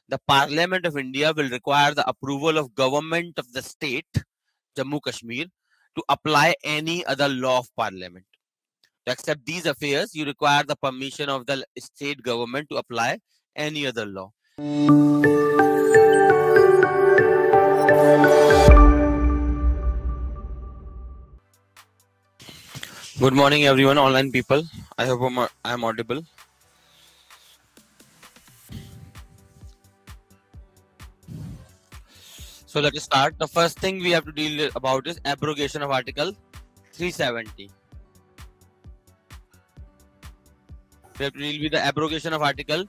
the Parliament of India will require the approval of government of the state, Jammu Kashmir, to apply any other law of Parliament. To accept these affairs, you require the permission of the state government to apply any other law. Good morning, everyone, online people. I hope I am audible. So let us start. The first thing we have to deal about is abrogation of Article 370. We have to deal with the abrogation of Article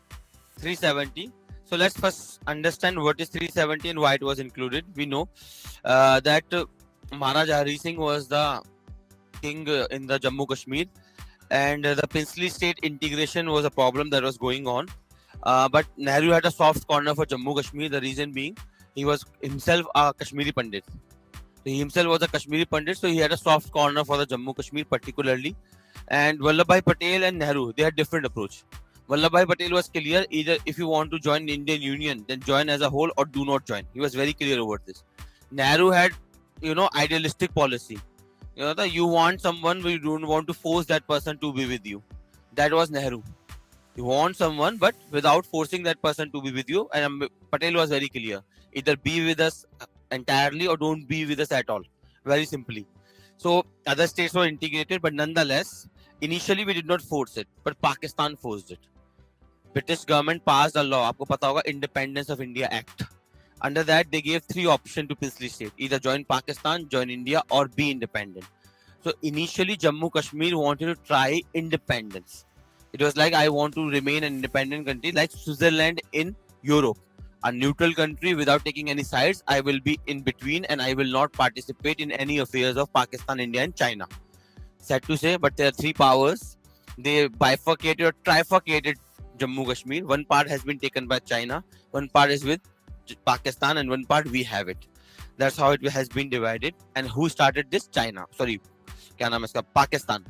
370. So let's first understand what is 370 and why it was included. We know that Maharaja Hari Singh was the king in the Jammu Kashmir, and the princely state integration was a problem that was going on. But Nehru had a soft corner for Jammu Kashmir. The reason being, he was himself a Kashmiri Pandit. So he himself was a Kashmiri Pandit, so he had a soft corner for the Jammu Kashmir particularly. And Vallabhbhai Patel and Nehru, they had different approach. Vallabhbhai Patel was clear, either if you want to join the Indian Union, then join as a whole or do not join. He was very clear over this. Nehru had, idealistic policy. That you want someone, but you don't want to force that person to be with you. That was Nehru. You want someone, but without forcing that person to be with you. And Patel was very clear. Either be with us entirely or don't be with us at all. Very simply. So other states were integrated, but nonetheless, initially we did not force it, but Pakistan forced it. British government passed a law, आपको पता होगा, Independence of India Act. Under that, they gave three options to princely state: either join Pakistan, join India, or be independent. So initially, Jammu Kashmir wanted to try independence. It was like, I want to remain an independent country, like Switzerland in Europe, a neutral country without taking any sides. I will be in between, and I will not participate in any affairs of Pakistan, India, and China. Sad to say, but there are three powers. They bifurcated or trifurcated Jammu Kashmir. One part has been taken by China, one part is with Pakistan, and one part we have it. That's how it has been divided. And who started this? China. Sorry, क्या नाम है इसका? Pakistan.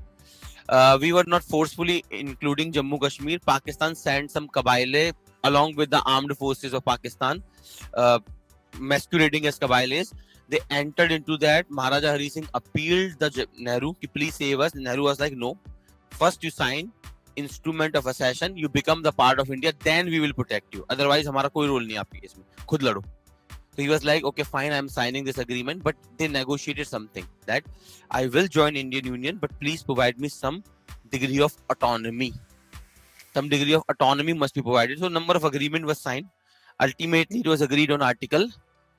We were not forcefully including Jammu Kashmir. Pakistan sent some Kabaile along with the armed forces of Pakistan, masquerading as Kabailes. They entered into that. Maharaja Hari Singh appealed the Nehru, please save us. Nehru was like, no. First you sign instrument of accession, you become the part of India, then we will protect you. Otherwise, हमारा कोई role नहीं है आपके इसमें. खुद लड़ो. So he was like, okay, fine, I'm signing this agreement. But they negotiated something that I will join Indian Union, but please provide me some degree of autonomy. Some degree of autonomy must be provided. So number of agreement was signed. Ultimately, it was agreed on Article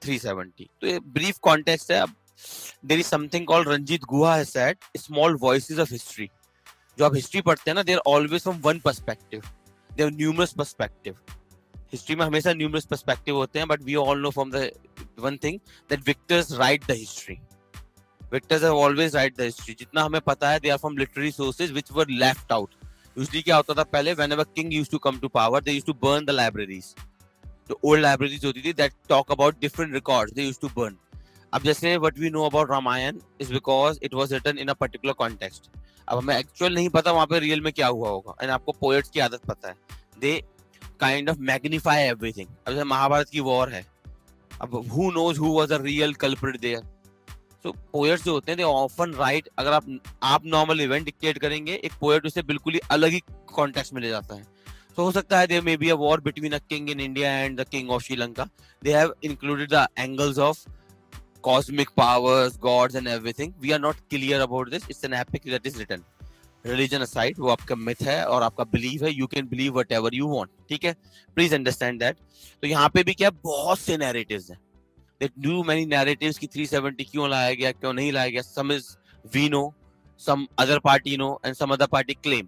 370. So a brief context है. There is something called Ranjit Guha has said, small voices of history. जो आप history पढ़ते हैं ना, they are always from one perspective. They have numerous perspective. History में हमेशा numerous perspective होते हैं, but we all know from the one thing that victors write the history. Victors have always write the history. जितना हमें पता है, they are from literary sources which were left out. Usually क्या होता था पहले, whenever king used to come to power, they used to burn the libraries. जो old libraries होती थी that talk about different records, they used to burn. अब जैसे what we know about Ramayana is because it was written in a particular context. अब हमें actual नहीं पता वहां पे रियल में क्या हुआ होगा, एंड आपको पोएट्स की आदत पता है, दे kind of magnify everything. अब जैसे महाभारत की वॉर है, अब who knows who was the real culprit there. So poets जो होते हैं, they often write, अगर आप normal event dictate करेंगे, एक poet उसे बिल्कुल ही अलग ही context में ले जाता है. So हो सकता है there may be a war between a king in India and the king of Sri Lanka. They have included the angles of cosmic powers, gods and everything. We are not clear about this. It's an epic that is written. Religion aside, वो आपका myth है और आपका believe है. You can believe whatever you want. ठीक है, please understand that. तो यहाँ पे भी क्या, बहुत से नैरेटिव्स हैं. देयर डू मेनी नैरेटिव्स कि 370 क्यों लाया गया, क्यों नहीं लाया गया. Some is we know, some other party know, and some other party claim.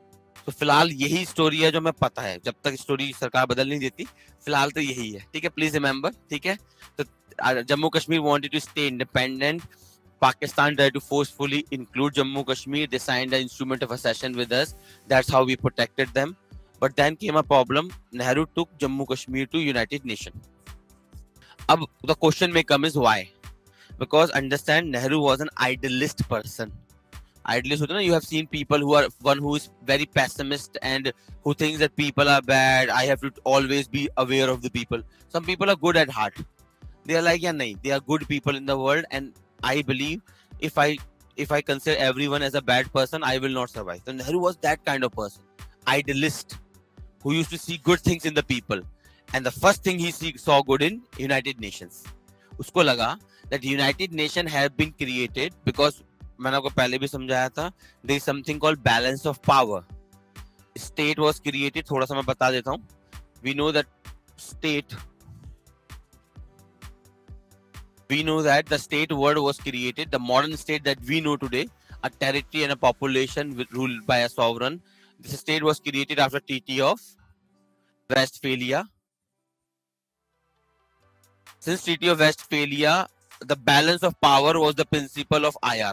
तो फिलहाल यही स्टोरी है जो हमें पता है. जब तक स्टोरी सरकार बदल नहीं देती, फिलहाल तो यही है. ठीक है, प्लीज रिमेंबर. ठीक है, तो Jammu Kashmir wanted to stay independent. Pakistan tried to forcefully include Jammu Kashmir. They signed an instrument of accession with us. That's how we protected them. But then came a problem. Nehru took Jammu Kashmir to United Nations. Ab the question may come is why? Because understand, Nehru was an idealist person. Idealist होते हैं ना, you have seen people who are one who is very pessimist and who thinks that people are bad. I have to always be aware of the people. Some people are good at heart. They are like, yeah, nahi, they are good people in the world, and I believe if I consider everyone as a bad person, I will not survive. So Nehru was that kind of person, idealist, who used to see good things in the people, and the first thing he saw good in United Nations. उसको लगा that United Nation have been created because मैंने आपको पहले भी समझाया था, there is something called balance of power. State was created. थोड़ा सा मैं बता देता हूँ. We know that the state word was created. The modern state that we know today, a territory and a population ruled by a sovereign. This state was created after Treaty of Westphalia. Since Treaty of Westphalia, the balance of power was the principle of IR.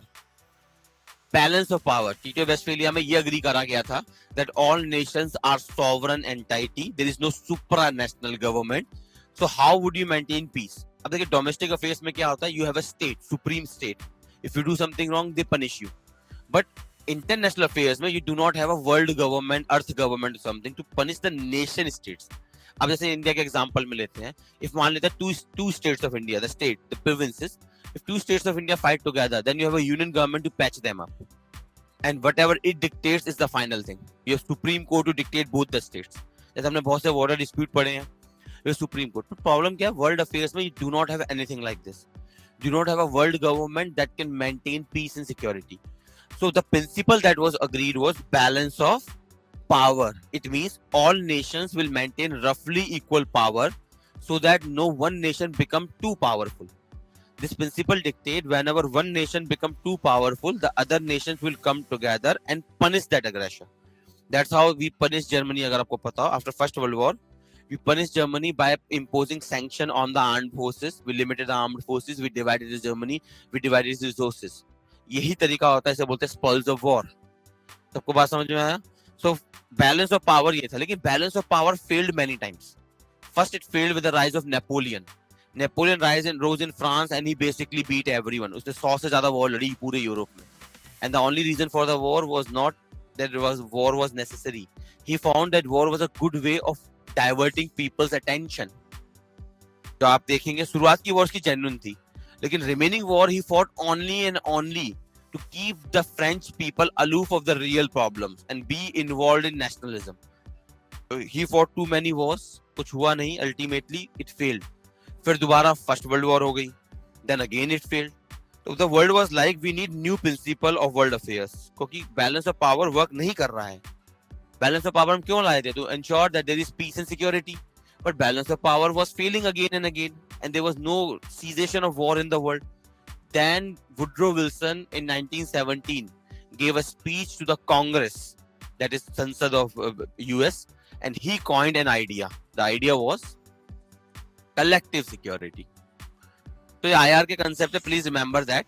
Balance of power. Treaty of Westphalia में ये agree करा गया था that all nations are sovereign entity. There is no supranational government. So how would you maintain peace? अब देखिए domestic affairs में क्या होता है? You have a state, supreme state. If you do something wrong, they punish you. But international affairs में you do not have a world government, earth government or something to punish the nation states. अब जैसे India के example में लेते हैं, if मान लेते हैं two states of India, the provinces, if two states of India fight together, then you have a union government to patch them up, and whatever it dictates is the final thing. You have Supreme Court to dictate both the states. जैसे हमने बहुत से border dispute पढ़े हैं, you have Supreme Court. But problem क्या है? World affairs में you do not have anything like this. You do not have a world government that can maintain peace and security. So the principle that was agreed was balance of power. It means all nations will maintain roughly equal power so that no one nation become too powerful. This principle dictates whenever one nation become too powerful, the other nations will come together and punish that aggression. That's how we punish Germany. अगर आपको पता हो, after First World War, we punished Germany by imposing sanction on the armed forces. We limited the armed forces. We divided the Germany. We divided its resources. यही तरीका होता है, इसे बोलते हैं spoils of war. सबको बात समझ में आया? So balance of power ये था, लेकिन balance of power failed many times. First it failed with the rise of Napoleon. Napoleon rose in France and he basically beat everyone. उसने 100 से ज़्यादा war लड़ी पूरे यूरोप में. And the only reason for the war was not that war was necessary. He found that war was a good way of diverting people's attention. तो आप देखेंगे शुरुआत की wars की genuine थी, लेकिन remaining war he fought only and only to keep the French people aloof of the real problems and be involved in nationalism. He fought too many wars, कुछ हुआ नहीं, ultimately it failed. फिर दोबारा First World War हो गई, then again it failed. So the world was like we need new principle of world affairs, क्योंकि balance of power work नहीं कर रहा है. Balance of power हम क्यों लाए थे? To ensure that there is peace and security. But balance of power was failing again and again, and there was no cessation of war in the world. Then Woodrow Wilson in 1917 gave a speech to the Congress, that is Sansad of US, and he coined an idea. The idea was collective security. तो ये IR के concept है, please remember that.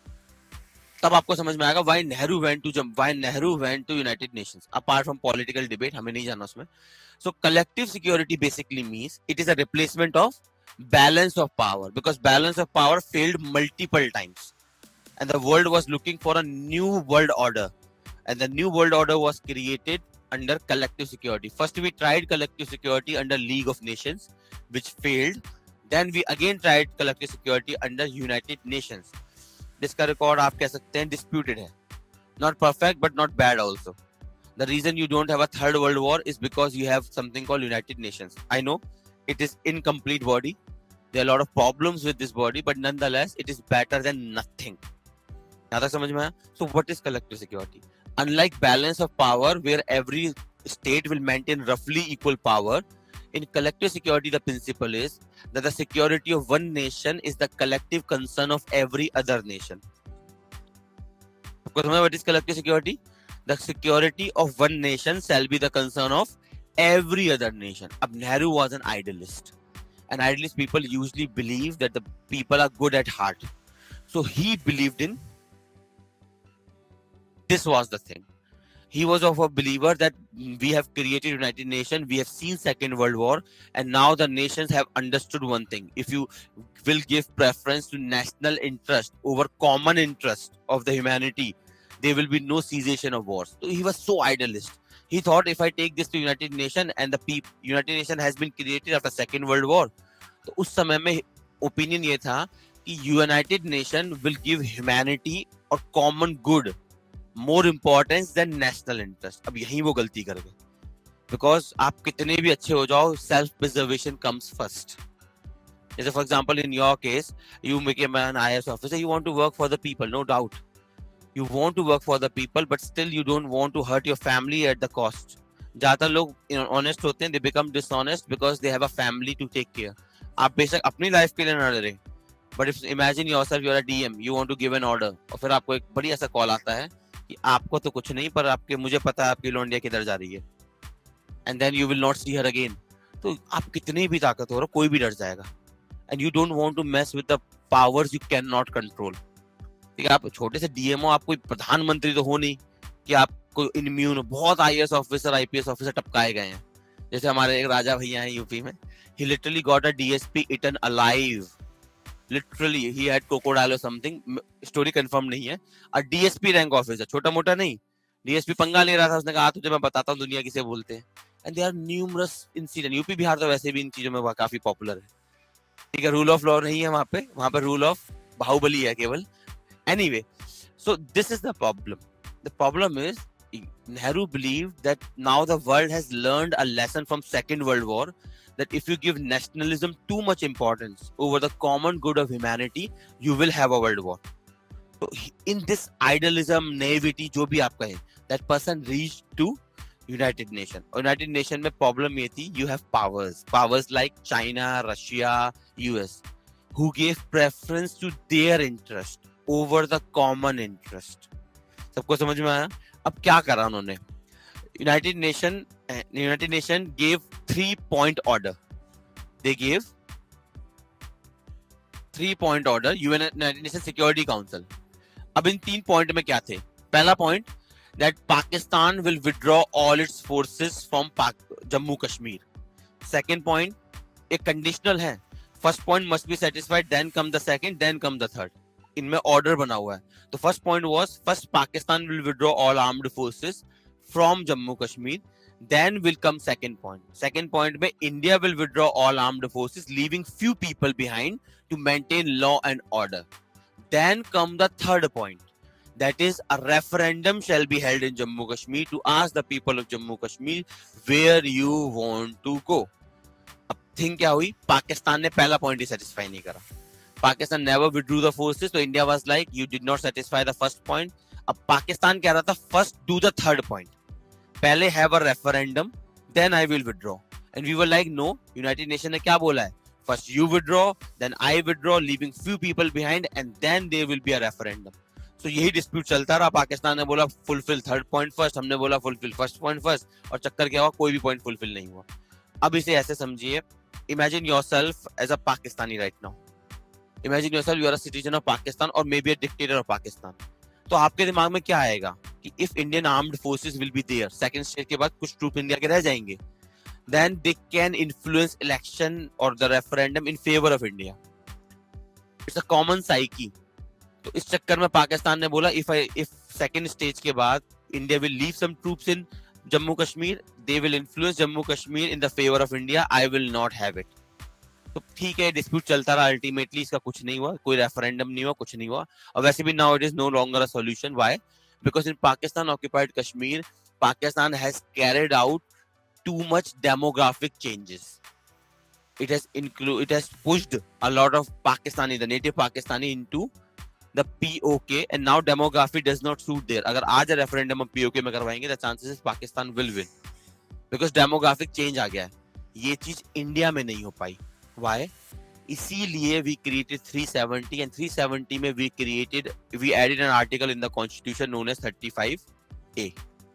तब आपको समझ में आएगा why Nehru went to United Nations. Apart from political debate, हमें नहीं जाना उसमें. So collective security basically means it is a replacement of balance of power, because balance of power failed multiple times and the world was looking for a new world order, and the new world order was created under collective security. First we tried collective security under League of Nations, which failed. Then we again tried collective security under United Nations. जिसका record आप कह सकते हैं disputed है, not perfect but not bad also. The reason you don't have a third world war is because you have something called United Nations. I know it is incomplete body. There are a lot of problems with this body, but nonetheless, it is better than nothing. यहाँ तक समझ में आया? So what is collective security? Unlike balance of power, where every state will maintain roughly equal power, in collective security, the principle is that the security of one nation is the collective concern of every other nation. What is collective security? The security of one nation shall be the concern of every other nation. Ab Nehru was an idealist. And idealist people usually believe that the people are good at heart. So he believed in, this was the thing. He was of a believer that we have created United Nations, we have seen Second World War, and now the nations have understood one thing. If you will give preference to national interest over common interest of the humanity, there will be no cessation of wars. So he was so idealist. He thought if I take this to United Nation and the United Nation has been created after Second World War, तो उस समय में opinion ये था कि United Nation will give humanity और common good more importance than national interest. अब यही वो गलती कर गए, बिकॉज आप कितने भी अच्छे हो जाओ, सेल्फ प्रिजर्वेशन कम्स फर्स्ट. जैसे for example in your case, you became an IAS officer, you want to work for the people, no doubt. You want to work for the people, but still you don't want to hurt your family at the cost. ज्यादातर लोग honest होते हैं, they become dishonest because they have a family to take care. आप बेशक अपनी life के लिए ना लड़े, but if imagine yourself, you're a DM, you want to give an order, और फिर आपको एक बड़ी ऐसा कॉल आता है कि आपको तो कुछ नहीं, पर आपके मुझे पता है आपकी लौंडिया किधर जा रही है, and then you will not see her again. तो आप कितने भी ताकतवर हो, कोई भी डर जाएगा, and you don't want to mess with the powers you cannot control. आप छोटे से DM हो, आप कोई प्रधानमंत्री तो हो नहीं कि आप कोई इम्यून हो. बहुत IAS ऑफिसर IPS ऑफिसर टपकाए गए हैं. जैसे हमारे एक राजा भैया हैं यूपी में, he literally got a DSP eaten alive. Literally he had crocodile or something. Story confirm नहीं है. और DSP रैंक ऑफिसर, छोटा मोटा नहीं, DSP पंगा ले रहा था. उसने कहा तुझे मैं बताता हूँ दुनिया किसे बोलते हैं. And there are numerous incident. UP Bihar तो वैसे भी इन चीजों में काफी पॉपुलर है. ठीक है, रूल ऑफ लॉ नहीं है वहां पे रूल ऑफ बाहुबली है केवल. Anyway, so this is the problem. The problem is Nehru believed that now the world has learned a lesson from Second World War, that if you give nationalism too much importance over the common good of humanity, you will have a world war. So in this idealism, naivety, जो भी आप कहें, that person reached to United Nation. और United Nation में problem ये थी, you have powers like China, Russia, US, who gave preference to their interest over the common interest. सबको समझ में आया? अब क्या करा उन्होंने? United Nation gave 3-point order. They gave 3-point order. United Nations Security Council. अब इन 3 पॉइंट में क्या थे? पहला point, that Pakistan will withdraw all its forces from Jammu Kashmir. Second point, एक conditional है. First point must be satisfied, then come the second, then come the third. इनमें order बना हुआ है. तो first point was, first Pakistan will withdraw all armed forces from Jammu Kashmir, then will come second point. Second point में India will withdraw all armed forces leaving few people behind to maintain law and order. Then come the third point, that is a referendum shall be held in Jammu Kashmir to ask the people of Jammu Kashmir where you want to go. अब think क्या हुई? पाकिस्तान ने पहला point ही satisfy नहीं करा. Pakistan never withdrew the forces, so India was like, you did not satisfy the first point. अब पाकिस्तान कह रहा था, first do the third point. पहले have a referendum, then I will withdraw. And we were like, no. United Nations ने क्या बोला है? First you withdraw, then I withdraw, leaving few people behind, and then there will be a referendum. So यही dispute चलता रहा. पाकिस्तान ने बोला fulfill third point first, हमने बोला fulfill first point first, और चक्कर क्या हुआ? कोई भी point fulfill नहीं हुआ. अब इसे ऐसे समझिए, imagine yourself as a Pakistani right now. Imagine yourself, you are a citizen of Pakistan or maybe a dictator of Pakistan. तो आपके दिमाग में क्या आएगा कि if Indian armed forces will be there, second stage के बाद कुछ ट्रूप इंडिया के रह जाएंगे, then they can influence election or the referendum in favor of India. It's a common psyche. तो इस चक्कर में पाकिस्तान ने बोला if second stage के बाद India will leave some troops in Jammu Kashmir, they will influence Jammu Kashmir in the favor of India, I will not have it. तो ठीक है, डिस्प्यूट चलता रहा. अल्टीमेटली इसका कुछ नहीं हुआ, कोई रेफरेंडम नहीं हुआ, कुछ नहीं हुआ. और वैसे भी now it is no longer a solution. Why? Because in Pakistan occupied Kashmir, Pakistan has carried out too much demographic changes. It has pushed a lot of Pakistani, the native Pakistani, into the POK, and now demography does not suit there. अगर आज referendum हम POK में करवाएंगे, the chances is Pakistan will win because demographic change आ गया है. ये चीज India में नहीं हो पाई. Why? इसीलिए we created 370, and 370 में we added an article in the constitution known as 35A.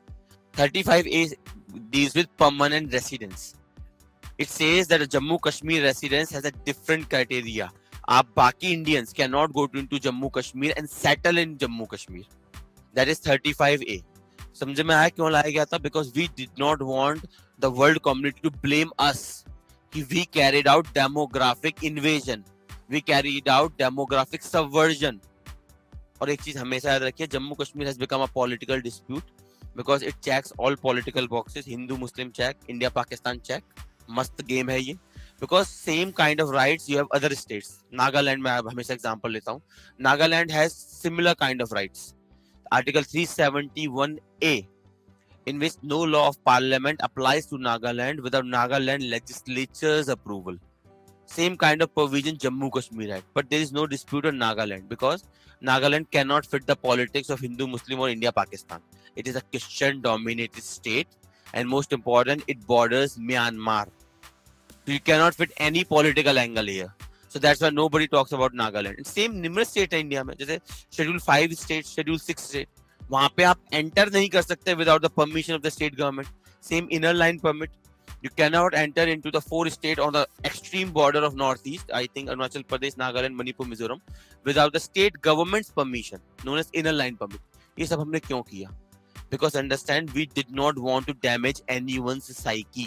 35A deals with permanent residence. It says that a Jammu Kashmir residence has a different criteria. आप बाकी Indians cannot go into Jammu Kashmir and settle in Jammu Kashmir. That is 35A. समझ में आया क्यों लाया गया था? Because we did not want the world community to blame us. We carried out demographic invasion. We carried out demographic subversion. और एक चीज हमेशा याद रखिए, Jammu Kashmir has become a political dispute because it checks all political boxes, Hindu Muslim check, India Pakistan check, मस्त game है ये। Because same kind of rights you have other states. Nagaland में हमेशा एग्जांपल लेता हूँ, Nagaland has similar kind of rights. Article 371A, in which no law of parliament applies to Nagaland without Nagaland legislature's approval. Same kind of provision Jammu Kashmir had, but there is no dispute on Nagaland because Nagaland cannot fit the politics of Hindu, Muslim or India, Pakistan. It is a Christian dominated state, and most important, it borders Myanmar. So you cannot fit any political angle here. So that's why nobody talks about Nagaland. And same numerous state है India में, जैसे Schedule 5 state, Schedule 6 state, वहां पे आप enter नहीं कर सकते without the permission of the state government. Same inner line permit, you can not enter into the 4 state on the extreme border of north east, I think Arunachal Pradesh, Nagaland, Manipur, Mizoram, without the state government's permission, known as inner line permit. ये सब हमने क्यों किया? Because understand, we did not want to damage anyone's psyche.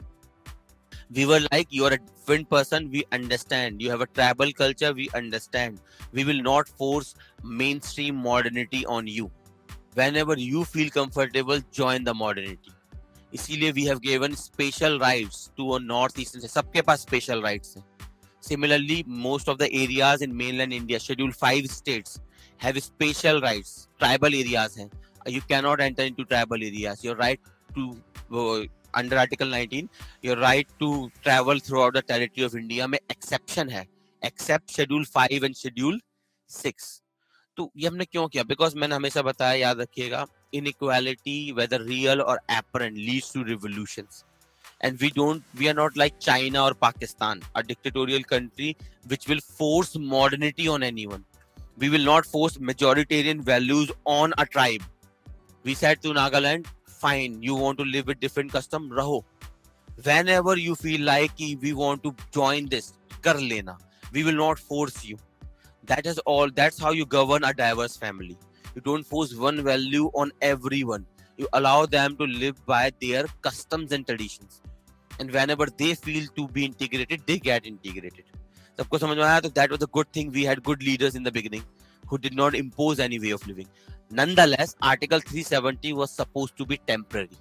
We were like, you are a different person, we understand. You have a tribal culture, we understand. We will not force mainstream modernity on you. Whenever you feel comfortable, join the modernity. इसीलिए we have given special rights to a northeastern, सबके पास special rights हैं. Similarly, most of the areas in mainland India, Schedule 5 states have special rights. Tribal areas हैं. You cannot enter into tribal areas. Your right to under Article 19, your right to travel throughout the territory of India में exception है, except Schedule 5 and Schedule 6. तो ये हमने क्यों किया? Because मैंने हमेशा बताया, याद रखिएगा, inequality whether real or apparent leads to revolutions, and we are not like China or Pakistan, a dictatorial country which will force modernity on anyone. We will not force majoritarian values on a tribe. We said to Nagaland, fine, you want to live with different custom, raho. Whenever you feel like we want to join this, kar lena. We will not force you. That is all. That's how you govern a diverse family. You don't force one value on everyone. You allow them to live by their customs and traditions. And whenever they feel to be integrated, they get integrated. सबको समझ में आया? तो that was a good thing. We had good leaders in the beginning who did not impose any way of living. Nonetheless, Article 370 was supposed to be temporary.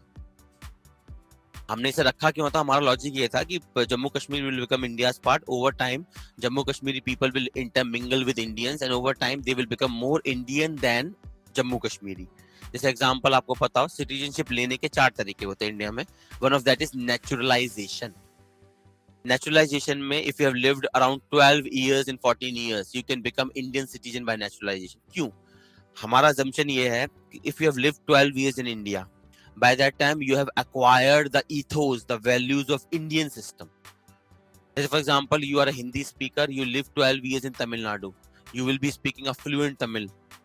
हमने इसे रखा क्यों था? हमारा लॉजिक ये था कि Jammu Kashmir will become India's part. Over time, Jammu Kashmiri people will intermingle with Indians, and over time they will become more Indian than Jammu Kashmiri. जैसे एग्जांपल आपको पता हो, सिटीजनशिप लेने के 4 तरीके होते हैं इंडिया में. One of that is naturalization. Naturalization में if you have lived around 12 years and 14 years, you can become Indian citizen by naturalization. क्यों? हमारा assumption ये है कि if you have lived 12 years in India, by that time you have acquired the ethos, the values of Indian system. For example, you are a Hindi speaker, you live 12 years in Tamil Nadu, you will be speaking a fluent Tamil.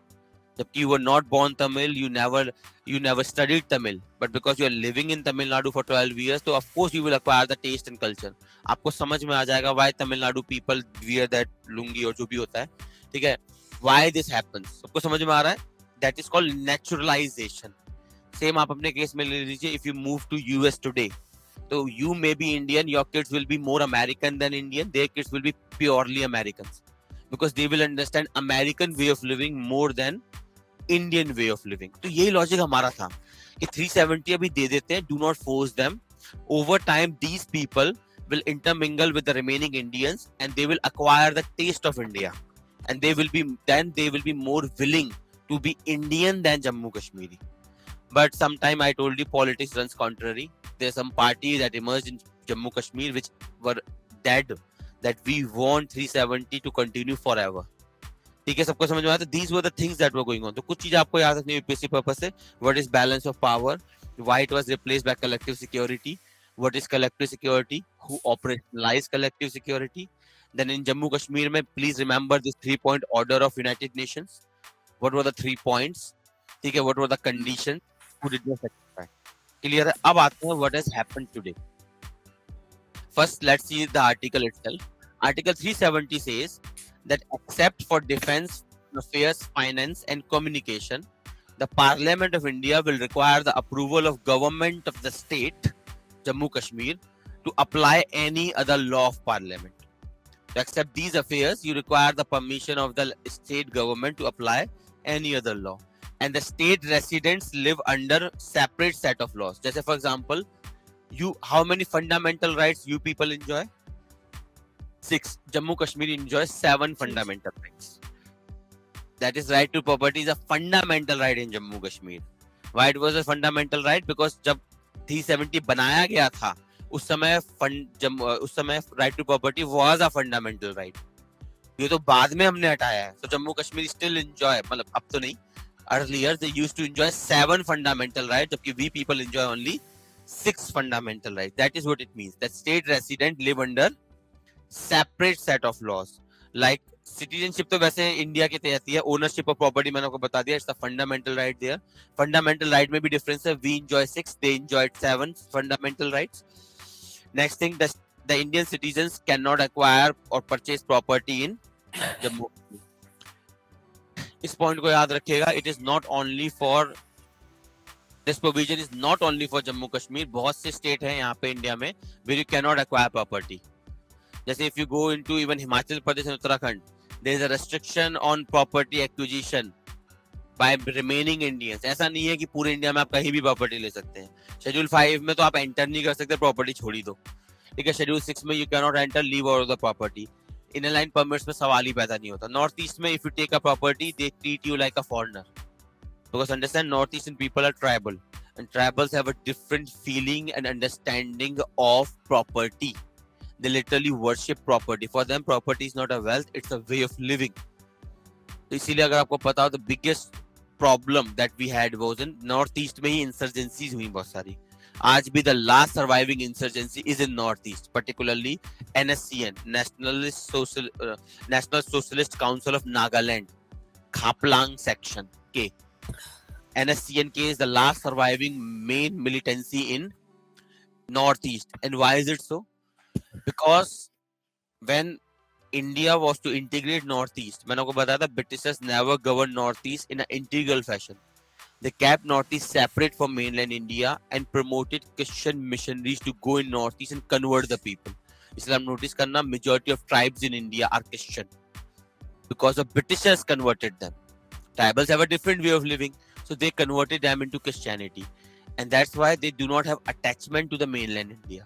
You were not born Tamil, you never studied Tamil, but because you are living in Tamil Nadu for 12 years, so of course you will acquire the taste and culture. आपको समझ में आ जाएगा why Tamil Nadu people wear that lungi और जो भी होता है, ठीक है? Why this happens? सबको समझ में आ रहा है? That is called naturalization. Same आप अपने केस में ले लीजिए. If you move to US today, so you may be Indian, your kids will be more American than Indian, their kids will be purely Americans, because they will understand American way of living more than Indian way of living. तो यही logic हमारा था कि 370 अभी दे देते हैं, do not force them. Over time, these people will intermingle with the remaining Indians, and they will acquire the taste of India, and they will be more willing to be Indian than Jammu Kashmiri. But sometime I told you, politics runs contrary. There's some party that emerged in Jammu Kashmir which were dead, that we want 370 to continue forever. ठीक है, सबको समझ में आया? तो these were the things that were going on. तो कुछ चीजें आपको याद रखनी है यूपीएससी पर्पस से. What is balance of power? Why it was replaced by collective security? What is collective security? Who operationalized collective security? Then in Jammu Kashmir में, please remember this 3-point order of United Nations. What were the 3 points? ठीक है, what were the conditions? Who did not satisfy? Clear है? अब आते हैं what has happened today. First, let's see the article itself. Article 370 says that except for defense, affairs, finance and communication, the Parliament of India will require the approval of government of the state, Jammu Kashmir, to apply any other law of Parliament. To accept these affairs, you require the permission of the state government to apply any other law, and the state residents live under separate set of laws. जैसे for example, how many fundamental rights you people enjoy? 6. Jammu Kashmir enjoys 7 fundamental rights. That is, right to property is a fundamental right in Jammu Kashmir. Why it was a fundamental right? Because जब 370 बनाया गया था उस समय right to property was a fundamental right. ये तो बाद में हमने हटाया है. So Jammu Kashmir still enjoy, मतलब अब तो नहीं, earlier they used to enjoy 7 fundamental rights, जबकि we people enjoy only 6 fundamental rights. That is what it means. That state resident live under separate set of laws. Like citizenship तो वैसे India की तहत है. Ownership of property मैंने आपको बता दिया. It's a fundamental right there. Fundamental right में भी difference है. We enjoy 6, they enjoy 7 fundamental rights. Next thing, the Indian citizens cannot acquire or purchase property in Jammu. इस पॉइंट को याद रखिएगा. It is not only for this provision is not only for Jammu Kashmir. बहुत से state हैं यहाँ पे India में where you cannot acquire property. जैसे if you go into even Himachal Pradesh and Uttarakhand, there is a restriction on property acquisition by remaining Indians. ऐसा नहीं है कि पूरे इंडिया में आप कहीं भी प्रॉपर्टी ले सकते हैं. शेड्यूल 5 में तो आप एंटर नहीं कर सकते, प्रॉपर्टी छोड़ी दो. ठीक है. शेड्यूल 6 में you can not enter, leave out the property. Inner line permits में सवाल ही पैदा नहीं होता. नॉर्थ ईस्ट में if you take a property they treat you like a foreigner, because understand north eastern people are tribal and tribals have a different feeling and understanding of property. They literally worship property. For them, property is not a wealth; it's a way of living. तो इसीलिए अगर आपको पता हो, the biggest problem that we had was in North East में ही insurgencies हुई बहुत सारी. आज भी the last surviving insurgency is in North East, particularly NSCN, National Socialist Council of Nagaland, Khaplang section K. NSCNK is the last surviving main militancy in Northeast. And why is it so? Because when India was to integrate Northeast, मैंने आपको बताया था, Britishers never governed Northeast in an integral fashion. They kept Northeast separate from mainland India and promoted Christian missionaries to go in Northeast and convert the people. इसलिए हम notice करना, majority of tribes in India are Christian because the Britishers converted them. Tribals have a different way of living. So they converted them into Christianity. And that's why they do not have attachment to the mainland India.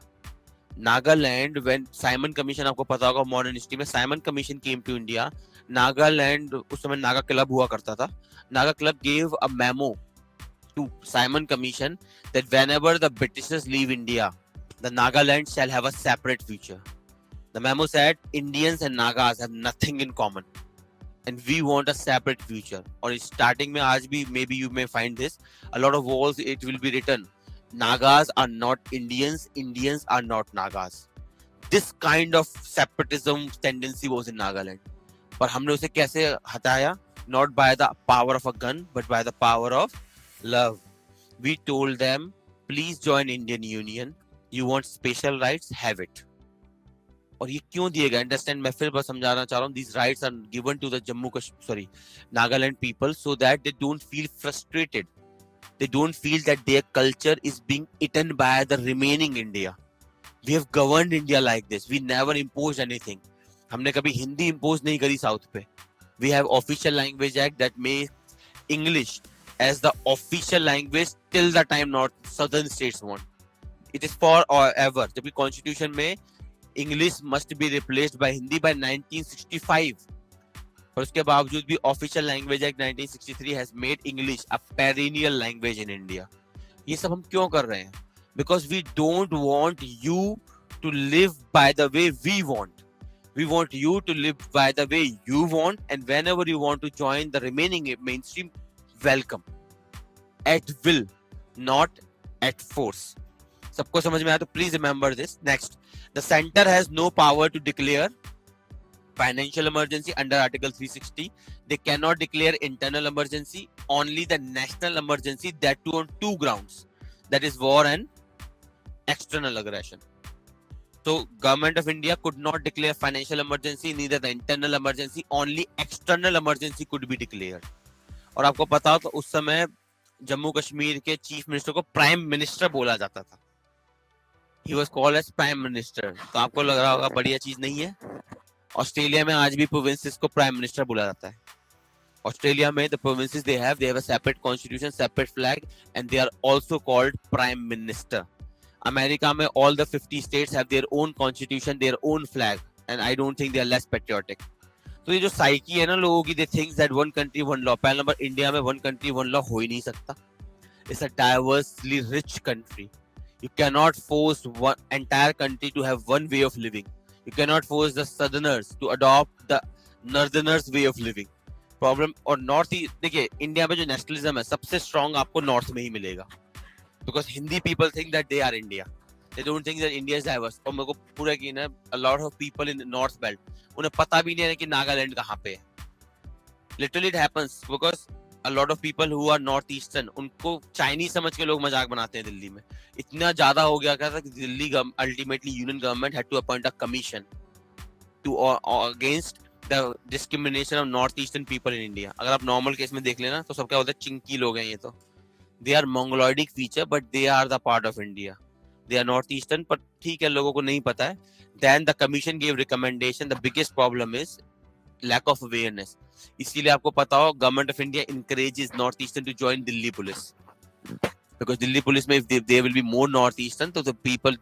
Nagaland, when Simon Commission, आपको पता होगा modern history में, Simon Commission came to India. Nagaland, उस समय Naga Club हुआ करता था. Naga Club gave a memo to Simon Commission that whenever the Britishers leave India, the Nagaland shall have a separate future. The memo said Indians and Nagas have nothing in common. And we want a separate future. और starting में आज भी maybe you may find this, a lot of walls it will be written, Nagas are not Indians, Indians are not Nagas. This kind of separatism tendency was in Nagaland. पर हमने उसे कैसे हटाया? Not by the power of a gun, but by the power of love. We told them, please join Indian Union. You want special rights? Have it. और ये क्यों दिए गए? अंडरस्टैंड, मैं फिर बस समझाना चाह रहा हूँ. These rights are given to the Nagaland people so that they don't feel frustrated. They don't feel that their culture is being eaten by the remaining India. We have governed India like this. We never imposed anything. हमने कभी Hindi impose नहीं करी south पे. We have official language act that makes English as the official language till the time North Southern states want. It is forever. जबकि Constitution में English must be replaced by Hindi by 1965. और उसके बावजूद भी Official Language Act 1963 has made English a perennial language in India. ये सब हम क्यों कर रहे हैं? Because we don't want you to live by the way we want. We want you to live by the way you want, and whenever you want to join the remaining mainstream, welcome. At will, not at force. सबको समझ में आया तो please remember this. Next, the center has no power to declare financial emergency under Article 360. They cannot declare internal emergency, only the national emergency, that too on two grounds. That is war and external aggression. So government of India could not declare financial emergency, neither the internal emergency, only external emergency could be declared. और आपको पता हो तो उस समय जम्मू कश्मीर के चीफ मिनिस्टर को प्राइम मिनिस्टर बोला जाता था. He was called as Prime Minister. तो आपको लग रहा होगा बढ़िया चीज नहीं है. ऑस्ट्रेलिया में आज भी प्रोविंसेस को प्राइम मिनिस्टर बोला जाता है. Australia में the provinces they have a separate constitution, separate flag, and they are also called prime minister. America में all the 50 states have their own constitution, their own flag, and I don't think they are less patriotic. तो ये जो psyche है ना लोगों की, they think that one country one law. पहला number India में one country one law हो ही नहीं सकता. It's a diversely rich country. You cannot force one entire country to have one way of living. You cannot force the southerners to adopt the northerners way of living. Problem और north east, देखिए India में जो nationalism है सबसे strong आपको north में ही मिलेगा, because Hindi people think that they are India, they don't think that India is diverse. और मेरे को पूरा यकीन है a lot of people in north belt उन्हें पता भी नहीं है कि नागालैंड कहाँ पे है. Literally it happens because a lot of people who are north eastern, उनको चाइनीज समझ के लोग मजाक बनाते हैं दिल्ली में. इतना ज्यादा हो गया था कि Delhi ultimately union government had to appoint a commission to against the discrimination of northeastern people in India. अगर आप नॉर्मल केस में देख लेना तो सब क्या होता है, चिंकी लोग हैं ये तो. They are mongoloidic feature but they are the part of India. They are northeastern, पर ठीक है लोगों को नहीं पता है. Then the commission gave recommendation. The biggest problem is lack of awareness. इसीलिए आपको पता हो government of India encourages northeastern to join Delhi police. Because Delhi police में if they will be more northeastern, so the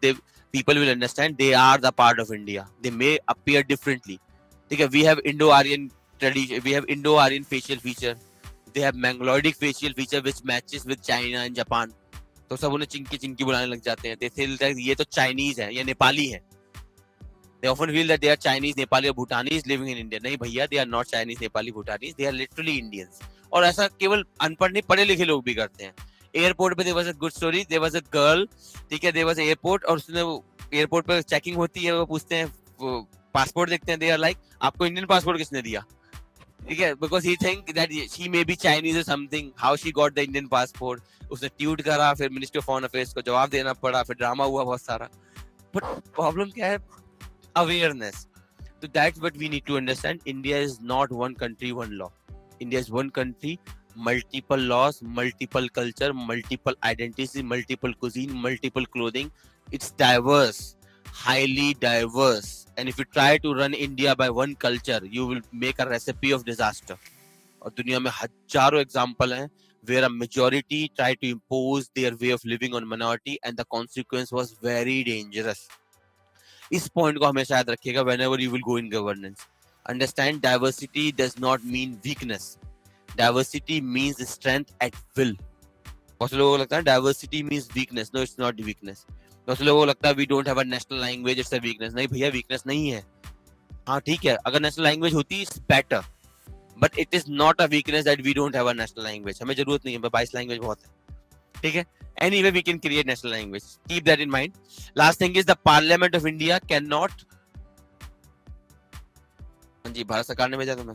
people will understand they are the part of India. They may appear differently. ठीक है, we have Indo-Aryan tradition, we have Indo-Aryan facial feature, they have Mongoloidic facial feature which matches with China and Japan. तो सब उन्हें चिंकी चिंकी बुलाने लग जाते हैं. They feel that ये तो Chinese है या नेपाली है. They often feel that they are Chinese, Nepali or Bhutanese living in India. नहीं भैया, they are not Chinese, Nepali, Bhutanese. They are literally Indians. और ऐसा केवल अनपढ़ नहीं, पढ़े लिखे लोग भी करते हैं. एयरपोर्ट पे there was a good story. There was a girl, ठीक है, there was an airport और उसने एयरपोर्ट पे चेकिंग होती है, वो पूछते हैं पासपोर्ट देखते हैं, दे आर लाइक आपको इंडियन पासपोर्ट किसने दिया, ठीक है, because he think that she may be Chinese और something. How she got the Indian passport, उसने ट्वीट करा, फिर मिनिस्ट्री ऑफ फॉरेन अफेयर्स को जवाब देना पड़ा, फिर ड्रामा हुआ बहुत सारा. बट प्रॉब्लम क्या है, अवेयरनेस. तो that's what we need to understand. India is not one country one law. India is one country, multiple laws, multiple culture, multiple identity, multiple cuisine, multiple clothing. It's diverse, highly diverse. And if you try to run India by one culture, you will make a recipe of disaster. और दुनिया में हजारों example हैं where a majority tried to impose their way of living on minority and the consequence was very dangerous. इस point को हमेशा याद रखिएगा whenever you will go in governance. Understand, diversity does not mean weakness. Diversity means strength at will. बहुत से लोगों को लगता है diversity means weakness. No, it's not weakness. बहुत से लोगों को लगता है we don't have a national language, it's a weakness. नहीं भैया, weakness नहीं है. हाँ ठीक है, अगर national language होती it's better. But it is not a weakness that we don't have a national language. हमें जरूरत नहीं है, 22 language बहुत है. ठीक है? Anyway, we can create national language. Keep that in mind. Last thing is the Parliament of India cannot. हाँ जी, भारत सरकार ने भेजा तुम्हें.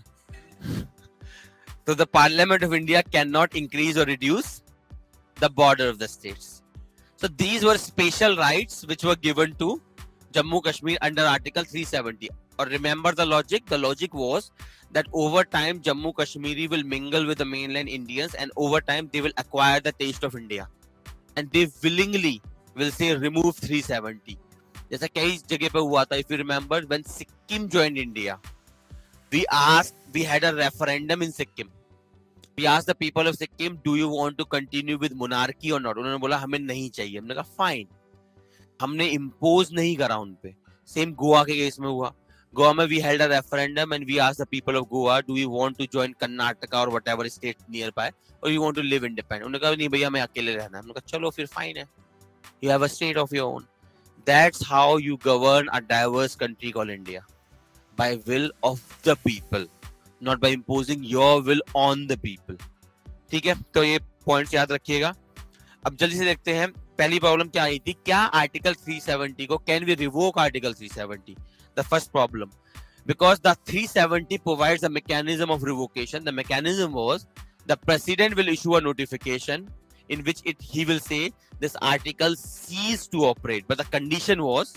So the Parliament of India cannot increase or reduce the border of the states. So these were special rights which were given to Jammu Kashmir under Article 370. Or remember the logic? The logic was that over time Jammu Kashmiri will mingle with the mainland Indians and over time they will acquire the taste of India. And they willingly will say remove 370. जैसा कई जगह पे हुआ था. If you remember when Sikkim joined India, we had a referendum in Sikkim. We asked the people of Sikkim, do you want to continue with monarchy or not? उन्होंने बोला हमें नहीं चाहिए. हमने कहा fine. हमने impose नहीं करा उन पे. Same गोवा के केस में हुआ. गोवा में we held a referendum and we asked the people of Goa, do you want to join Karnataka or whatever state nearby, or you want to live independent? उन्होंने कहा नहीं भैया हमें अकेले रहना है. हमने कहा चलो फिर fine है. You have a state of your own. That's how you govern a diverse country called India. By will of the people, not by imposing your will on the people. ठीक है, तो ये पॉइंट्स याद रखिएगा. अब जल्दी से देखते हैं पहली प्रॉब्लम क्या आई थी. क्या आर्टिकल 370 को can we revoke article 370? The first problem, because the 370 provides a mechanism of revocation. The mechanism was the president will issue a notification in which he will say this article cease to operate, but the condition was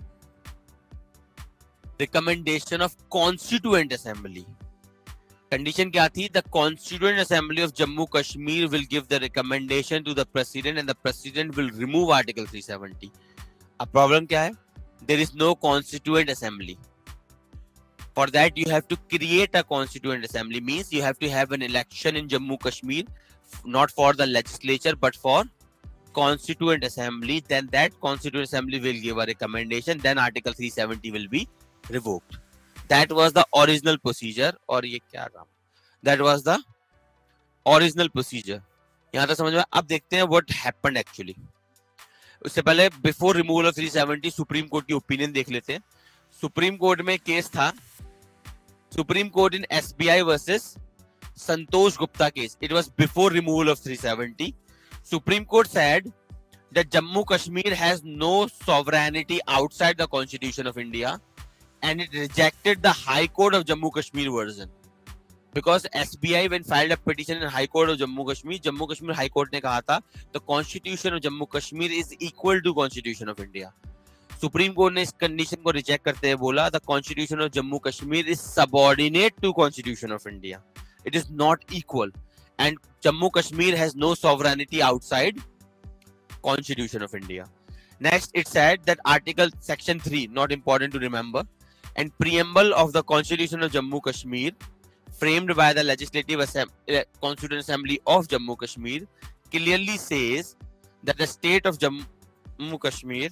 recommendation of Constituent Assembly. Condition क्या थी? The Constituent Assembly of Jammu Kashmir will give the recommendation to the President and the President will remove Article 370. अब problem क्या है? There is no Constituent Assembly. For that, you have to create a constituent assembly. Means you have to have an election in Jammu Kashmir, not for the legislature, but for constituent assembly. Then that constituent assembly will give a recommendation. Then Article 370 will be revoked. That was the original procedure. और ये क्या नाम? That was the original procedure. यहाँ तक समझ में? अब देखते हैं what happened actually. उससे पहले before removal of 370 supreme court की ओपिनियन देख लेते हैं. सुप्रीम कोर्ट में केस था, supreme court in SBI versus Santosh Gupta case. It was before removal of 370. Supreme court said that Jammu Kashmir has no sovereignty outside the Constitution of India, and it rejected the High Court of Jammu Kashmir version. Because SBI when filed a petition in High Court of Jammu Kashmir High Court ने कहा था the Constitution of Jammu Kashmir is equal to Constitution of India. Supreme court ने इस condition को reject करते हुए बोला the Constitution of Jammu Kashmir is subordinate to Constitution of India. It is not equal, and Jammu Kashmir has no sovereignty outside Constitution of India. Next, it said that Article Section 3, not important to remember, and preamble of the Constitution of Jammu Kashmir, framed by the Legislative Constituent Assembly of Jammu Kashmir, clearly says that the state of Jammu Kashmir,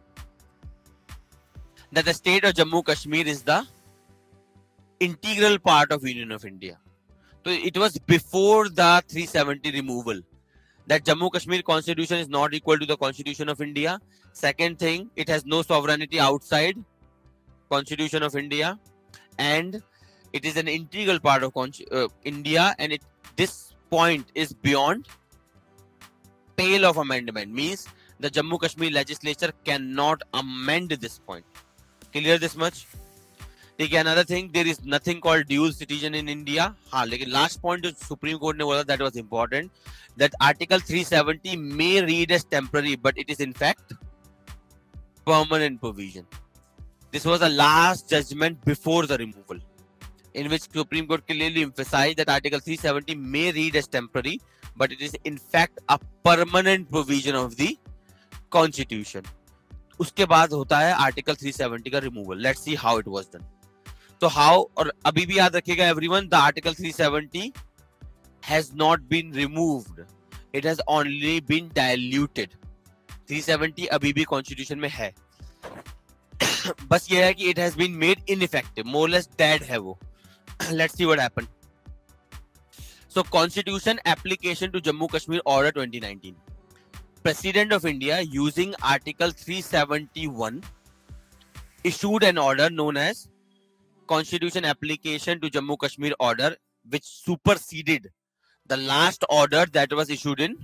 is the integral part of Union of India. So it was before the 370 removal that Jammu Kashmir Constitution is not equal to the Constitution of India. Second thing, it has no sovereignty outside Constitution of India, and it is an integral part of India, and this point is beyond pale of amendment. Means the Jammu Kashmir legislature cannot amend this point. Clear this much? Okay, another thing, there is nothing called dual citizen in India. हाँ, लेकिन last point जो Supreme Court ने बोला that was important, that Article 370 may read as temporary, but it is in fact permanent provision. This was the last judgment before the removal, in which Supreme Court clearly emphasized that Article 370 may read as temporary, but it is in fact a permanent provision of the Constitution. उसके बाद होता है Article 370 का removal. Let's see how it was done. तो how, और अभी भी याद रखिएगा everyone, the Article 370 has not been removed. It has only been diluted. 370 अभी भी Constitution में है. बस ये है कि it has been made ineffective, more or less dead है वो. Let's see what happened. So Constitution application to Jammu Kashmir Order 2019. President of India, using Article 371, issued an order known as Constitution application to Jammu Kashmir Order, which superseded the last order that was issued in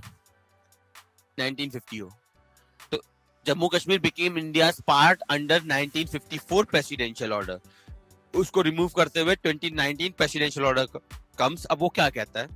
1950. So Jammu Kashmir became India's part under 1954 presidential order. उसको remove करते हुए 2019 presidential order comes. अब वो क्या कहता है?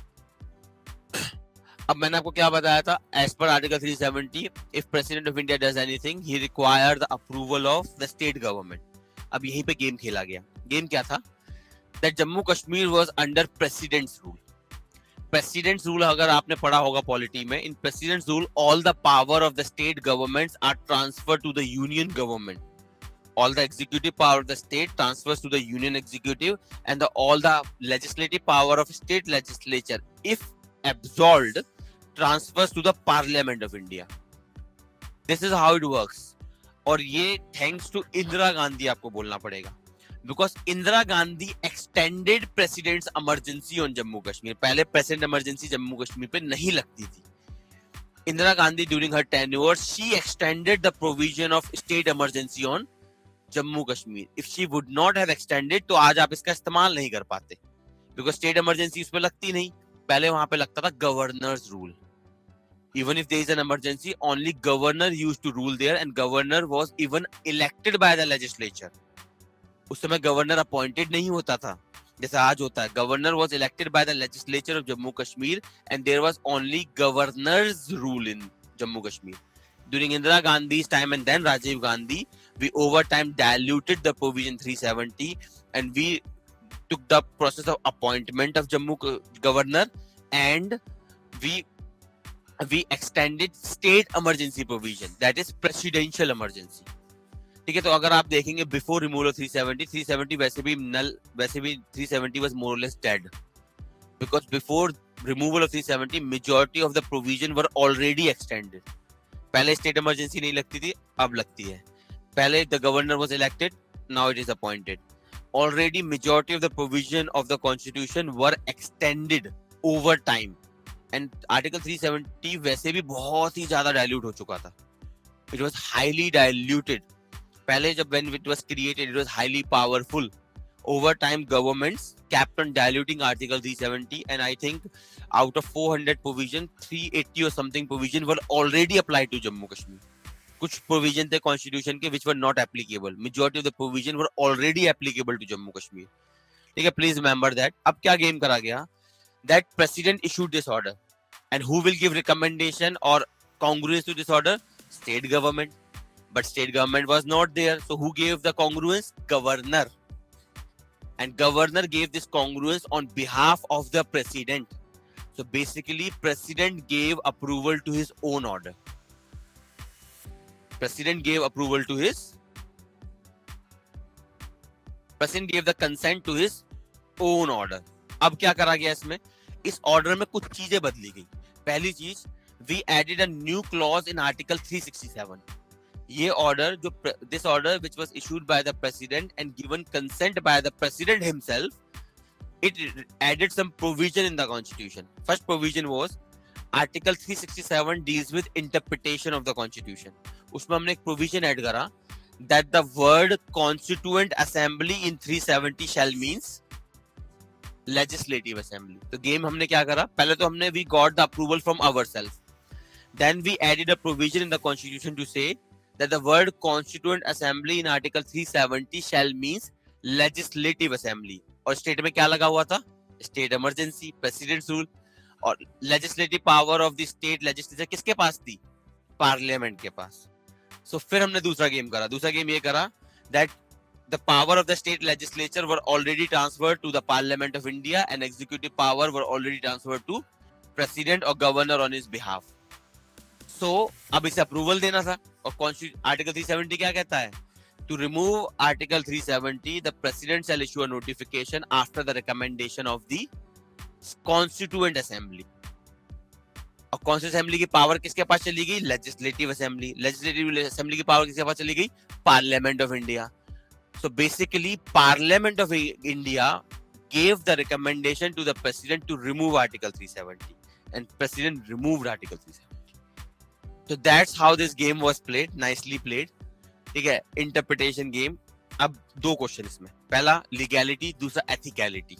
अब मैंने आपको क्या बताया था? As per Article 370, if President of India does anything, he requires the approval of the state government. अब यहीं पे गेम खेला गया. गेम क्या था? That Jammu Kashmir was under President's rule. President's rule अगर आपने पढ़ा होगा पॉलिटी में, in President's rule, all the power of the state governments are transferred to the union government. All the executive power of the state transfers to the union executive, and all the legislative power of state legislature, if absolved, transfers to the Parliament of India. This is how it works. और ये thanks to Indira Gandhi आपको बोलना पड़ेगा, because Indira Gandhi extended president's emergency on Jammu Kashmir. पहले president emergency Jammu Kashmir पे नहीं लगती थी. Indira Gandhi during her tenure, she extended the provision of state emergency on Jammu Kashmir. If she would not have extended, तो आज आप इसका इस्तेमाल नहीं कर पाते, because state emergency उसमें लगती नहीं. पहले वहां पे लगता था governor's rule. Even if there is an emergency, only governor used to rule there, and governor was even elected by the legislature. उस समय governor appointed नहीं होता था जैसे आज होता है. Governor was elected by the legislature of Jammu Kashmir, and there was only governor's rule in Jammu Kashmir. During Indira Gandhi's time and then Rajiv Gandhi, we over time diluted the provision 370, and we took the process of appointment of Jammu governor, and we extended state emergency provision, that is presidential emergency. ठीक है, तो अगर आप देखेंगे before removal of 370 वैसे भी 370 was more और less dead, because before removal of 370 majority of the provision were already extended. पहले स्टेट इमरजेंसी नहीं लगती थी, अब लगती है. पहले the governor was elected, now it is appointed. Already majority of the provision of the constitution were extended over time, and article 370 वैसे भी बहुत ही ज्यादा dilute हो चुका था. It was highly diluted. पहले जब when it was created it was highly powerful. Over time governments kept on diluting article 370, and I think out of 400 provision 380 or something provision were already applied to Jammu Kashmir. कुछ provision थे constitution के which were not applicable. Majority of the provision were already applicable to Jammu Kashmir. ठीक है, please remember that. अब क्या game करा गया, that president issued this order, and who will give recommendation और congruence to this order? State government. But state government was not there, so who gave the congruence? Governor. And governor gave this congruence on behalf of the president. So basically president gave approval to his own order. President gave approval to his president gave the consent to his own order. अब क्या करा गया इसमें, इस order में कुछ चीजें बदली गई. पहली चीज, we added a new clause in article 367. ये ऑर्डर जो this order which was issued by the president and given consent by the president himself, it added some provision in the constitution. First provision was article 367 deals with interpretation of the constitution. उसमें हमने एक provision add करा that the word constituent assembly in 370 shall means legislative assembly. तो game हमने क्या करा, पहले तो हमने we got the approval from ourselves, then we added a provision in the constitution to say that the word constituent assembly in article 370 shall means legislative assembly. और state में क्या लगा हुआ था, स्टेट इमरजेंसी, प्रेसिडेंट्स रूल, और legislative power of the state legislature किसके पास थी, पार्लियामेंट के पास. सो फिर हमने दूसरा गेम करा. दूसरा गेम ये करा that the power of the state legislature were already transferred to the Parliament of India, and executive power were already transferred to president or governor on his behalf. So अब इसे approval देना था, और article 370 क्या कहता है, to remove article 370 the president shall issue a notification after the recommendation of the constituent assembly. और constituent assembly की पावर किसके पास चली गई, लेजिस्लेटिव असेंबली. लेजिस्लेटिव असेंबली की पावर किसके पास चली गई, parliament of India. So basically parliament of India gave the recommendation to the president to remove article 370, and president removed article 370. So that's how this game was played. Nicely played. ठीक है, interpretation game. अब दो question इसमें, पहला legality, दूसरा एथिकैलिटी.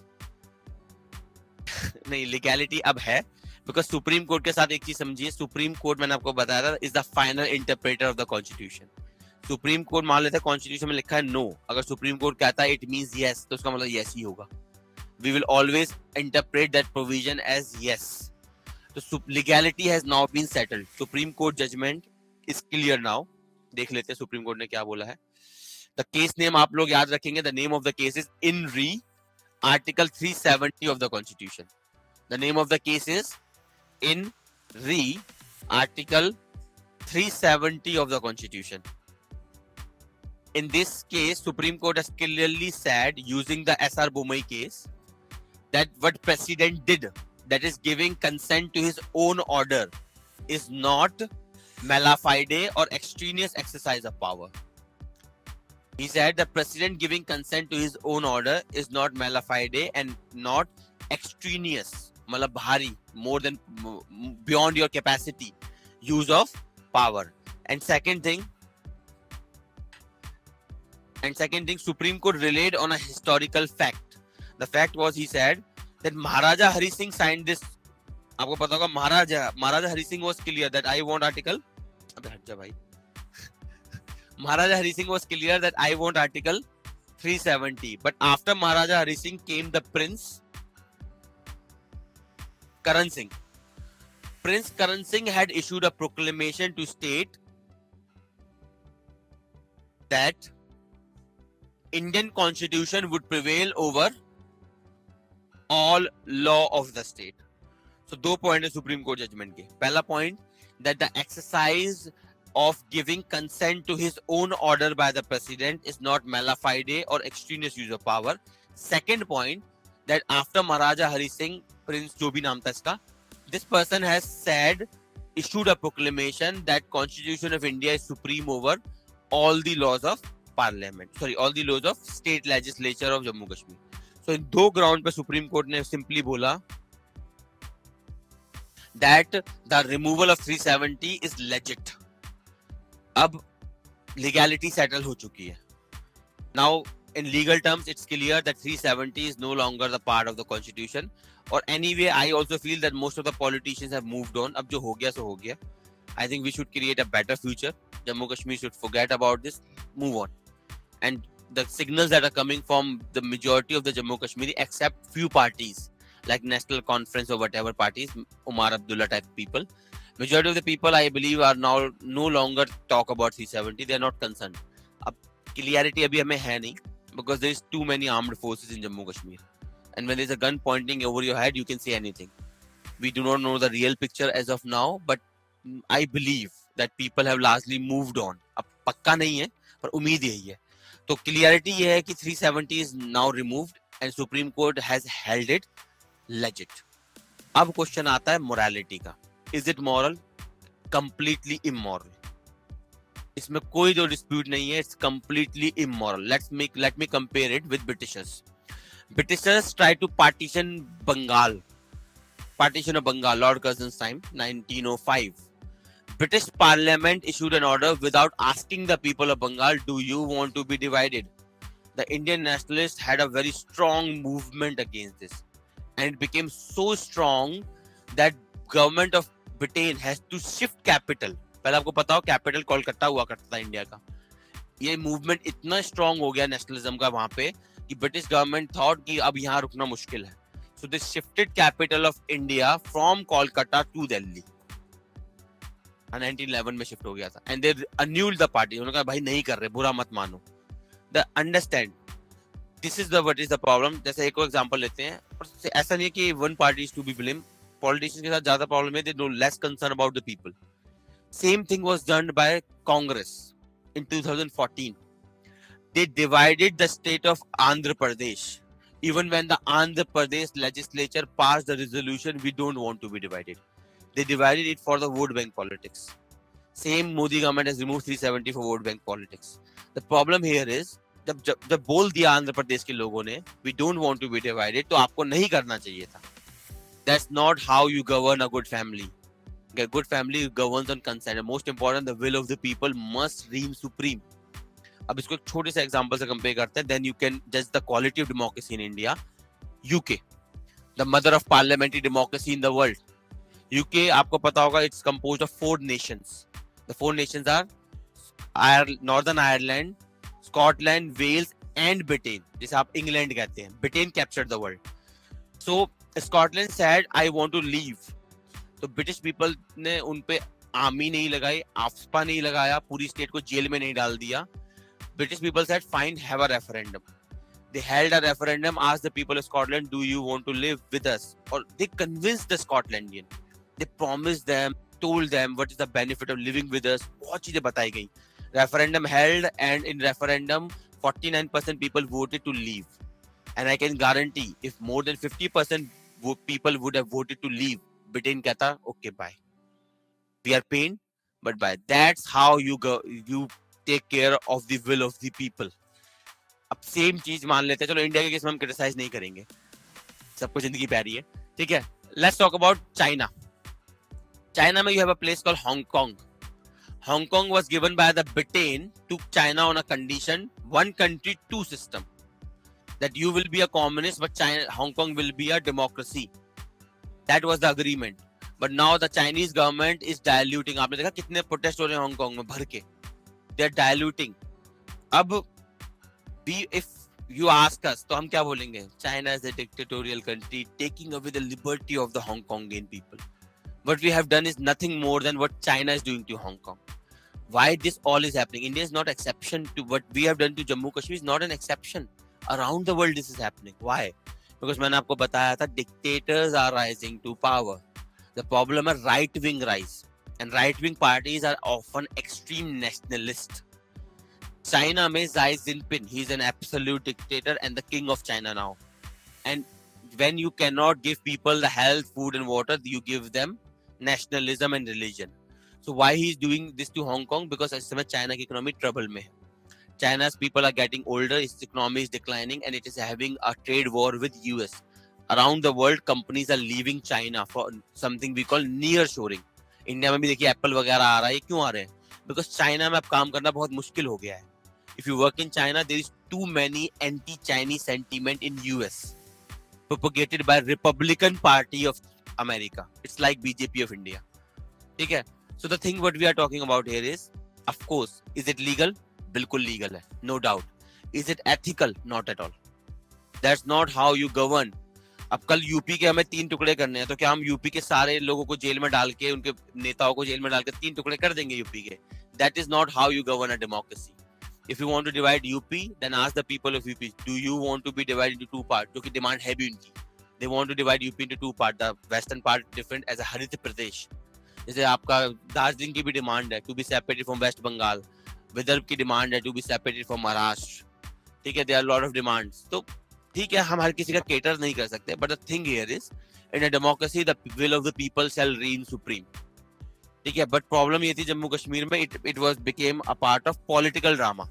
नहीं, legality अब है बिकॉज सुप्रीम कोर्ट के साथ एक चीज समझिए, सुप्रीम कोर्ट मैंने आपको बताया था is the final interpreter of the constitution. Supreme court मान लेते हैं कॉन्स्टिट्यूशन में लिखा है नो, अगर सुप्रीम कोर्ट कहता है इट मींस यस, तो उसका मतलब यस ही होगा. We will always interpret that provision as yes. तो legality has now been settled. Supreme court judgement is clear now. देख लेते हैं सुप्रीम कोर्ट ने क्या बोला है. द केस नेम आप लोग याद रखेंगे, the name of the case is in re article 370 of the constitution. The name of the case is in re article 370 of the constitution. In this case Supreme Court has clearly said, using the SR Bomai case, that what president did, that is giving consent to his own order, is not mala fide or extraneous exercise of power. He said the president giving consent to his own order is not mala fide and not extraneous, मतलब भारी, more than beyond your capacity use of power. And second thing, Supreme Court relied on a historical fact. The fact was, he said that Maharaja Hari Singh signed this. आपको पता होगा महाराजा Hari Singh was clear that I want article, अबे हट जा भाई. Maharaja Hari Singh was clear that I want article 370, but after Maharaja Hari Singh came the Prince Karan Singh. Prince Karan Singh had issued a proclamation to state that Indian constitution would prevail over all law of the state. So दो point है supreme court judgement के. पहला point, that the exercise of giving consent to his own order by the president is not mala fide or extraneous use of power. Second point, that after Maharaja Hari Singh, Prince jo bhi naam tha iska, this person has said, issued a proclamation that Constitution of India is supreme over all the laws of parliament, sorry, all the laws of state legislature of Jammu Kashmir. So in दो ground पे Supreme Court ने simply बोला that the removal of 370 is legit. अब legality settle हो चुकी है. Now in legal terms it's clear that 370 is no longer the part of the constitution. Or anyway, I also feel that most of the politicians have moved on. अब जो हो गया सो हो गया. I think we should create a better future. Jammu Kashmir should forget about this, move on. And the signals that are coming from the majority of the Jammu Kashmiri, except few parties like National Conference or whatever parties, Umar Abdullah type people, majority of the people I believe are now no longer talk about 370. They are not concerned. अब clarity अभी हमें है नहीं, because there is too many armed forces in Jammu Kashmir. And when there's a gun pointing over your head, you can say anything. We do not know the real picture as of now, but I believe that people have largely moved on. अब पक्का नहीं है, पर उम्मीद यही है. तो clarity ये है कि 370 is now removed and Supreme Court has held it legit. अब क्वेश्चन आता है मोरालिटी का. Is it moral? Completely immoral. इसमें कोई जो डिस्प्यूट नहीं है. It's completely immoral. Let me compare it with Britishers. Britishers tried to partition Bengal. Partition of Bengal, Lord Curzon's time, 1905. British Parliament issued an order without asking the people of Bengal, do you want to be divided? The Indian nationalists had a very strong movement against this. And it became so strong that government of Britain has to shift capital. पहले आपको पता हो capital Kolkata हुआ करता था India का. ये movement इतना स्ट्रांग हो गया नेशनलिज्म का वहां पे कि ब्रिटिश गवर्नमेंट थॉट कि अब यहाँ रुकना मुश्किल है. So they shifted capital of India from Kolkata to Delhi. 1911 में शिफ्ट हो गया था. And they annulled the party. उन्होंने कहा भाई नहीं कर रहे, बुरा मत मानो. The understand. This is what is the problem. जैसे एक और एग्जांपल लेते हैं. ऐसा नहीं है कि one party is to be blamed. Politicians के साथ ज्यादा प्रॉब्लम है. They know less concern about the people. Same thing was done by Congress in 2014. They divided the state of Andhra Pradesh. Even when the Andhra Pradesh legislature passed the resolution, we don't want to be divided. They divided it for the vote bank politics. Same Modi government has removed 370 for vote bank politics. The problem here is, जब बोल दिया आंध्र प्रदेश के लोगों ने, we don't want to be divided, तो आपको नहीं करना चाहिए था. That's not how you govern a good family. A good family governs on consent. And most important, the will of the people must reign supreme. अब इसको एक छोटे से एग्जांपल से कंपेयर करते हैं. Then you can judge the quality of democracy in India. UK, the mother of parliamentary democracy in the world. UK आपको पता होगा, it's composed of 4 nations. The 4 nations are Northern Ireland, Scotland, Wales and Britain. जिसे आप England कहते हैं. Britain captured the world. So Scotland said, I want to leave. तो British people ने उन पे आर्मी नहीं लगाई, आफ्सपा नहीं लगाया, पूरी स्टेट को जेल में नहीं डाल दिया. British people said, fine, have a referendum. They held a referendum, asked the people of Scotland, do you want to live with us? Or they convinced the Scotlandian. They promised them, told them what is the benefit of living with us. बहुत चीजें बताई गई. Referendum held, and in referendum, 49% people voted to leave. And I can guarantee, if more than 50% people would have voted to leave, Britain कहता, okay, bye. We are pained, but bye. That's how you go. You take care of the will of the people. अब same चीज मान लेते हैं. चलो India के case में हम क्रिटिसाइज नहीं करेंगे, सबको जिंदगी प्यारी है, ठीक है. Let's talk about China. China में you have a place called Hong Kong. Hong Kong was given by the Britain to China on a condition, one country, 2 system, that you will be a communist but Hong Kong will be a democracy. That was the agreement. But now the Chinese government is diluting. आपने देखा कितने protest हो रहे हैं Hong Kong में भर के. They are diluting. अब if you ask us, तो हम क्या बोलेंगे? China is a dictatorial country taking away the liberty of the Hong Kongian people. What we have done is nothing more than what China is doing to Hong Kong. Why this all is happening? India is not exception to what we have done to Jammu Kashmir. Is not an exception. Around the world this is happening. Why? Because मैंने आपको बताया था, dictators are rising to power. The problem is right wing rise. and right-wing parties are often extreme nationalist. China में Xi Jinping, he's an absolute dictator and the king of China now. And when you cannot give people the health, food and water, you give them nationalism and religion. So why he's doing this to Hong Kong? Because इस समय China की economy trouble में है. China's people are getting older, its economy is declining, and it is having a trade war with US. Around the world, companies are leaving China for something we call nearshoring. India में भी देखिए Apple वगैरह आ रहा है, क्यों आ रहे हैं? Because China में अब काम करना बहुत मुश्किल हो गया है. If you work in China, there is too many anti Chinese sentiment in US propagated by Republican party of America. It's like BJP of India. ठीक है. So the thing what we are talking about here is, of course, is it legal? बिल्कुल legal है, no doubt. Is it ethical? Not at all. That's not how you govern. अब कल UP के हमें 3 टुकड़े करने हैं, तो क्या हम यूपी के सारे लोगों को जेल में डाल के, उनके नेताओं को जेल में डाल के 3 टुकड़े कर देंगे यूपी के? That is not how you govern a democracy. If you want to divide UP, then ask the people of UP, do you want to be divided into 2 part? जो कि डिमांड है भी उनकी. They want to divide UP into 2 part. The western part different as a Harit Pradesh. जैसे आपका दार्जिलिंग की भी demand है to be separated from West Bengal. Vidarbha की डिमांड है to be separated from Maharashtra. ठीक है, there are lot of demands. तो ठीक है, हम हर किसी का केटर नहीं कर सकते, but the thing here is, in a democracy the will of the people shall reign supreme. ठीक है, बट प्रॉब्लम ये थी जम्मू कश्मीर में, it was became a part of political drama.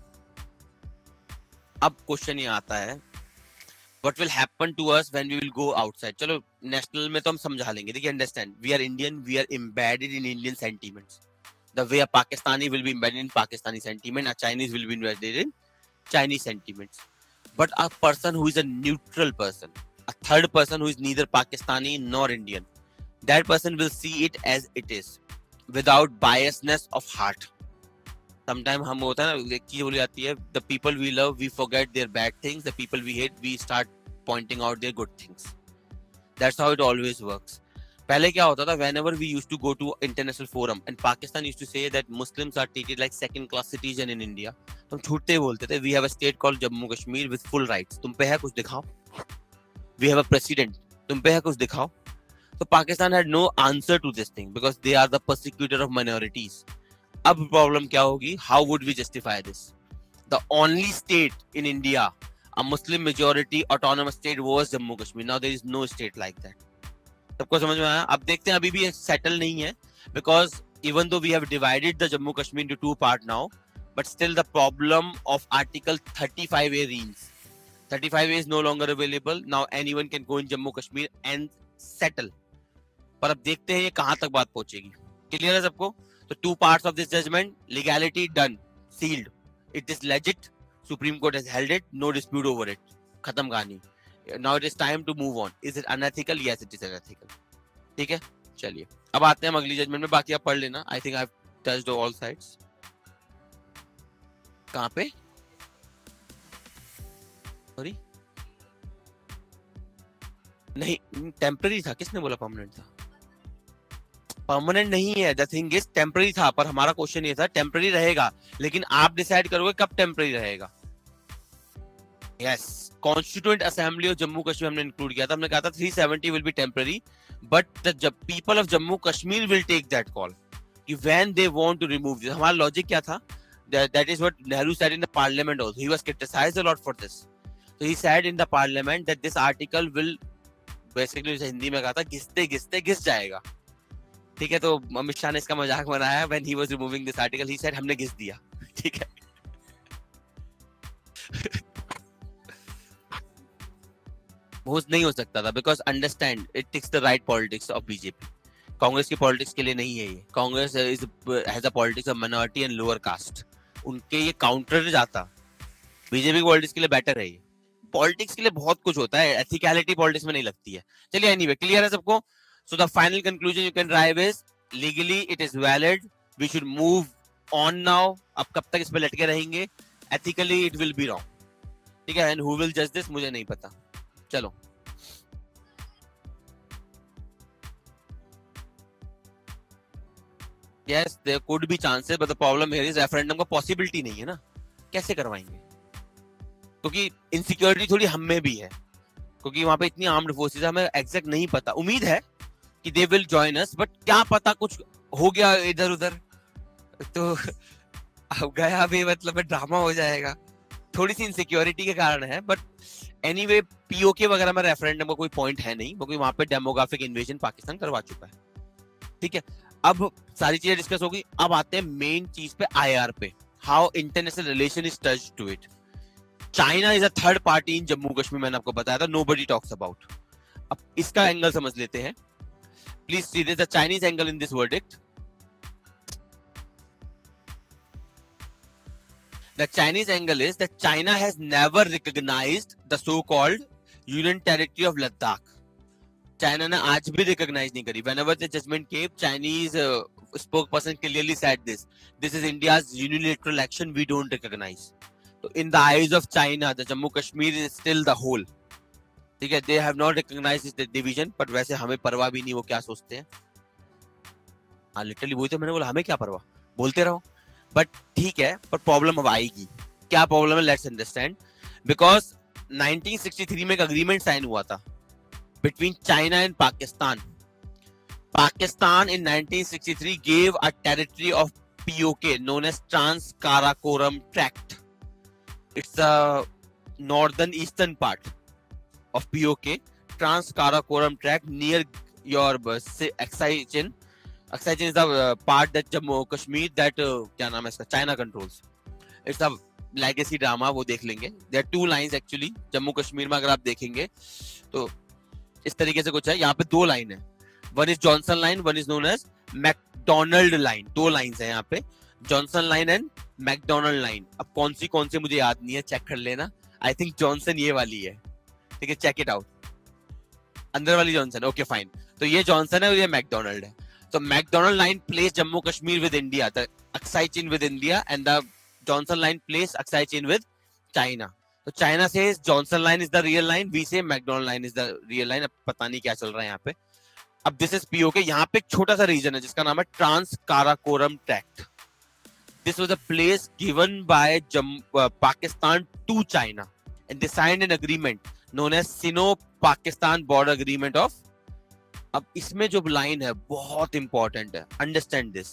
अब क्वेश्चन ये आता है, what will happen to us when we will go outside? चलो नेशनल में तो हम समझा लेंगे. देखिए, understand, we are Indian, we are embedded in Indian sentiments. The way a Pakistani will be embedded in Pakistani sentiment, a Chinese will be embedded in Chinese sentiments. But a person who is a neutral person, a third person who is neither Pakistani nor Indian, that person will see it as it is, without biasness of heart. Sometimes हम होता है ना, एक चीज बोली जाती है, the people we love, we forget their bad things, the people we hate, we start pointing out their good things. That's how it always works. पहले क्या होता था, whenever we used to go to international forum and Pakistan used to say that Muslims are treated like second class citizen in India, तो हम छूटते ही बोलते थे, we have a state called Jammu Kashmir with full rights. तुम पे है कुछ दिखाओ. We have a president. तुम पे है कुछ दिखाओ. So Pakistan had no answer to this thing because they are the persecutor of minorities. अब problem क्या होगी? How would we justify this? The only state in India, a Muslim majority autonomous state, was Jammu Kashmir. Now there is no state like that. सबको समझ में आया? अब देखते हैं, अभी भी सेटल नहीं है, because even though we have divided the Jammu Kashmir into 2 parts now, but still the problem of Article 35A reigns. 35A is no longer available. Now anyone can go in Jammu Kashmir and settle. पर अब देखते हैं ये कहां तक बात पहुंचेगी. Clear है सबको? तो 2 parts of this judgment, legality done, sealed. It is legit. Supreme Court has held it. No dispute over it. खत्म कहानी. Now it is time to move on. Is it unethical? Yes, it is unethical. ठीक है, चलिए अब आते हैं हम अगली जजमेंट में. बाकी आप पढ़ लेना. I think I've touched all sides. कहाँ पे? सॉरी, नहीं, टेम्पररी था. किसने बोला परमानेंट था? परमानेंट नहीं है. द थिंग इज, टेम्पररी था, पर हमारा क्वेश्चन ये था टेम्पररी रहेगा, लेकिन आप डिसाइड करोगे कब टेम्पररी रहेगा. Yes, constituent assembly of Jammu Kashmir हमने इंक्लूड किया था. हमने कहा था 370 will be temporary, but the people of Jammu Kashmir will take that call कि when they want to remove this. हमारा लॉजिक क्या था? That is what Nehru said in the parliament also. He was criticised a lot for this. So he said in the parliament that this article will basically, Hindi में कहा था, घिसते घिसते घिस जाएगा. ठीक है, तो अमित शाह ने इसका मजाक बनाया. When he was removing this article, he said हमने घिस दिया. ठीक है. नहीं हो सकता था, because understand, it ticks the right politics of BJP. Congress की पॉलिटिक्स के लिए नहीं है ये. Congress has a politics of minority and lower caste. उनके ये काउंटर जाता. बीजेपी की पॉलिटिक्स के लिए बेटर है ये. पॉलिटिक्स के लिए बहुत कुछ होता है, एथिकलिटी पॉलिटिक्स में नहीं लगती है. चलिए, एनीवे, क्लियर है सबको? So the final conclusion you can drive is, legally it is valid, we should move on now. अब कब तक इस पे लटके रहेंगे? Ethically it will be wrong. ठीक है, एंड हु विल जज दिस मुझे नहीं पता. चलो, yes there could be chances, but the problem here is referendum का पॉसिबिलिटी नहीं है ना. कैसे करवाएंगे? क्योंकि इनसिक्योरिटी थोड़ी हम में भी है, क्योंकि वहां पे इतनी आर्म्ड फोर्सेस, हमें एग्जैक्ट नहीं पता. उम्मीद है कि they will join us, but क्या पता कुछ हो गया इधर उधर, तो अब गया भी मतलब ड्रामा हो जाएगा, थोड़ी सी इनसिक्योरिटी के कारण है। बट एनीवे पीओके वगैरह में रेफरेंडम का कोई पॉइंट है नहीं, क्योंकि वहां पे डेमोग्राफिक इन्वेजन पाकिस्तान करवा चुका है, ठीक है। अब सारी चीजें डिस्कस होगी, अब आते हैं मेन चीज पे, आईआर पे, how international relation is touched to it. China is a third party in Jammu Kashmir, मैंने आपको बताया था, नोबडी टॉक्स अबाउट। अब इसका एंगल समझ लेते हैं, please see this, the Chinese angle in this verdict. The Chinese angle is that China has never recognized the so-called Union Territory of Ladakh. China ने आज भी recognize नहीं करी. Whenever the judgment came, Chinese spokesperson clearly said this. This is India's unilateral action. We don't recognize. So in the eyes of China, the Jammu Kashmir is still the whole. ठीक है, they have not recognized this division. But वैसे हमें परवाह भी नहीं, वो क्या सोचते हैं? हाँ, लिटरली वही तो मैंने बोला, हमें क्या परवाह, बोलते रहो। बट ठीक है, पर प्रॉब्लम अब आएगी। क्या प्रॉब्लम है, लेट्स अंडरस्टैंड। बिकॉज 1963 में एक अग्रीमेंट साइन हुआ था between China and Pakistan. Pakistan in 1963 gave a territory of POK known as Trans-Karakoram Tract. It's the northern eastern part of POK, Trans-Karakoram Tract near your Aksai Chin. Aksai Chin is the part that Jammu Kashmir that क्या नाम है इसका, China controls. It's a legacy drama, वो देख लेंगे। There are two lines actually Jammu Kashmir में, अगर आप देखेंगे तो इस तरीके से कुछ है। यहाँ पे दो लाइन है, one is Johnson line, one is known as McDonald line. दो लाइंस है यहाँ पे, Johnson line and McDonald line. अब कौन सी मुझे याद नहीं है, चेक कर लेना। आई थिंक जॉनसन ये वाली है, ठीक है, चेक इट आउट। अंदर वाली जॉनसन, ओके फाइन। तो ये जॉनसन है और ये मैकडोनल्ड है। So McDonald line placed Jammu Kashmir with India, the Aksai Chin with India, and the Johnson line placed Aksai Chin with China. So China says Johnson line is the real line, we say McDonald line is the real line. अब पता नहीं क्या चल रहा है यहाँ पे। अब this is POK, यहाँ पे एक छोटा सा रीजन है जिसका नाम है Trans-Karakoram Tract. This was a place given by Pakistan to China, and they signed an agreement known as Sino-Pakistan Border Agreement of। अब इसमें जो लाइन है बहुत इंपॉर्टेंट है, understand this.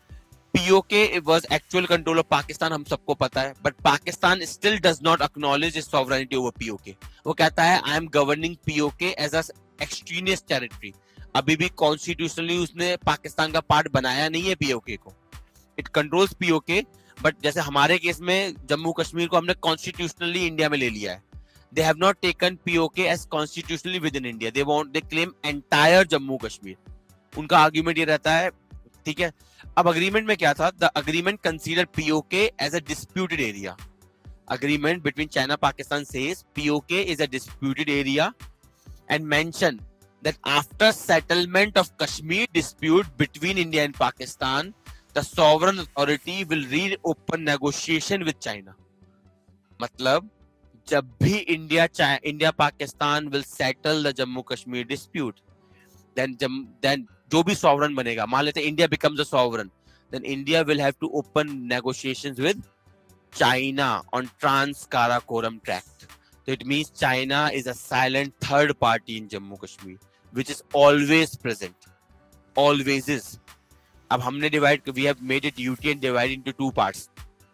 PoK was actual control of Pakistan, हम सबको पता है, but Pakistan still does not acknowledge its sovereignty over PoK. वो कहता है I am governing PoK as a extraneous territory. अभी भी कॉन्स्टिट्यूशनली उसने पाकिस्तान का पार्ट बनाया नहीं है पीओके को। इट कंट्रोल्स पीओके, बट जैसे हमारे केस में जम्मू कश्मीर को हमने कॉन्स्टिट्यूशनली इंडिया में ले लिया है। They have not taken POK as constitutionally within India. They claim entire Jammu Kashmir. उनका आर्ग्यूमेंट ये रहता है, ठीक है। अब अग्रीमेंट में क्या था, the agreement consider POK as a disputed area. Agreement between China Pakistan says POK is a disputed area and mention that after settlement of Kashmir dispute between India and Pakistan, the sovereign authority will reopen negotiation with China. मतलब जब भी India Pakistan will settle the Jammu Kashmir dispute, then जो भी sovereign बनेगा, मान लेते India becomes a sovereign, then India will have to open negotiations with China on ट्रांस-काराकोरम tract. तो it means China is a silent third party in Jammu Kashmir which is always present, always is. अब हमने we have made it UT and divide into two parts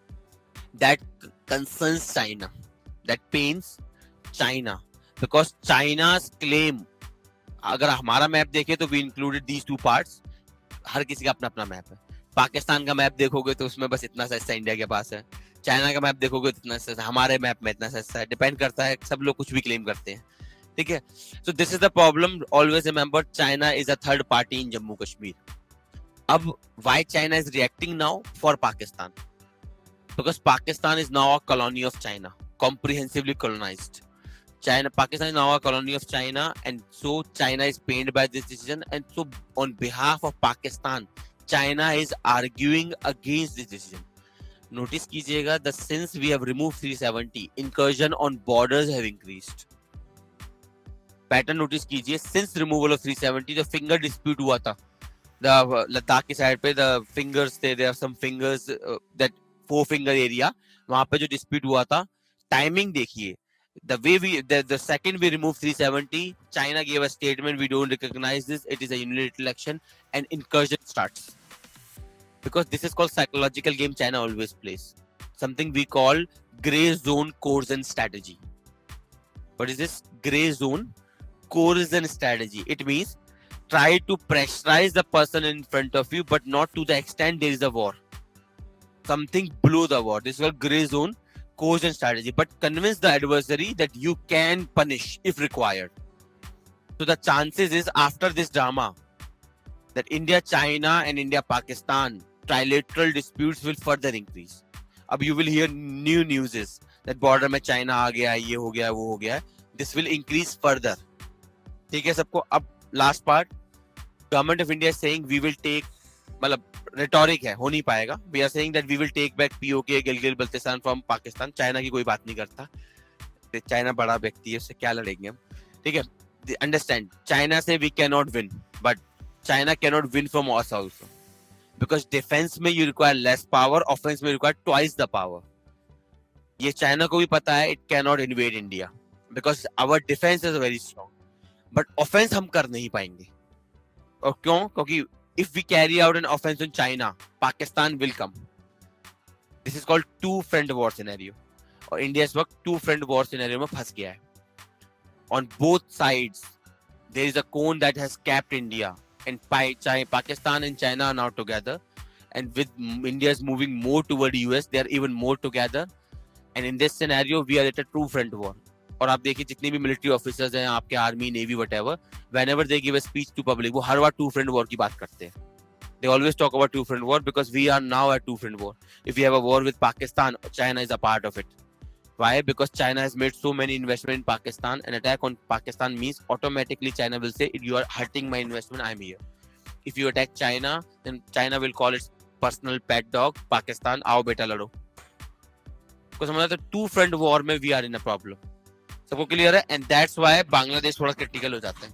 that concerns China, that pains China, because China's claim, अगर हमारा map देखे तो we included these two parts, हर किसी का अपना अपना मैप है। पाकिस्तान का मैप देखोगे तो उसमें बस इतना सा हिस्सा इंडिया के पास है, चाइना का मैप देखोगे तो इतना सा, हमारे मैप में इतना सा हिस्सा है, डिपेंड करता है, सब लोग कुछ भी क्लेम करते हैं, ठीक है। So this is the problem, always remember China is a third party in Jammu Kashmir. अब why China is reacting now for Pakistan, because Pakistan is now a colony of China, comprehensively colonized. Pakistan is now a colony of China, and so China is pained by this decision, and so on behalf of Pakistan, China is arguing against this decision. Notice कीजिएगा, since we have removed 370, incursion on borders have increased. Pattern notice कीजिए, since removal of 370, the finger dispute हुआ था, the Ladakh की side पे the fingers थे, there are some fingers that 4 finger area, वहां पे जो dispute हुआ था, टाइमिंग देखिए, the second we remove 370, China gave a statement, we don't recognize this, it is a unilateral action, and incursion starts. because this is called psychological game China always plays. Something we call gray zone coercion strategy. What is this gray zone coercion strategy? It means try to pressurize the person in front of you, but not to the extent there is a war. Something below the war. This is called gray zone coercion strategy, but convince the adversary that you can punish if required. So the chances is after this drama that India, China and India, Pakistan trilateral disputes will further increase. अब you will hear new news that border में China आ गया, ये हो गया, वो हो गया. This will increase further. ठीक है सबको. अब last part, government of India is saying we will take, मतलब rhetoric है, हो नहीं पाएगा. We are saying that we will take back POK, Gilgit Baltistan from Pakistan. China की कोई बात नहीं करता. China बड़ा व्यक्ति है, उससे क्या लड़ेंगे हम. ठीक है. Understand, China से we cannot win, but China cannot win from us also. Because defense में you require less power, offense में require twice the power. ये China को भी पता है, it cannot invade India because our defense is very strong. But offense हम कर नहीं पाएंगे. और क्यों? क्योंकि if we carry out an offense on China, Pakistan will come. This is called two front war scenario. और India इस वक्त two front war scenario में फंस गया है. On both sides, there is a cone that has capped India. And Pakistan and China are now together, and with India is moving more toward US, they are even more together. And in this scenario, we are at a true front war. और आप देखिए जितने भी military officers हैं, आपके army, navy, whatever, whenever they give a speech to public, वो हर बार two front war की बात करते हैं. They always talk about two front war because we are now at two front war. If we have a war with Pakistan, China is a part of it. Why? Because China has made so many investment in Pakistan. An attack on Pakistan means automatically China will say, you are hurting my investment, I'm here. If you attack China, then China will call its personal pet dog, Pakistan, आओ बेटा लड़ो. Because समझा तो two front war में we are in a problem. सबको clear है? And that's why Bangladesh थोड़ा critical हो जाता है.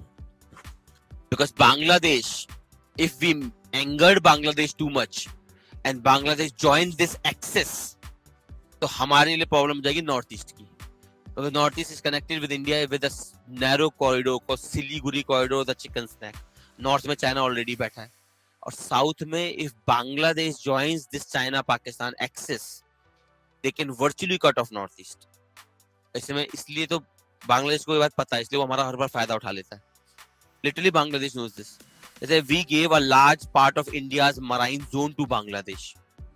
Because Bangladesh, if we angered Bangladesh too much and Bangladesh joins this axis, तो हमारे लिए प्रॉब्लम हो जाएगी नॉर्थ ईस्ट की. Because North East is connected with India with a narrow corridor called Siliguri corridor, the chicken snack. North में China already बैठा है. और South में if Bangladesh joins this China-Pakistan axis, they can virtually cut off North East. इसमें इसलिए तो बांग्लादेश को ये बात पता है, इसलिए वो हमारा हर बार फायदा उठा लेता है. Literally Bangladesh knows this. जैसे we gave a large part of India's marine zone to Bangladesh.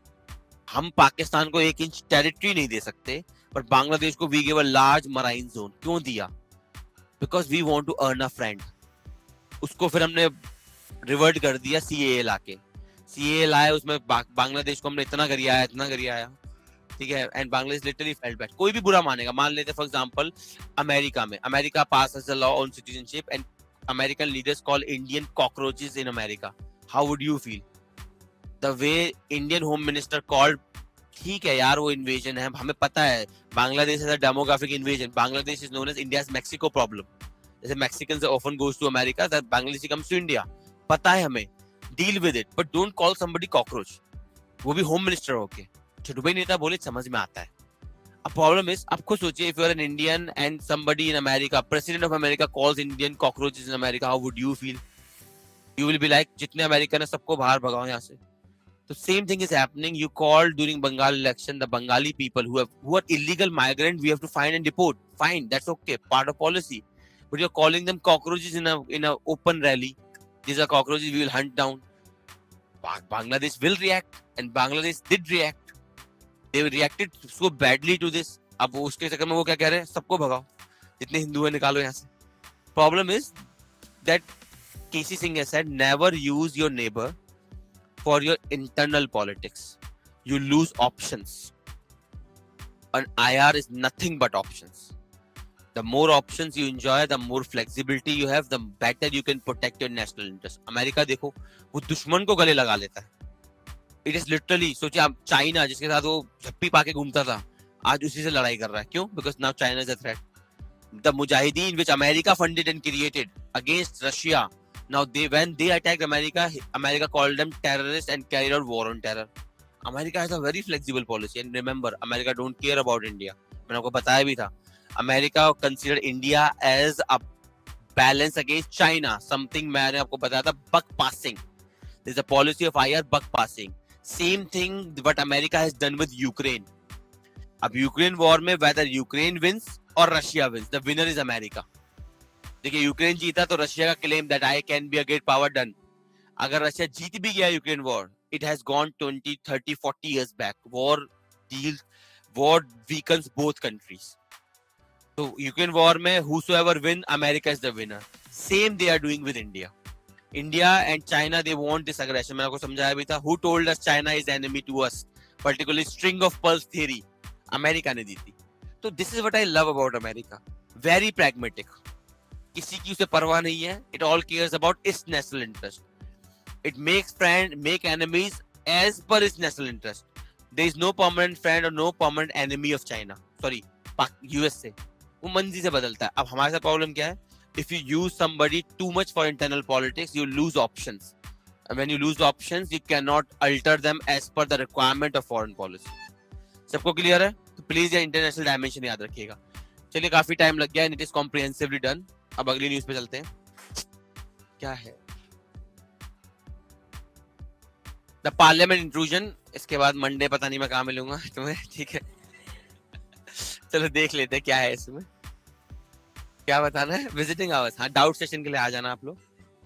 हम पाकिस्तान को 1 इंच टेरिटरी नहीं दे सकते, पर बांग्लादेश को we give a large marine zone. क्यों दिया? Because we want to earn a friend. उसको फिर हमने रिवर्ट कर दिया सीएए लाके. सीएए लाए, उसमें बांग्लादेश को हमने इतना गरियाया, ठीक है. And Bangladesh literally felt back. कोई भी बुरा मानेगा. मान लेते फॉर एग्जांपल अमेरिका में, America pass the law on citizenship and American leaders call Indian cockroaches in America. How would you feel? The way Indian Home Minister called, ठीक है यार वो invasion है, हमें पता है. Bangladesh is a demographic invasion. Bangladesh is known as India's Mexico problem. जैसे Mexicans often goes to America, that Bangladeshi comes to India. पता है हमें. Deal with it, but don't call somebody cockroach. वो भी Home Minister होके. छोटे नेता बोले समझ में आता है. A problem is, आप खुद सोचिए, if you are an Indian and somebody in America, President of America calls Indian cockroaches in America, how would you feel? You will be like, जितने अमेरिकन है सबको बाहर भगाओ यहाँ से. The same thing is happening. You called during Bengal election the Bengali people who are illegal migrants. We have to find and deport. Fine, that's okay, part of policy. But you're calling them cockroaches in a open rally. These are cockroaches we will hunt down. Bangladesh will react, and Bangladesh did react. They reacted so badly to this. अब उसके चक्कर में वो क्या कह रहे हैं? सबको भगाओ, जितने हिंदू हैं निकालो यहाँ से. Problem is that KC Singh has said, never use your neighbor for your internal politics. You lose options. An IR is nothing but options. The more options you enjoy, the more flexibility you have, the better you can protect your national interest. America देखो, वो दुश्मन को गले लगा लेता है. It is literally, सोचिए आप चाइना जिसके साथ वो झप्पी पाके घूमता था, आज उसी से लड़ाई कर रहा है. क्यों? Because now China is a threat. The Mujahideen, which America funded and created against Russia, now when they attacked America, America called them terrorists and carried out war on terror. America has a very flexible policy, and remember, America don't care about India. मैंने आपको बताया भी था. America considered India as a balance against China. Something मैंने आपको बताया था, buck passing. There's a policy of IR buck passing. Same thing what America has done with Ukraine. अब यूक्रेन वॉर में whether Ukraine wins or Russia wins, the winner is America. देखिए Ukraine जीता तो Russia का claim that I can be a great power done. अगर Russia जीत भी गया Ukraine war, it has gone 20, 30, 40 years back. War weakens both countries. So Ukraine war में whosoever win, America is the winner. Same they are doing with India. India and China, they want this aggression. मैंने आपको समझाया भी था. Who told us China is enemy to us? Particularly string of pearls theory. America ने दी थी. So this is what I love about America. Very pragmatic. किसी की उसे परवाह नहीं है. It all cares about its national interest. It makes friends, make enemies as per its national interest. There is no permanent friend or no permanent enemy of China. Sorry, US से. वो मंजी से बदलता है. अब हमारे साथ प्रॉब्लम क्या है? If you use somebody too much for internal politics, you lose options. And when you lose options, you cannot alter them as per the requirement of foreign policy. सबको क्लियर है? तो प्लीज ये international dimension याद रखिएगा. चलिए काफी time लग गया and it is comprehensively done. अब अगली न्यूज पे चलते हैं. क्या है? The parliament intrusion. इसके बाद मंडे पता नहीं मैं कहाँ मिलूंगा तुम्हें. ठीक है, चलो देख लेते हैं क्या है इसमें. क्या बताना है? Visiting hours. हाँ, डाउट सेशन के लिए आ जाना आप लोग.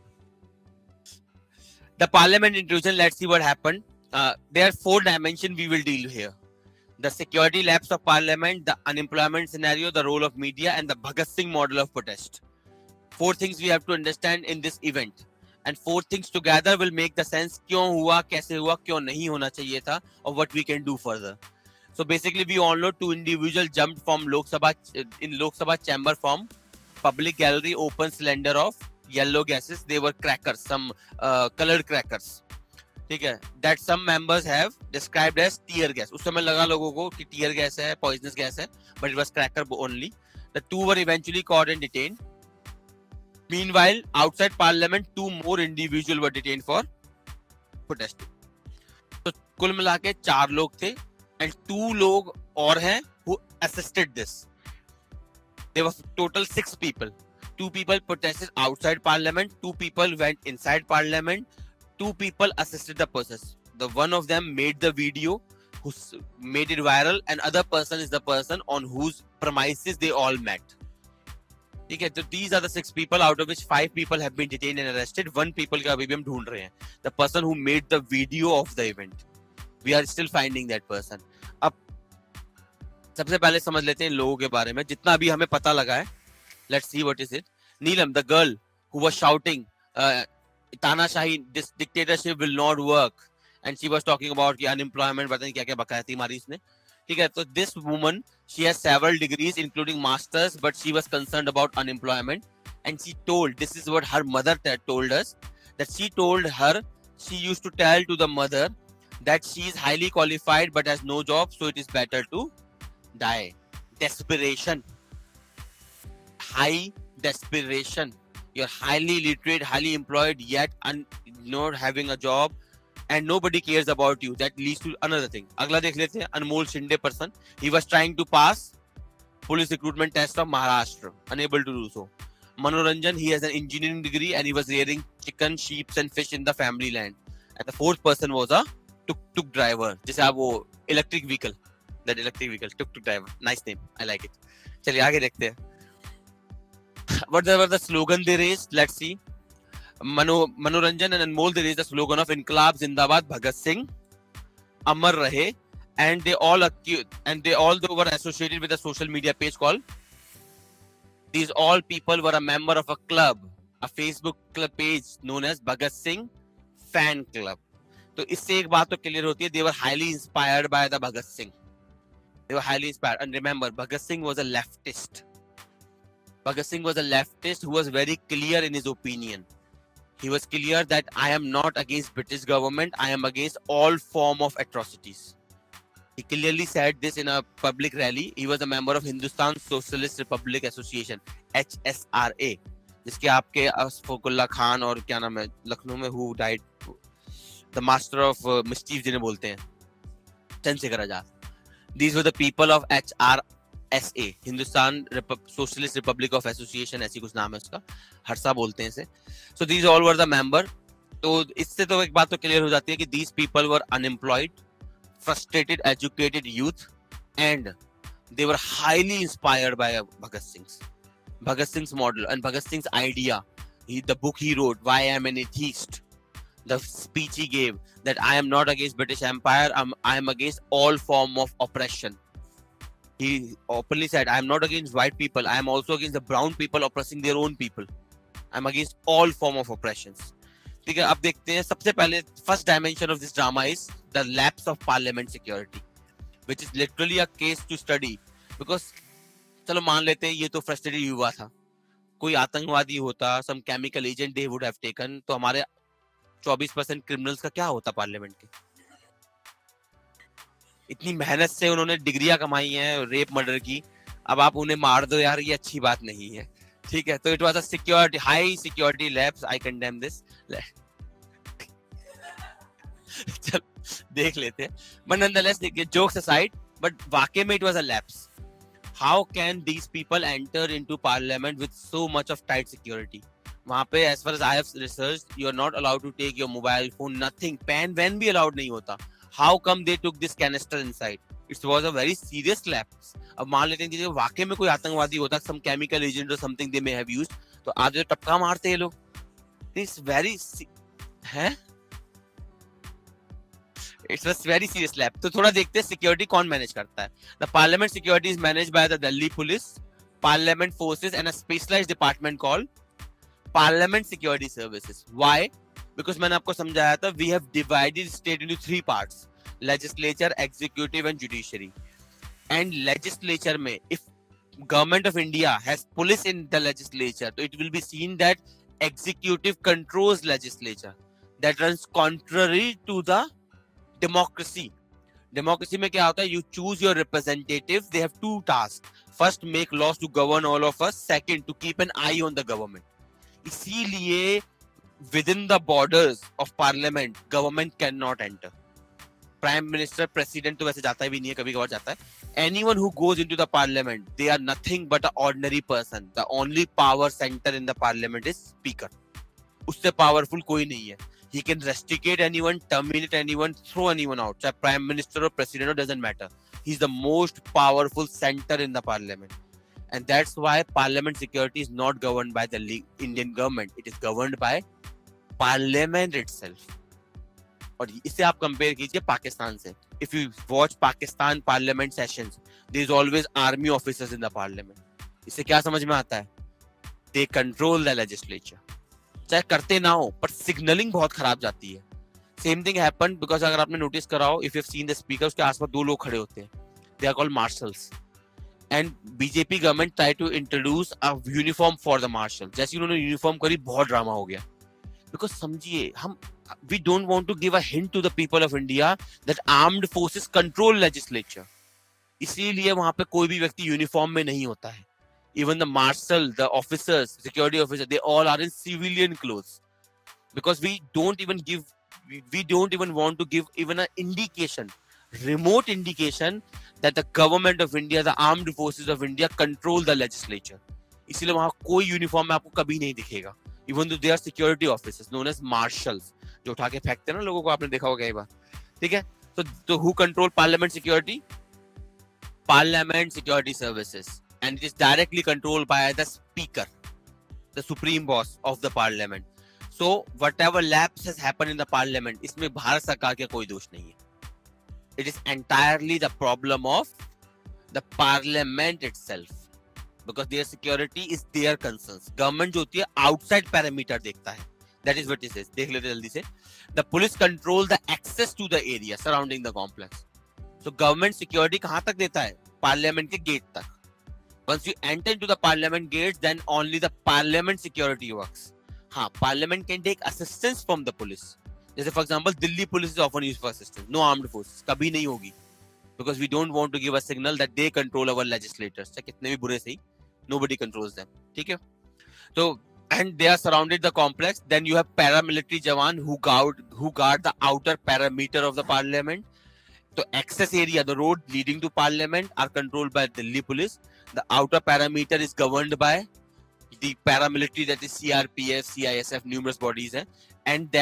The parliament intrusion, let's see what happened. There are 4 dimensions we will deal here. The security lapse of parliament, the unemployment scenario, the role of media, and the Bhagat Singh model of protest. 4 things we have to understand in this event. And 4 things together will make the sense क्यों हुआ, कैसे हुआ, क्यों नहीं होना चाहिए था, or what we can do further. So basically, we all know 2 individuals jumped from Lok Sabha chamber from public gallery, open cylinder of yellow gases. They were crackers, some colored crackers. ठीक है, that some members have described as tear gas. उस समय लगा लोगों को कि tear gas है, poisonous gas है, but it was cracker only. The 2 were eventually caught and detained. Meanwhile, outside parliament, 2 more individuals were detained for protesting. तो कुल मिला के 4 लोग थे and 2 लोग और हैं who assisted this. There were total 6 people. 2 people protested outside parliament, 2 people went inside parliament, 2 people assisted the process. The one of them made the video, who made it viral, and other person is the person on whose premises they all met. ठीक है, तो these are the 6 people, out of which 5 people have been detained and arrested. 1 people का अभी भी हम ढूंढ रहे हैं. The person who made the video of the event. We are still finding that person. अब सबसे पहले समझ लेते हैं लोगों के बारे में जितना अभी हमें पता लगा है. Let's see what is it. Neelam, the girl who was shouting, तानाशाही, this dictatorship will not work, and she was talking about कि unemployment, पता नहीं क्या क्या बकाया थी मारी इसने. ठीक है, तो this woman, she has several degrees including masters, but she was concerned about unemployment, and she told, this is what her mother told us, that she told her, she used to tell to the mother that she is highly qualified but has no job, so it is better to die. Desperation. High desperation. You're highly literate, highly employed, yet not having a job, and nobody cares about you. That leads to another thing. अगला देख लेते हैं. Anmol Shinde person. He was trying to pass police recruitment test of Maharashtra, unable to do so. Manoranjan, he has an engineering degree and he was rearing chicken, sheep and fish in the family land. And the 4th person was a tuk-tuk driver. जैसे आप वो electric vehicle, that electric vehicle, tuk-tuk driver. Nice name, I like it. चलिए आगे देखते हैं. Whatever the slogan they raised, let's see. Manoranjan and Anmol, they raised the slogan of Inqilab Zindabad, Bhagat Singh, Amar Rahe, and they all were associated with a social media page called. These all people were a member of a club, a Facebook club page known as Bhagat Singh Fan Club. तो इससे एक बात तो clear होती है, they were highly inspired by the Bhagat Singh. They were highly inspired, and remember, Bhagat Singh was a leftist. Bhagat Singh was a leftist who was very clear in his opinion. He was clear that I am not against British government. I am against all form of atrocities. He clearly said this in a public rally. He was a member of Hindustan Socialist Republic Association, HSRA, जिसके आपके असफाकुल्ला खान और क्या नाम है लखनऊ में who died, the master of mischief जिन्हें बोलते हैं, Chandrashekhar Azad. These were the people of HRSA, Hindustan Socialist Republic of Association, ऐसी कुछ नाम है उसका, हर्षा बोलते हैं इसे. So these all were the member. तो इससे तो एक बात तो क्लियर हो जाती है कि these people were unemployed, frustrated, educated youth, and they were highly inspired by Bhagat Singh's model and Bhagat Singh's idea. The book he wrote, Why I Am an Atheist, the speech he gave, that I am not against British Empire, I am against all form of oppression. He openly said, I am not against white people, I am also against the brown people oppressing their own people. I am against all form of oppressions. ठीक है, अब देखते हैं सबसे पहले first dimension of this drama is the lapse of parliament security, which is literally a case to study. Because चलो मान लेते हैं ये तो फ्रस्ट्रेटेड युवा था, कोई आतंकवादी होता, some chemical agent they would have taken, तो हमारे 24% क्रिमिनल्स का क्या होता पार्लियामेंट के? इतनी मेहनत से उन्होंने डिग्रियां कमाई हैं रेप मर्डर की, अब आप उन्हें मार दो यार, ये अच्छी बात नहीं है, ठीक है? तो it was a security, high security labs, I condemn this. चल देख लेते हैं, बट नॉनदलेस देखिए, जोक्स असाइड, बट वाकई में it was a lapse. How can these people enter into parliament with so much of tight security? वहां पे as far as I have research, you are not allowed to take your mobile phone, nothing, pen वैन भी allowed नहीं होता। How come they took this canister inside? It was a very serious lapse. अब मान लेते हैं कि वाकई में कोई आतंकवादी होता, सम केमिकल एजेंट और something they may have used, तो आज जो टपका मारते हैं लोग, दिस वेरी है, it's a very serious lap. तो थोड़ा देखते हैं सिक्योरिटी कौन मैनेज करता है। The parliament security is managed by the Delhi police, parliament forces and a specialised department called parliament security services. Why? Because मैंने आपको समझाया था, we have divided state into 3 parts, legislature, executive and judiciary. And legislature में if government of India has police in the legislature, तो it will be seen that executive controls legislature, that runs contrary to the democracy. Democracy में क्या होता है? You choose your representatives, they have 2 tasks. First, make laws to govern all of us. Second, to keep an eye on the government. इसीलिए within the borders of parliament, government cannot enter. Prime Minister, President तो वैसे जाता भी नहीं है, कभी कभार जाता है। Anyone who goes into the parliament, they are nothing but an ordinary person. The only power center in the parliament is speaker. उससे powerful कोई नहीं है। He can rusticate anyone, terminate anyone, throw anyone out. चाहे Prime Minister or President, doesn't matter. He's the most powerful center in the parliament. And that's why parliament security is not governed by the Indian government. It is governed by parliament itself. और इसे आप compare कीजिए पाकिस्तान से। If you watch Pakistan parliament sessions, there is always army officers in the parliament. इससे क्या समझ में आता है? They control the legislature. चाहे करते ना हो, पर सिग्नलिंग बहुत खराब जाती है। सेम थिंग हैपेंड बिकॉज अगर आपने नोटिस करा हो, if you have seen the speaker, उसके आसपास 2 लोग खड़े होते हैं, they are called marshals. And BJP government try to introduce a uniform for the marshal. जैसे उन्होंने यूनिफॉर्म करी, बहुत ड्रामा हो गया। बिकॉज समझिए, हम we don't want to give a hint to the people of India that armed forces control legislature. इसीलिए वहां पे कोई भी व्यक्ति यूनिफॉर्म में नहीं होता है। Even the marshal, the officers, security officers, they all are in civilian clothes, because we don't even want to give even an indication, remote indication, that the government of India, the armed forces of India control the legislature. इसीलिए वहां कोई uniform में आपको कभी नहीं दिखेगा। Even though they are security officers known as marshals, जो उठा के फेंकते हैं ना लोगों को, आपने देखा होगा कई बार, ठीक है? तो who control parliament security? Parliament security services, and it is directly controlled by the speaker, the supreme boss of the parliament. So whatever lapse has happened in the parliament, इसमें भारत सरकार का कोई दोष नहीं है। It is entirely the problem of the parliament itself, because their security is their concerns. Government जो होती है outside parameter देखता है। That is what it says. देख लेते जल्दी से। The police control the access to the area surrounding the complex. So government security कहाँ तक देता है? Parliament के गेट तक। Once you enter into the parliament gates, then only the parliament security works. हाँ, parliament can take assistance from the police. जैसे for example, Delhi police is often used for assistance. No armed forces. कभी नहीं होगी. Because we don't want to give a signal that they control our legislators. चाहे कितने भी बुरे सही, nobody controls them. ठीक है? तो and they are surrounded the complex. Then you have paramilitary jawan who guard the outer perimeter of the parliament. So access area, the road leading to parliament, are controlled by Delhi police. The outer perimeter is governed by the paramilitary, that is CRPF, CISF, numerous bodies हैं. And then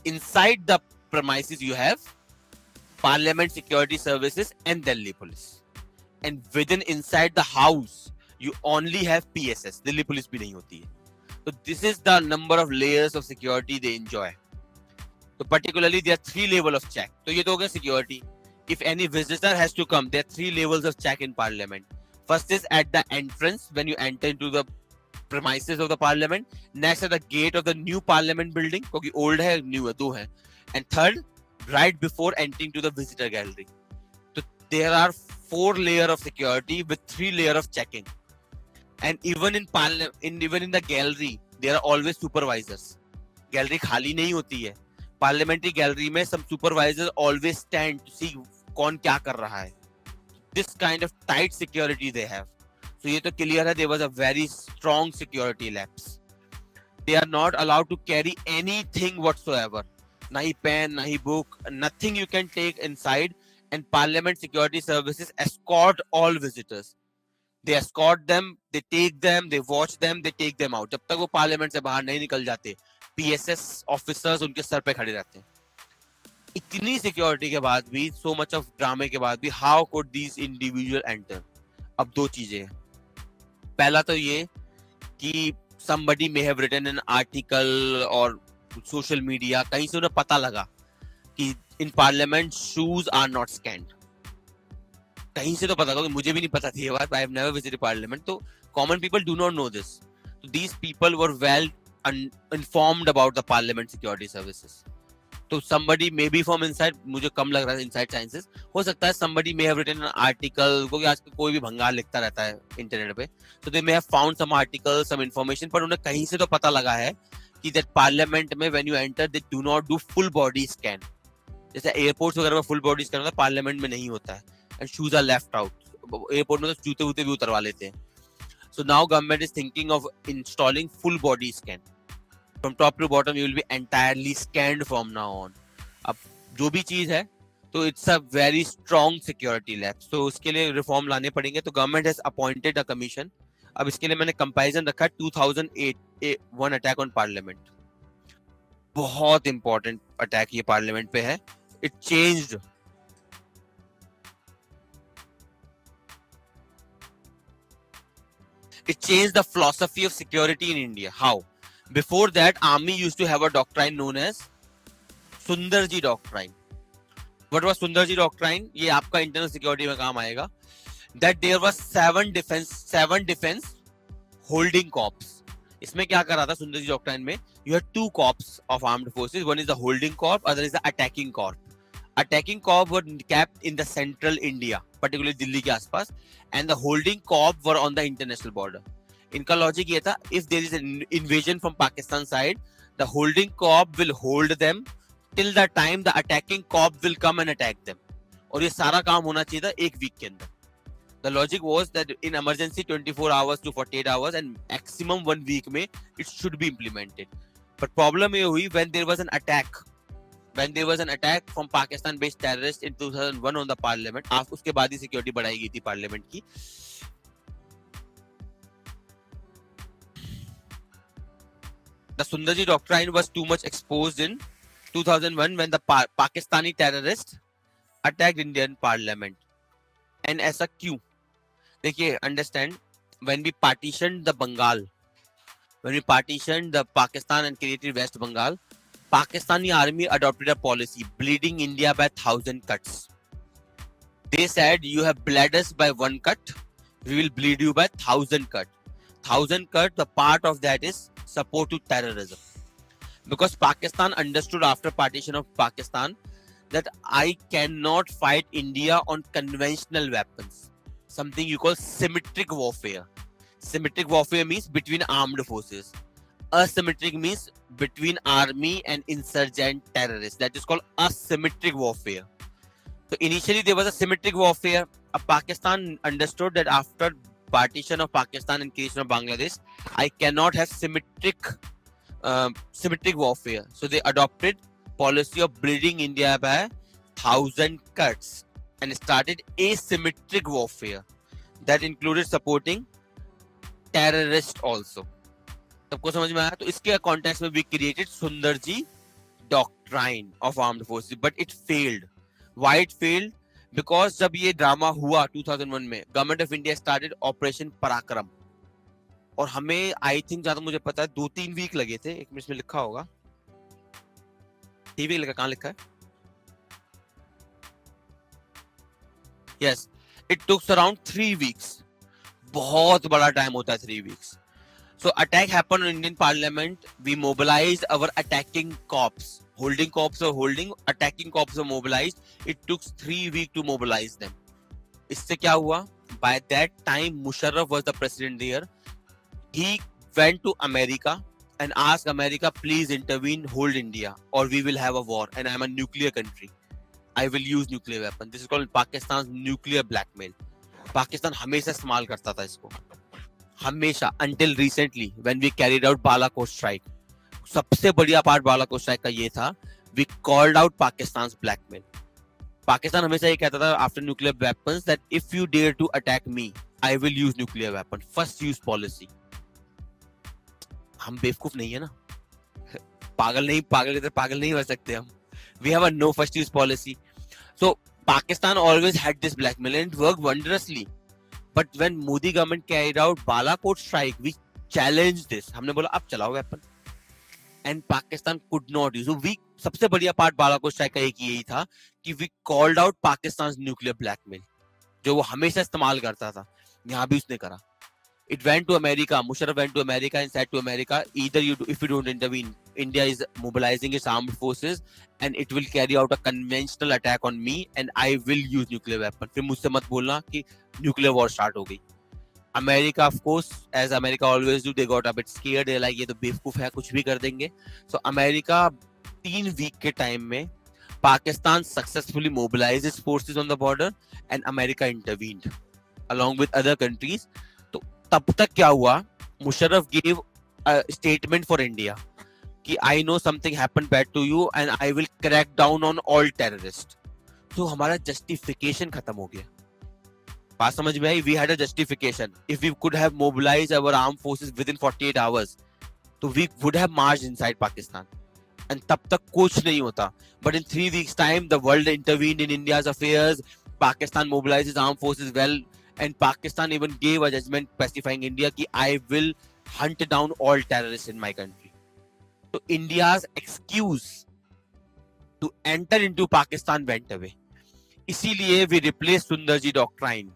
inside the premises you have Parliament Security Services and Delhi Police, and within inside the house you only have PSS. Delhi Police भी नहीं होती है. So this is the number of layers of security they enjoy. So particularly there are 3 levels of check. So ये तो हो गया security. If any visitor has to come, there are 3 levels of check in Parliament. First is at the entrance when you enter into the premises of the Parliament. Next at the gate of the new Parliament building, क्योंकि old है, new है, दो है. And third, right before entering to the visitor gallery. So there are 4 layers of security with 3 layers of checking. And even in the gallery, there are always supervisors. Gallery खाली नहीं होती है. Parliamentary gallery में some supervisors always stand to see कौन क्या कर रहा है. This kind of tight security they have. So ये तो clear है, there was a very strong security lapse. They are not allowed to carry anything whatsoever. ना ही pen, ना ही book, nothing you can take inside. And Parliament Security Services escort all visitors. They escort them, they take them, they watch them, they take them out. जब तक वो parliament से बाहर नहीं निकल जाते, PSS ऑफिसर्स उनके सर पे खड़े रहते हैं. इतनी सिक्योरिटी के बाद भी, so much of ड्रामे के बाद भी, how could these individual enter? अब 2 चीजें हैं. पहला तो ये कि somebody may have written an article और social media, कहीं से उन्हें पता लगा कि in parliament shoes are not scanned. कहीं से तो पता होगा, मुझे भी नहीं पता थी ये बात. I have never visited parliament, तो common people do not know this. So these people were well informed about the parliament security services. तो somebody may be from inside, मुझे कम लग रहा है inside sciences, हो सकता है somebody may have written an article, क्योंकि आजकल कोई भी भंगार लिखता रहता है इंटरनेट पे. So they may have found some article, some information, पर उन्हें कहीं से तो पता लगा है कि that parliament में when you enter they do not do full body scan. जैसे एयरपोर्ट्स वगैरह में फुल बॉडी स्कैन होता है, पार्लियामेंट में नहीं होता है. And shoes are left out. Airport में तो जूते वूते भी उतरवा लेते हैं. So now government is thinking of installing full body scan from top to bottom. You will be entirely scanned from now on. अब जो भी चीज है तो it's a very strong security labs. तो उसके लिए रिफॉर्म लाने पड़ेंगे. तो government has appointed a commission. अब इसके लिए मैंने कंपैरिजन रखा 2008 वन अटैक ऑन पार्लियामेंट. बहुत इंपॉर्टेंट अटैक ये पार्लियामेंट पे है. It changed the philosophy of security in India. How? Before that, army used to have a doctrine known as Sundarji doctrine. What was Sundarji doctrine? ये आपका internal security में काम आएगा. That there was 7 defense holding corps. इसमें क्या कर रहा था सुंदरजी डॉक्ट्राइन में? You have 2 corps of armed forces. One is the holding corps, other is the attacking corps. Attacking corps were kept in the central India, particularly Delhi के आसपास, and the holding corps were on the international border. इनका logic ये था, if there is an invasion from Pakistan side, the holding corps will hold them till the time the attacking corps will come and attack them. और ये सारा काम होना चाहिए था 1 वीक के अंदर. The logic was that in emergency 24 hours to 48 hours and maximum 1 week में it should be implemented. But problem ये हुई when there was an attack from Pakistan based terrorists in 2001 on the parliament. उसके बाद ही security बढ़ाई गई थी parliament की. The Sundarji doctrine was too much exposed in 2001 when the Pakistani terrorists attacked Indian parliament. And ऐसा क्यों? देखिए, understand, when we partitioned the Pakistan and created West Bengal, Pakistani army adopted a policy, bleeding India by 1,000 cuts. They said, you have bled us by 1 cut, we will bleed you by 1,000 cut. 1,000 cut, the part of that is support to terrorism. Because Pakistan understood after partition of Pakistan that I cannot fight India on conventional weapons. Something you call symmetric warfare. Symmetric warfare means between armed forces. Asymmetric means between army and insurgent terrorists. That is called asymmetric warfare. So initially there was a symmetric warfare. Pakistan understood that after partition of Pakistan and creation of Bangladesh, I cannot have symmetric warfare. So they adopted policy of bleeding India by 1,000 cuts and started asymmetric warfare that included supporting terrorists also. सबको समझ में आया? तो इसके context में we created Sundarji doctrine of armed forces, but it failed. Why it failed? Because जब ये drama हुआ 2001 में, government of India started operation Parakram, और हमें आई थिंक जहां तक मुझे पता है 2-3 वीक लगे थे. एक मिनट में लिखा होगा, टीवी लिखा, कहां लिखा है? Yes, it takes around 3 weeks. बहुत बड़ा टाइम होता है 3 weeks. So attack happened in Indian Parliament. We mobilized our attacking corps. Holding corps were holding, attacking corps were mobilized. It took 3 weeks to mobilize them. इससे क्या हुआ? By that time, Musharraf was the president there. He went to America and asked America, please intervene, hold India, or we will have a war. And I am a nuclear country. I will use nuclear weapon. This is called Pakistan's nuclear blackmail. Pakistan हमेशा इस्तेमाल करता था इसको, हमेशा, until recently when we carried out Balakot strike. सबसे बढ़िया part Balakot strike का ये था, we called out Pakistan's blackmail. Pakistan हमेशा ये कहता था after nuclear weapons that if you dare to attack me, I will use nuclear weapon. First use policy. हम बेवकूफ नहीं है ना, पागल नहीं, पागल की तरह पागल नहीं हो सकते हम. We have a no first use policy. So Pakistan always had this blackmail and it worked wondrously. But when Modi government carried out Balakot strike, we challenged this. हमने बोला अब चलाओ weapon, and Pakistan could not use. So we, सबसे बढ़िया part Balakot strike का एक यही था कि we called out Pakistan's nuclear blackmail, जो वो हमेशा इस्तेमाल करता था. यहाँ भी उसने करा. It went to America. Musharraf went to America and said to America, either you do, if you don't intervene, India is mobilizing its armed forces and it will carry out a conventional attack on me and I will use nuclear weapon. फिर मुझसे मत बोलना कि nuclear war start हो गई. America, of course, as America always do, they got a bit scared. They like ये तो बेवकूफ है, कुछ भी कर देंगे. So America 3 week के time में Pakistan successfully mobilized its forces on the border and America intervened along with other countries. तो तब तक क्या हुआ? Musharraf gave a statement for India कि I know something happened bad to you and I will crack down on all terrorists. तो हमारा justification खत्म हो गया. बात समझ में आई? We had a justification. If we could have mobilized our armed forces within 48 hours, तो we would have marched inside Pakistan. And तब तक कुछ नहीं होता. But in 3 weeks time, the world intervened in India's affairs. Pakistan mobilized its armed forces well, and Pakistan even gave a judgment specifying India कि I will hunt down all terrorists in my country. So India's excuse to enter into Pakistan went away. इसीलिए we replaced Sundarji doctrine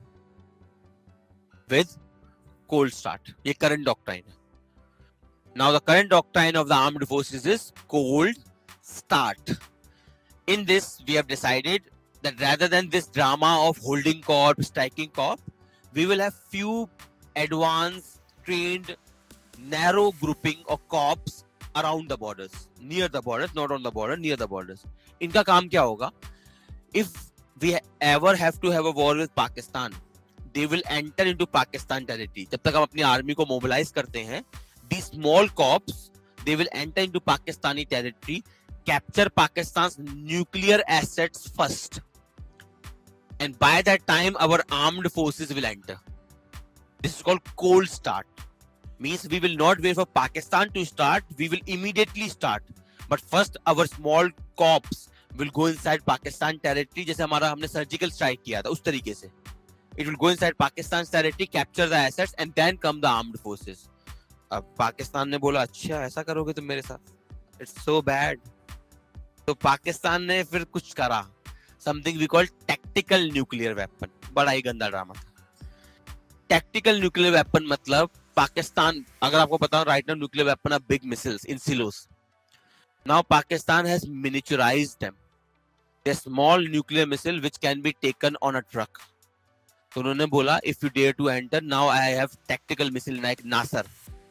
with cold start. ये current doctrine है. Now the current doctrine of the armed forces is cold start. In this, we have decided that rather than this drama of holding corps, striking corps, we will have few advanced, trained, narrow grouping of corps around the borders, near the borders, not on the border, near the borders. इनका काम क्या होगा? If we ever have to have a war with Pakistan, they will enter into Pakistan territory. जब तक हम अपनी army को mobilise करते हैं, these small corps, they will enter into Pakistani territory, capture Pakistan's nuclear assets first. And by that time, our armed forces will enter. This is called cold start. Means we will not wait for Pakistan to start, we will immediately start. But first, our small corps will go inside Pakistan territory, जैसे हमारा हमने surgical strike किया था, उस तरीके से. It will go inside Pakistan's territory, capture the assets, and then come the armed forces. अब पाकिस्तान ने बोला अच्छा ऐसा करोगे तुम मेरे साथ, इट्स सो बैड. तो पाकिस्तान ने फिर कुछ करा, something we call tactical nuclear weapon. बड़ा ही गंदा ड्रामा था. टैक्टिकल न्यूक्लियर वेपन मतलब पाकिस्तान, अगर आपको बताऊं, right now nuclear weapon are big missiles in silos. Now Pakistan has miniaturized them. A small nuclear missile which can be taken on a truck. तो उन्होंने बोला if you dare to enter, now I have tactical missile like Nasser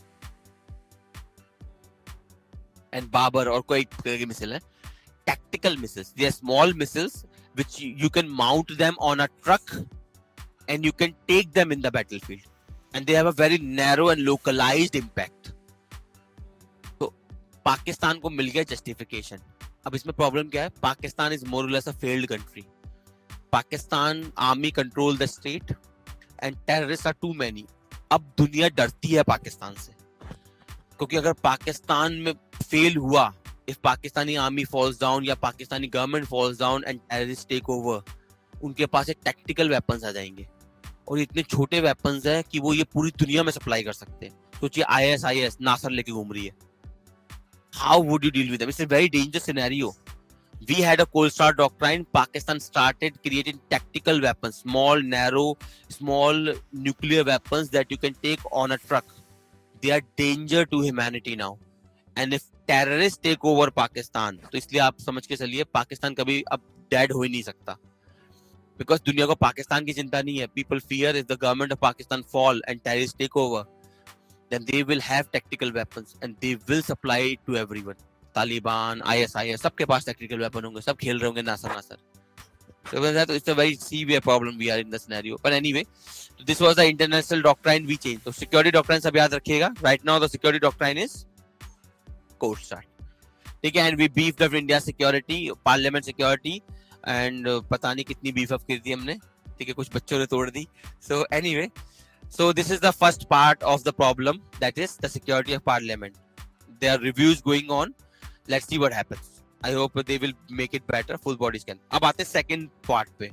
and Babar और कोई तरह की missile है. Tactical missiles. They are small missiles which you can mount them on a truck and you can take them in the battlefield. And they have a very narrow and localized impact. तो पाकिस्तान को मिल गया justification. अब इसमें problem क्या है? Pakistan is more or less a failed country. Pakistan army control the state and terrorists are too many. अब दुनिया डरती है पाकिस्तान से, क्योंकि अगर पाकिस्तान में फेल हुआ if Pakistani army falls down या Pakistani government falls down and terrorists take over, उनके पास एक tactical weapons आ जाएंगे और इतने छोटे weapons है कि वो ये पूरी दुनिया में supply कर सकते हैं. सोचिए ISIS नासर लेके घूम रही है. How would you deal with them? It's a very dangerous scenario. We had a Cold Star doctrine. Pakistan started creating tactical weapons, small, narrow, small nuclear weapons that you can take on a truck. They are danger to humanity now. And if terrorists take over Pakistan, तो इसलिए आप समझ के चलिए पाकिस्तान कभी अब dead हो ही नहीं सकता. Because दुनिया को पाकिस्तान की चिंता नहीं है. People fear if the government of Pakistan fall and terrorists take over, then they will have tactical weapons and they will supply it to everyone. Taliban, ISIS, सबके पास tactical weapon होंगे, सब खेल रहे होंगे नासर. So it's a very severe problem we are in the scenario. But anyway, so this was the international doctrine we changed. So security doctrine सब याद रखिएगा. Right now the security doctrine is Cold Star. ठीक है, and we beefed up India security, parliament security, and पता नहीं कितनी beef up कर दी हमने. ठीक है, कुछ बच्चों ने तोड़ दी. So anyway, so this is the first part of the problem, that is the security of parliament. There are reviews going on. Let's see what happens. I hope they will make it better. Full body scan. अब आते हैं second part पे.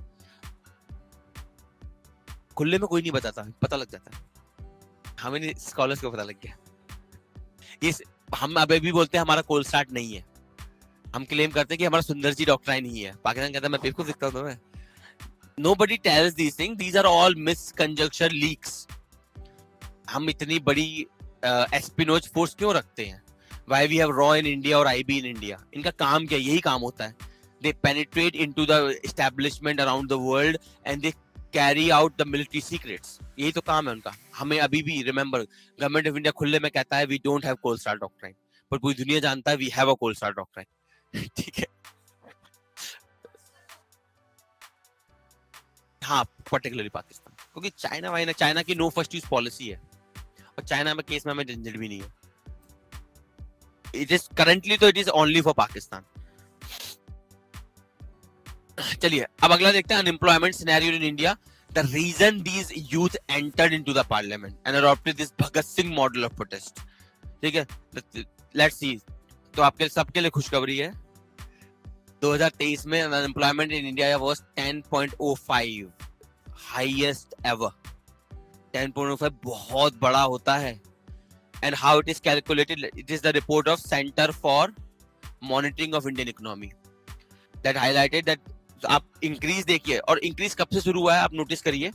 खुले में कोई नहीं बताता, पता लग जाता है. हमें स्कॉलर्स को पता लग गया. इस हम अभी भी बोलते हैं हमारा कोल्ड स्टार्ट नहीं है. हम क्लेम करते हैं कि हमारा सुंदर जी डॉक्ट्राइन ही है. पाकिस्तान कहता है मैं बेवकूफ दिखता हूं मैं. Nobody tells these things. These are all misconjecture leaks. हम इतनी बड़ी एस्पिनोज फोर्स क्यों रखते हैं? Why we have RAW in India और IB in India? इनका काम क्या? यही काम होता है. They penetrate into the establishment around the world and they carry out the military secrets. यही तो काम है उनका. हमें अभी भी remember, गवर्नमेंट ऑफ इंडिया खुले में कहता है we don't have cold star doctrine, पर पूरी दुनिया जानता है we have a cold star doctrine. ठीक है. हाँ, पर्टिकुलरली पाकिस्तान, क्योंकि चाइना की नो फर्स्ट यूज पॉलिसी है और चाइना में केस में हमें झंझट भी नहीं है. इट इज करंटली तो it is only for Pakistan. चलिए अब अगला देखते हैं unemployment scenario in India. The reason these youth entered into the parliament and adopted this Bhagat Singh model of protest. ठीक है, लेट्स सी. तो आपके सबके लिए खुशखबरी है. 2023 में unemployment in India was 10.05, highest ever. 10.05 बहुत बड़ा होता है. And how it is calculated? It is the report of Center for Monitoring of Indian Economy that highlighted that. तो आप इंक्रीज देखिए, और इंक्रीज कब से शुरू हुआ है आप नोटिस करिए.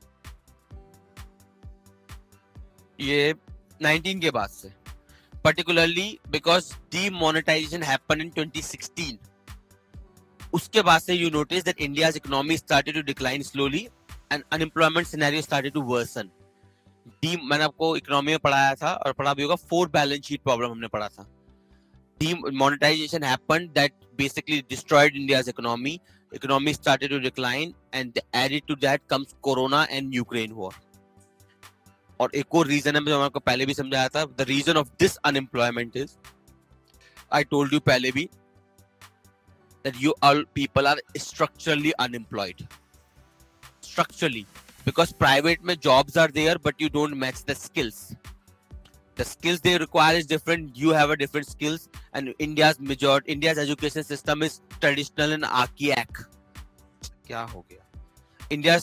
ये 19 के बाद से, particularly because demonetization happened in 2016. उसके बाद से you notice that India's economy started to decline slowly and unemployment scenario started to worsen. मैंने आपको इकोनॉमी में पढ़ाया था और पढ़ा भी होगा. 4 बैलेंस शीट प्रॉब्लम हमने पढ़ा था. Demonetization happened that basically destroyed India's economy. Economy started to decline and added to that comes Corona and Ukraine war. और एक और रीजन है जो मैं आपको पहले भी समझाया था. The reason of this unemployment is, I told you पहले भी, that you all people are structurally unemployed. Structurally. Because private में jobs are there, but you don't match the skills. The skills they require is different. You have a different skills, and India's education system is traditional and archaic. क्या हो गया?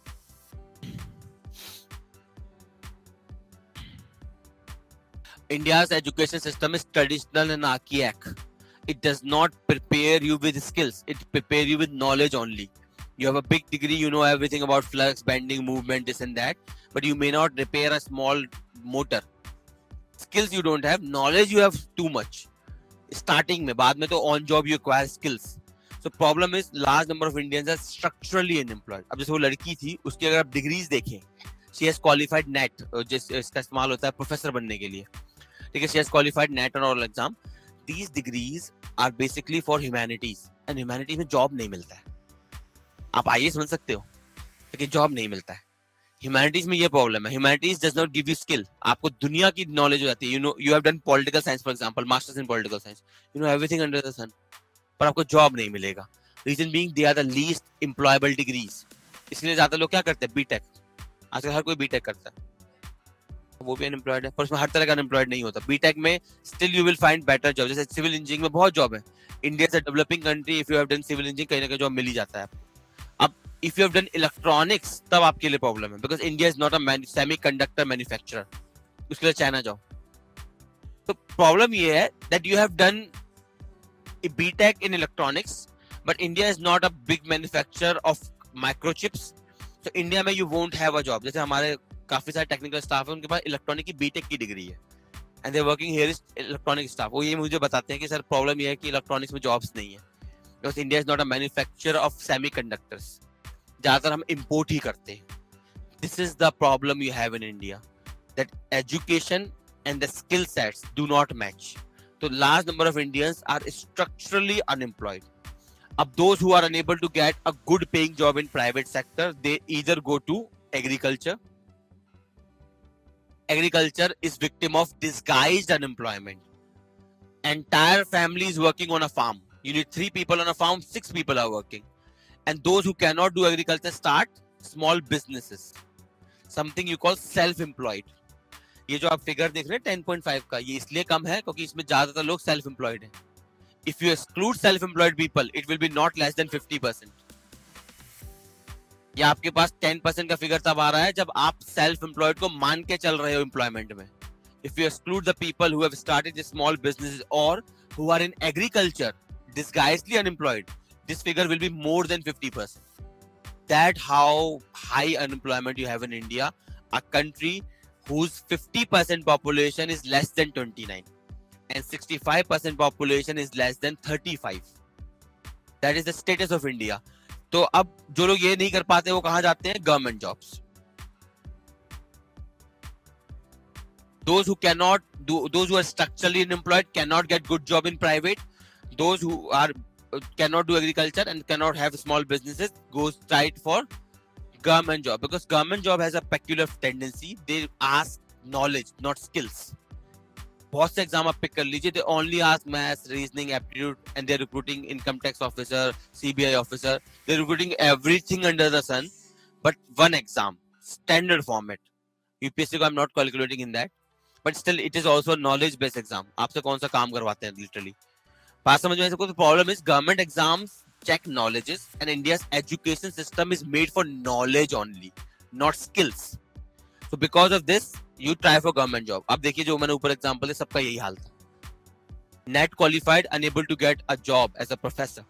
India's education system is traditional and archaic. It does not prepare you with skills. It prepares you with knowledge only. You have a big degree, you know everything about flux, bending, movement, this and that, but you may not repair a small motor. Skills you don't have, knowledge you have too much. Starting में, बाद में तो on job you acquire skills. So problem is large number of Indians are structurally unemployed. अब जैसे वो लड़की थी, उसकी अगर आप डिग्रीज देखें, she has qualified NET, जिसका इस्तेमाल होता है प्रोफेसर बनने के लिए. ठीक है, she has qualified NET and all exam. These degrees are basically for humanities, and humanities में job नहीं मिलता है. आप आईएएस बन सकते हो लेकिन जॉब नहीं मिलता है. ह्यूमैनिटीज में ये प्रॉब्लम है. Humanities does not give you skill. आपको दुनिया की नॉलेज हो जाती है. You have done political science for example, masters in political science, you know everything under the sun, पर आपको जॉब नहीं मिलेगा. Reason being they are the least employable degrees. इसलिए ज्यादा लोग क्या करते हैं? बीटेक. आजकल हर कोई बीटेक करता है. वो भी अनएम्प्लॉयड है, पर उसमें हर तरह का अनएम्प्लॉयड नहीं होता। बीटेक में still you will find better job, जैसे सिविल इंजीनियरिंग में बहुत जॉब है। India is a developing country, if you have done civil engineering कहीं ना कहीं जॉब मिल ही जाता है आपको। अब if you have done electronics तब आपके लिए प्रॉब्लम है, because India is not a semiconductor manufacturer, उसके लिए चाइना जाओ। तो प्रॉब्लम ये है that you have done BTech in electronics but India is not a big manufacturer of microchips, तो इंडिया में you won't have a job. जैसे हमारे काफी सारे टेक्निकल स्टाफ है, उनके पास इलेक्ट्रॉनिक की बीटेक की डिग्री है and they working here is electronic staff. वो ये मुझे बताते हैं कि सर प्रॉब्लम ये है कि इलेक्ट्रॉनिक्स में जॉब्स नहीं है, because India is not a manufacturer of semiconductors, ज्यादातर हम इंपोर्ट ही करते हैं। This is the problem you have in India, that education and the skill sets do not match. तो large number of Indians are structurally unemployed. अब those who are unable to get a good paying job in private sector, they either go to agriculture. Agriculture is victim of disguised unemployment. Entire family is working on a farm. You need 3 people on a farm, 6 people are working. And those who cannot do agriculture start small businesses. Something you call self-employed. ये जो आप figure देख रहे हैं 10.5 का, ये इसलिए कम है क्योंकि इसमें ज्यादातर लोग सेल्फ एम्प्लॉयड हैं। If you exclude self-employed people, it will be not less than 50%. या आपके पास 10% का फिगर तब आ रहा है जब आप सेल्फ एम्प्लॉयड को मान के चल रहे हो एम्प्लॉयमेंट में। If you exclude the people who have started small businesses or who are in agriculture, disguisedly unemployed, this figure will be more than 50%. That's how high unemployment you have in India, a country whose 50% population is less than 29. And 65% population is less than 35. That is the status of India. तो अब जो लोग ये नहीं कर पाते वो कहाँ जाते हैं? Government jobs. Those who cannot do, those who are structurally unemployed cannot get good job in private. Those who are cannot do agriculture and cannot have small businesses go straight for government job, because government job has a peculiar tendency. They ask knowledge, not skills. बहुत से exam आप pick कर लीजिए, they only ask maths, reasoning, aptitude, and they are recruiting income tax officer, CBI officer, they are recruiting everything under the sun, but one exam, standard format. UPSC को I am not calculating in that, but still it is also knowledge based exam. आपसे कौन सा काम करवाते हैं literally, बात समझ में? तो problem is government exams check knowledges and India's education system is made for knowledge only, not skills. So because of this you try for government job. अब देखिए जो मैंने ऊपर एग्जांपल है सबका यही हाल था। Net qualified, unable to get a job as a professor,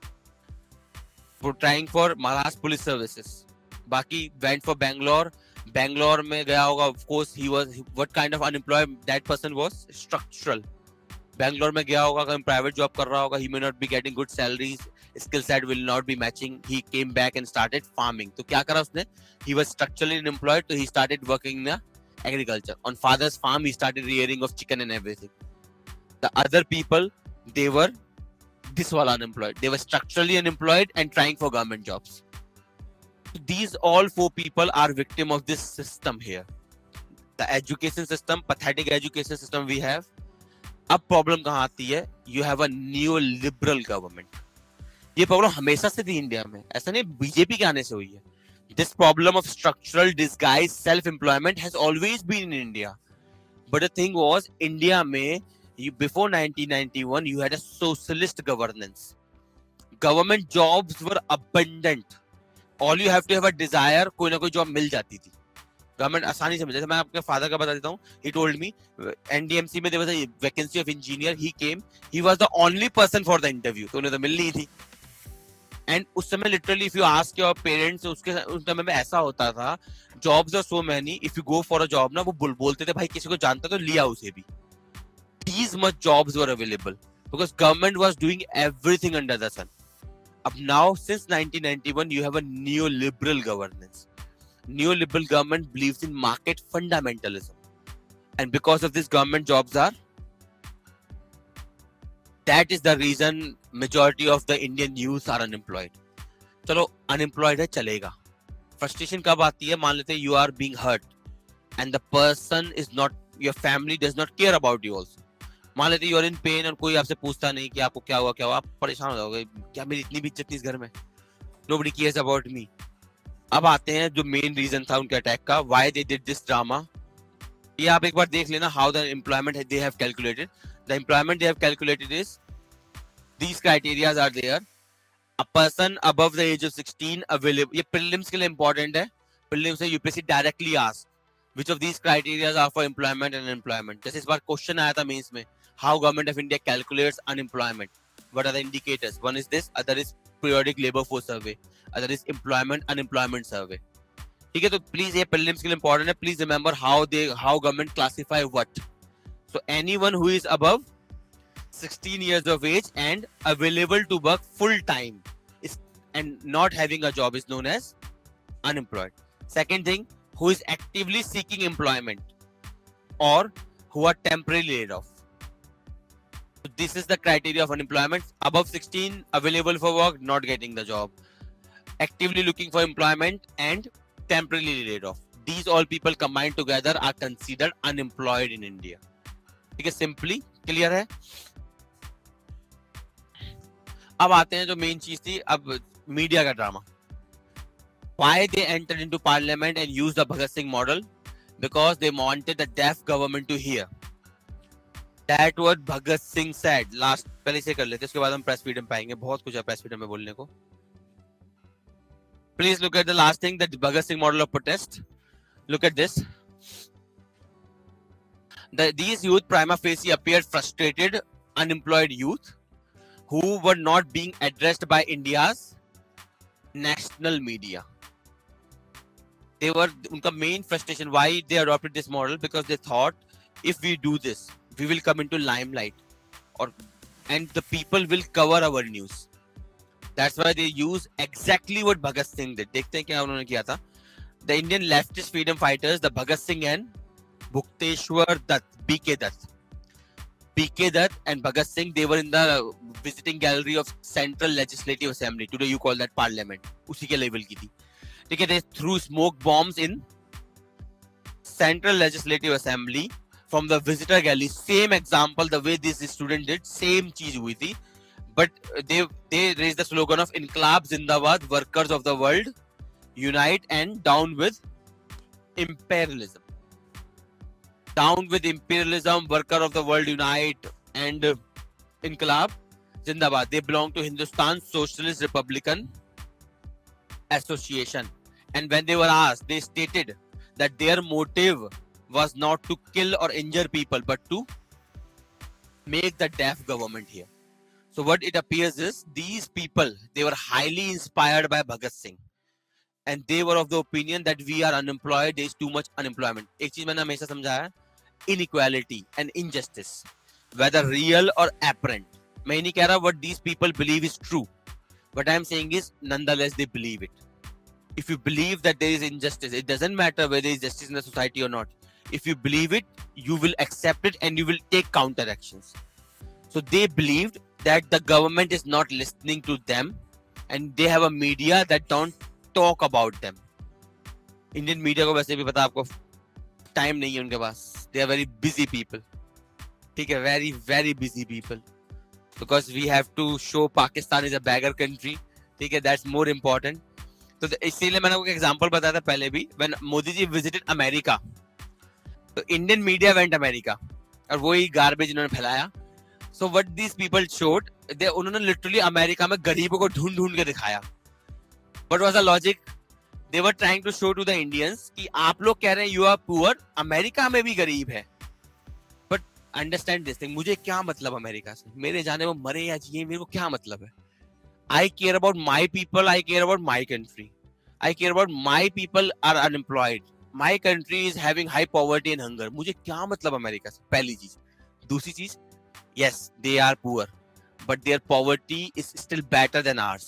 for trying for Maharashtra police services. बाकी went for Bangalore में गया होगा, of course he was, what kind of unemployed that person was? Structural. Bangalore में गया होगा, कहीं private job कर रहा होगा, he may not be getting good salaries, skill set will not be matching, he came back and started farming. तो क्या करा उसने? He was structurally unemployed, so he started working in agriculture. On father's farm he started rearing of chicken and everything. The other people, they were this wala unemployed, they were structurally unemployed and trying for government jobs. These all 4 people are victim of this system here. The education system, pathetic education system we have. अब problem कहाँ आती है? You have a new liberal government. ये problem हमेशा से थी India में, ऐसा नहीं बीजेपी के आने से हुई है। This problem of structural disguise self employment has always been in India, but the thing was India में before 1991 you had a socialist governance. Government jobs were abundant. All you have to have a desire, कोई ना कोई job मिल जाती थी, government आसानी से मिल जाता। मैं आपके फादर का बता देता हूँ। He told me NDMC में there was a vacancy of engineer. He came. He was the only person for the interview. तो उन्हें तो मिल नहीं थी। And उस समय literally if you ask your parents, उसके उस समय में ऐसा होता था, jobs are so many. If you go for a job ना, वो बोलते थे भाई किसी को जानता तो लिया उसे भी। These much jobs were available because government was doing everything under the sun. अब now since 1991 you have a neoliberal governance. Neoliberal government believes in market fundamentalism, and because of this government jobs are, that is the reason majority of the Indian youth are unemployed. चलो unemployed है चलेगा, frustration कब आती है? मान लेते you are being hurt and the person is not, your family does not care about you also. मान लेते you are in pain और कोई आपसे पूछता नहीं कि आपको क्या हुआ, आप परेशान हो जाओगे, क्या मेरी इतनी भी इज्जत नहीं इस घर में, nobody cares about me. अब आते हैं जो मेन रीजन था उनके अटैक का, why they did this drama. ये आप एक बार देख लेना how the employment they have calculated. The employment they have calculated is these criteria are there. A person above the age of 16 available. ये prelims के लिए important है. Prelims से UPSC directly ask which of these criteria are for employment and unemployment. जैसे इस बार question आया था mains में, how government of India calculates unemployment. What are the indicators? One is this, other is periodic labor force survey, other is employment unemployment survey. ठीक है, तो please ये prelims के लिए इंपॉर्टेंट है. Please remember how government classify what. So anyone who is above 16 years of age and available to work full time is and not having a job is known as unemployed. Second thing, who is actively seeking employment or who are temporarily laid off. So this is the criteria of unemployment. Above 16, available for work, not getting the job. Actively looking for employment and temporarily laid off. These all people combined together are considered unemployed in India. ठीक है, simply clear है. अब आते हैं जो main चीज थी, अब मीडिया का drama. Why they entered into parliament and used the Bhagat Singh model? Because they wanted the deaf government to hear. That what Bhagat Singh said. Last पहले से कर लेते, उसके बाद हम प्रेस फ्रीडम पाएंगे. बहुत कुछ है प्रेस फ्रीडम में बोलने को. Please look at the last thing, that Bhagat Singh model of protest. Look at this. These youth prima facie appeared frustrated, unemployed youth who were not being addressed by India's national media. They were, unka main frustration, why they adopted this model, because they thought if we do this, we will come into limelight, and the people will cover our news. That's why they use exactly what Bhagat Singh did. देखते हैं क्या उन्होंने किया था. The Indian leftist freedom fighters, the Bhagat Singh and Bhukteshwar Dutt, BK Dutt. BK Dutt and Bhagat Singh, they were in the visiting gallery of Central Legislative Assembly. Today you call that parliament. उसी के level की थी. ठीक है, they threw smoke bombs in Central Legislative Assembly from the visitor gallery. Same example, the way this student did, same चीज हुई थी. But they raised the slogan of Inqilab Zindabad, workers of the world, unite and down with imperialism. Down with imperialism, worker of the world, unite and Inqilab Zindabad. They belong to Hindustan Socialist Republican Association. And when they were asked, they stated that their motive was not to kill or injure people, but to make the deaf government here. So what it appears is, these people, they were highly inspired by Bhagat Singh, and they were of the opinion that we are unemployed, there is too much unemployment. एक चीज मैंने हमेशा समझाया, inequality and injustice, whether real or apparent. मैं नहीं कह रहा what these people believe is true. What I am saying is, nonetheless they believe it. If you believe that there is injustice, it doesn't matter whether there is justice in the society or not. If you believe it, you will accept it and you will take counter actions. So they believed that the government is not listening to them, and they have a media that don't talk about them. Indian media को वैसे भी पता आपको time नहीं है उनके पास. They are very busy people. ठीक है, very very busy people. Because we have to show Pakistan is a beggar country. ठीक है, that's more important. तो इसीलिए मैंने आपको example बताया था पहले भी. When Modi ji visited America, तो Indian media went America, और वही garbage इन्होंने फैलाया. So what these people showed, उन्होंने literally अमेरिका में गरीबों को ढूंढ ढूंढ के दिखाया. What was the logic? They were trying to show to the Indians कि आप लोग कह रहे हैं you are poor, अमेरिका में भी गरीब है. But understand this thing, मुझे क्या मतलब अमेरिका से? मेरे जाने वो मरे या जिए, मेरे को क्या मतलब है? I care about my people, I care about my country. I care about my people are unemployed. My country is having high poverty and hunger. मुझे क्या मतलब अमेरिका से? पहली चीज. दूसरी चीज, yes, they are poor, but their poverty is still better than ours.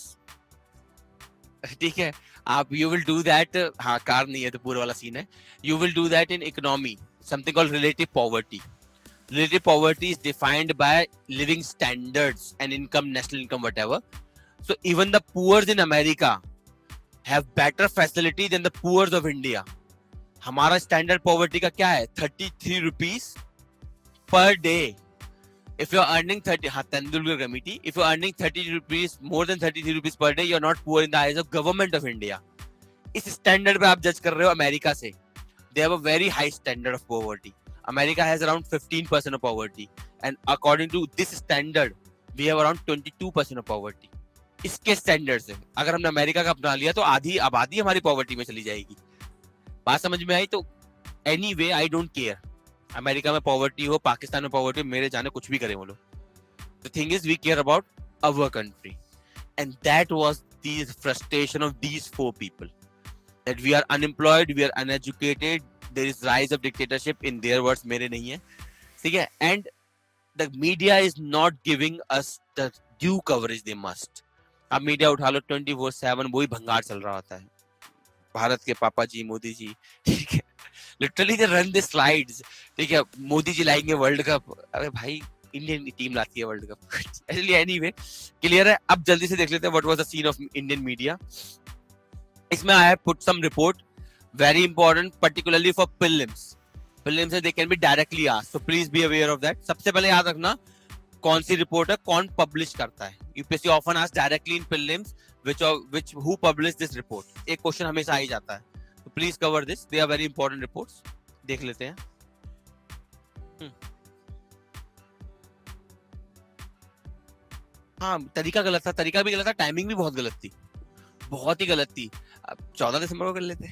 ठीक है, आप you will do that. हाँ, कार नहीं है तो पूरा वाला सीन है. You will do that in economy, something called relative poverty. Relative poverty is defined by living standards and income, national income, whatever. So even the poor in America have better facility than the poor of India. हमारा standard poverty का क्या है? 33 rupees per day. If you are earning 30, Tendulkar committee, if you are earning 30 rupees, more than 33 rupees per day, you are not poor in the eyes of government of India. इस standard पे आप judge कर रहे हो America से. They have a very high standard of poverty. America has around 15% of poverty, and according to this standard, we have around 22% of poverty. इसके standard से अगर हमने अमेरिका का अपना लिया तो आधी आबादी हमारी पॉवर्टी में चली जाएगी. बात समझ में आई? तो anyway I don't care, America में पॉवर्टी हो, पाकिस्तान में पॉवर्टी हो, मेरे जाने कुछ भी करें वो लोग. The thing is we care about our country, and that was the frustration of these 4 people, that we are unemployed, we are uneducated, there is rise of dictatorship in their words, मेरे नहीं है, ठीक है, and the media is not giving us the due coverage they must. अब media उठा लो 24/7 वही भंगार चल रहा होता है, भारत के पापा जी मोदी जी, ठीक है, literally they run the slides, ठीक है, मोदी जी लाएंगे वर्ल्ड कप, अरे भाई इंडियन टीम लाती है वर्ल्ड कप. एनीवे क्लियर है. अब जल्दी से देख लेते हैं what was the scene of Indian media. इसमें I have put some report very important particularly for prelims they can be directly asked, so please be aware of that. सबसे पहले याद रखना कौन सी रिपोर्ट है, कौन पब्लिश करता है. UPSC often asked directly in prelims which who published this report. एक क्वेश्चन हमेशा आ ही जाता है, तो please cover this, they are very important reports. देख लेते हैं. हाँ, तरीका गलत था, तरीका भी गलत था, टाइमिंग भी बहुत गलत थी, बहुत ही गलत थी. अब 14 दिसंबर को कर लेते.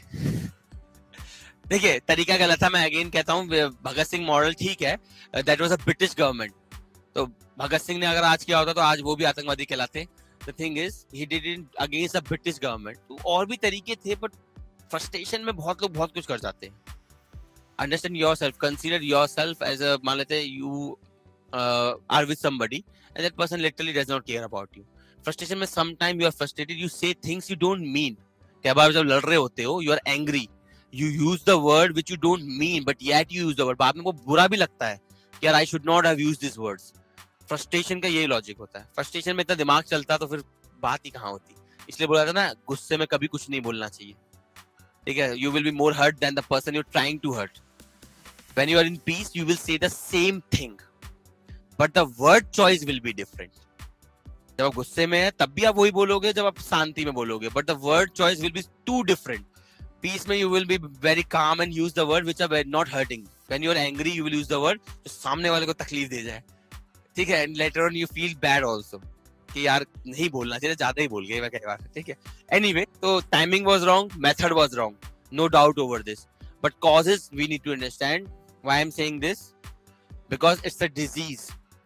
देखिए तरीका गलत था, मैं अगेन कहता हूँ, भगत सिंह मॉडल ठीक है, that was a British government, तो भगत सिंह ने अगर आज किया होता तो आज वो भी आतंकवादी कहलाते. The thing is, he did it against the British government. तो और भी तरीके थे, but frustration में बहुत लोग बहुत कुछ कर जाते हैं. Understand yourself, consider yourself as a, मान लेते हैं you are with somebody and that person literally does not care about you. Frustration में sometime you are frustrated, you say things you don't mean. क्या बार जब लड़ रहे होते हो, you are angry, you use the word which you don't mean, but yet you use the word. बाद में को बुरा भी लगता है कि यार I should not have used these words. Frustration का यही लॉजिक होता है. फ्रस्ट्रेशन में इतना दिमाग चलता तो फिर बात ही कहाँ होती. इसलिए बोला था ना, गुस्से में कभी कुछ नहीं बोलना चाहिए, ठीक है. You will be more hurt than the person you are trying to hurt. When you are in peace you will say the same thing, but the word choice will be different. जब आप गुस्से में है तब भी आप वही बोलोगे, जब आप शांति में बोलोगे, but the word choice will be too different. Peace में you will be very calm and use the word which are not hurting. When you are angry you will use the word जो सामने वाले को तकलीफ दे जाए, ठीक है. And later on you feel bad also कि यार नहीं बोलना चाहिए, ज्यादा ही बोल गए मैं कई बार, ठीक है. एनीवे, तो timing was wrong, method was wrong, no doubt over this, but causes we need to understand. Why I am saying this? Because it's a disease.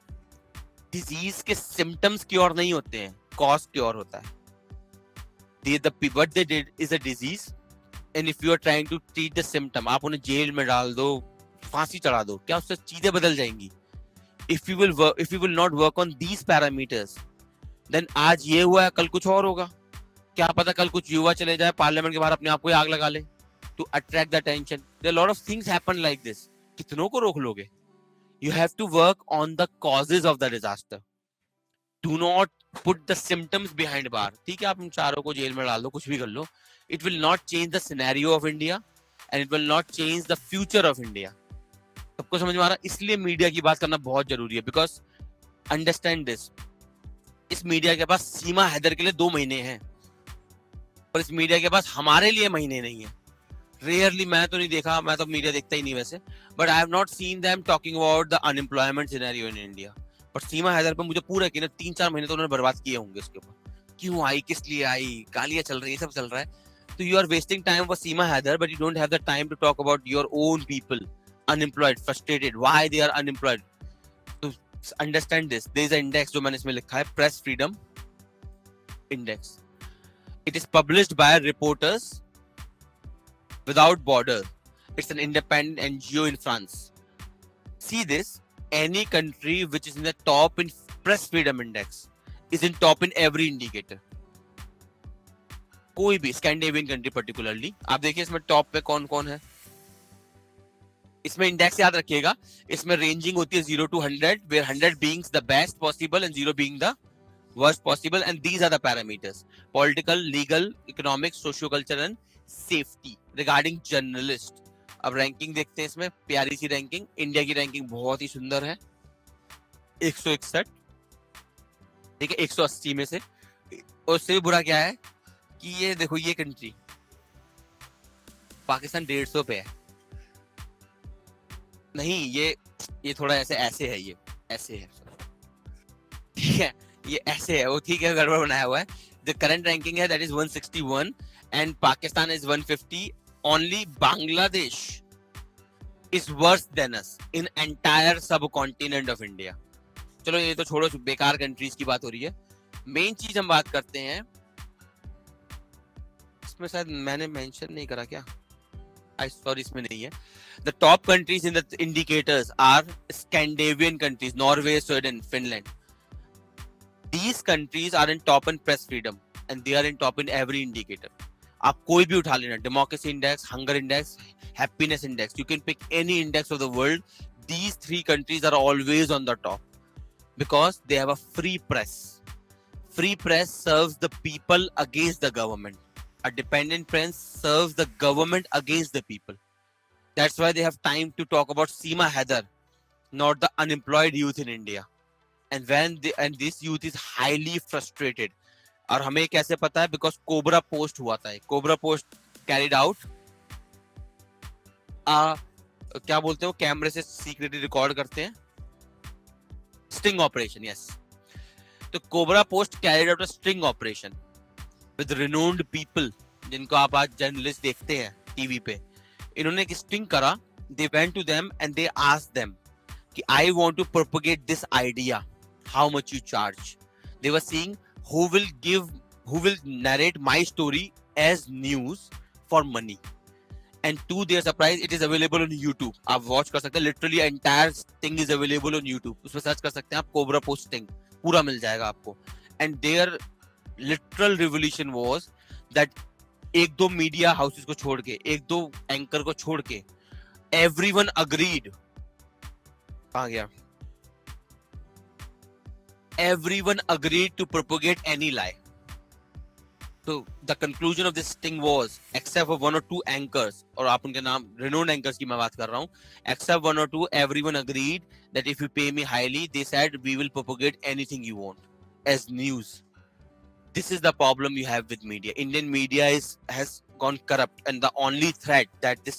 Disease के सिम्टम्स क्योर नहीं होते हैं, कॉज क्योर होता है. What they did is a disease, and if you are trying to treat the symptom, आप उन्हें jail में डाल दो, फांसी चढ़ा दो, क्या उससे चीजें बदल जाएंगी? If you will not work on these parameters, then आज ये हुआ है कल कुछ और होगा. क्या पता कल कुछ युवा चले जाए पार्लियामेंट के बाहर अपने आप को आग लगा ले to attract the attention. There are a lot of things happen like this. कितनों को रोक लोगे? You have to work on the causes of the disaster. Do not put the symptoms behind bar. ठीक है, आप उन चारों को जेल में डाल दो, कुछ भी कर लो. It will not change the scenario of India and it will not change the future of India. सबको समझ में आ रहा, इसलिए मीडिया की बात करना बहुत जरूरी है. बिकॉज अंडरस्टैंड दिस, इस मीडिया के पास सीमा हैदर के लिए 2 महीने हैं, पर इस मीडिया के पास हमारे लिए महीने नहीं है. रेयरली, मैं तो नहीं देखा, मैं तो मीडिया देखता ही नहीं वैसे, but I have not seen them talking about the unemployment scenario in India. पर सीमा हैदर पे मुझे पूरा यकीन है 3-4 महीने तो उन्होंने बर्बाद किए होंगे इसके ऊपर. क्यों आई, किस लिए आई, गालियां चल रही है, सब चल रहा है. तो you are wasting time for Seema Haider, but you don't have the time to talk about your own people unemployed, frustrated, why they are unemployed. To understand this, there is an index जो मैंने इसमें लिखा है, Press Freedom Index. It is published by Reporters Without Border. It's an independent NGO in France. See this, any country which is in the top in Press Freedom Index is in top in every indicator. कोई भी Scandinavian country particularly, आप देखिए इसमें top पे कौन कौन है. इसमें इंडेक्स याद रखिएगा, इसमें रेंजिंग होती है 0 to 100, where 100 being the best possible and 0 being the worst possible, and these are the parameters: political, legal, economic, socio-cultural and safety. Regarding journalist, अब रैंकिंग देखते हैं इसमें, प्यारी सी रैंकिंग, इंडिया की रैंकिंग बहुत ही सुंदर है, 161, ठीक है, 180 में से. और उससे भी बुरा क्या है कि ये देखो, ये कंट्री पाकिस्तान 150 पे है. नहीं, ये थोड़ा ऐसे है, ये ऐसे है, ठीक है, ये ऐसे है, वो ठीक है, गड़बड़ बनाया हुआ है. द करंट रैंकिंग है that is 161 and Pakistan is 150. Only Bangladesh is worse than us in entire subcontinent of India. चलो ये तो छोड़ो, बेकार कंट्रीज की बात हो रही है. मेन चीज हम बात करते हैं, इसमें शायद मैंने मेंशन नहीं करा क्या, सॉरी इसमें नहीं है. The top countries in the indicators are Scandinavian countries, Norway, Sweden, Finland. These countries are in top in press freedom and they are in top in every indicator. आप कोई भी उठा लेना, democracy index, hunger index, happiness index, you can pick any index of the world. These three countries are always on the top because they have a free press. Free press serves the people against the government. A dependent press serves the government against the people. That's why they have time to talk about Seema Heather, not the unemployed youth in India. And this youth is highly frustrated. और हमें कैसे पता है? Because Cobra Post हुआ था. Cobra Post carried out क्या बोलते हैं वो, कैमरे से सीक्रेटली रिकॉर्ड करते हैं, स्टिंग ऑपरेशन. यस, तो Cobra Post carried out a sting operation with renowned people, जिनको आप आज जर्नलिस्ट देखते हैं टीवी पे. इन्होंने एक स्टिंग करा. They went to them and they asked them कि I want to propagate this idea. How much you charge? They were saying who will narrate my story as news for money. And to their surprise, it is available on YouTube. आप watch कर सकते हैं. Literally entire sting is available on YouTube. उसमें search कर सकते हैं आप, Cobra Post sting, पूरा मिल जाएगा आपको. And their literal revolution was that एक दो मीडिया हाउसेस को छोड़ के, एक दो एंकर को छोड़ के, everyone agreed. आ गया. Everyone agreed to propagate any lie. So the conclusion of this sting was, except for one or two anchors, और आप उनके नाम renowned anchors की मैं बात कर रहा हूँ, except one or two, everyone agreed that if you pay me highly, they said we will propagate anything you want as news. This is the problem you have with media. Indian media has gone corrupt, and the only threat that this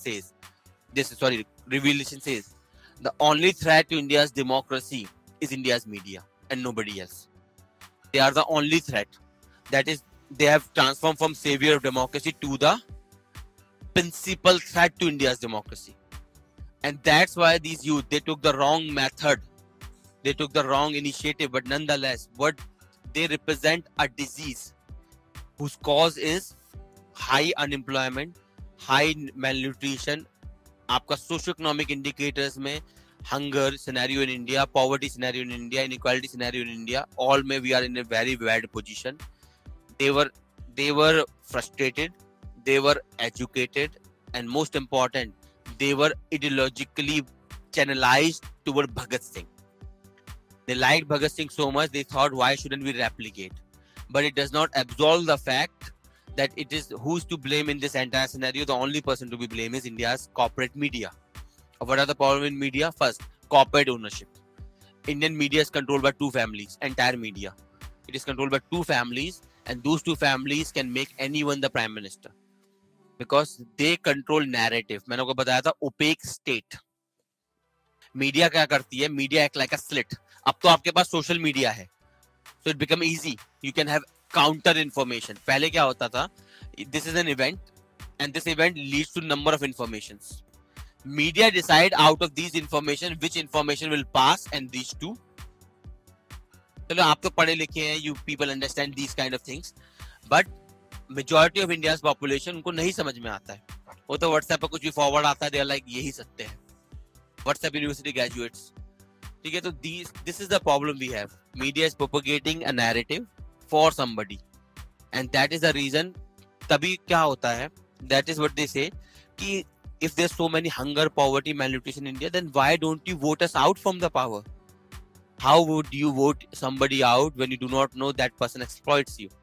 revelation says, the only threat to India's democracy is India's media and nobody else. They are the only threat. That is, they have transformed from savior of democracy to the principal threat to India's democracy. And that's why these youth, they took the wrong method. They took the wrong initiative, but nonetheless, what they represent a disease whose cause is high unemployment, high malnutrition. आपका socio-economic indicators में hunger scenario in India, poverty scenario in India, inequality scenario in India, all में we are in a very bad position. They were frustrated, they were educated, and most important, they were ideologically channelized toward Bhagat Singh. They liked Bhagat Singh so much, they thought, why shouldn't we replicate? But it does not absolve the fact that it is who's to blame in this entire scenario. The only person to be blamed is India's corporate media. What are the problem in media? First, corporate ownership. Indian media is controlled by two families, entire media. It is controlled by two families, and those two families can make anyone the prime minister. Because they control narrative. मैंने आपको बताया था, opaque state. Media क्या करती है? Media act like a slit. अब तो आपके पास सोशल मीडिया है, so it become easy. You can have counter information. पहले क्या होता था? This is an event, and this event leads to number of informations. Media decide out of these information which information will pass and reach to. चलो आप तो पढ़े लिखे हैं, you people understand these kind of things, but majority of India's population उनको नहीं समझ में आता है. वो तो WhatsApp पर कुछ भी forward आता है, they are like यही सत्य है. WhatsApp university graduates. ठीक है, तो this is the problem we have. Media is propagating a narrative for somebody, and that is the reason. तभी क्या होता है? That is what they say कि if there's so many hunger, poverty, malnutrition in India, then why don't you vote us out from the power? How would you vote somebody out when you do not know that person exploits you?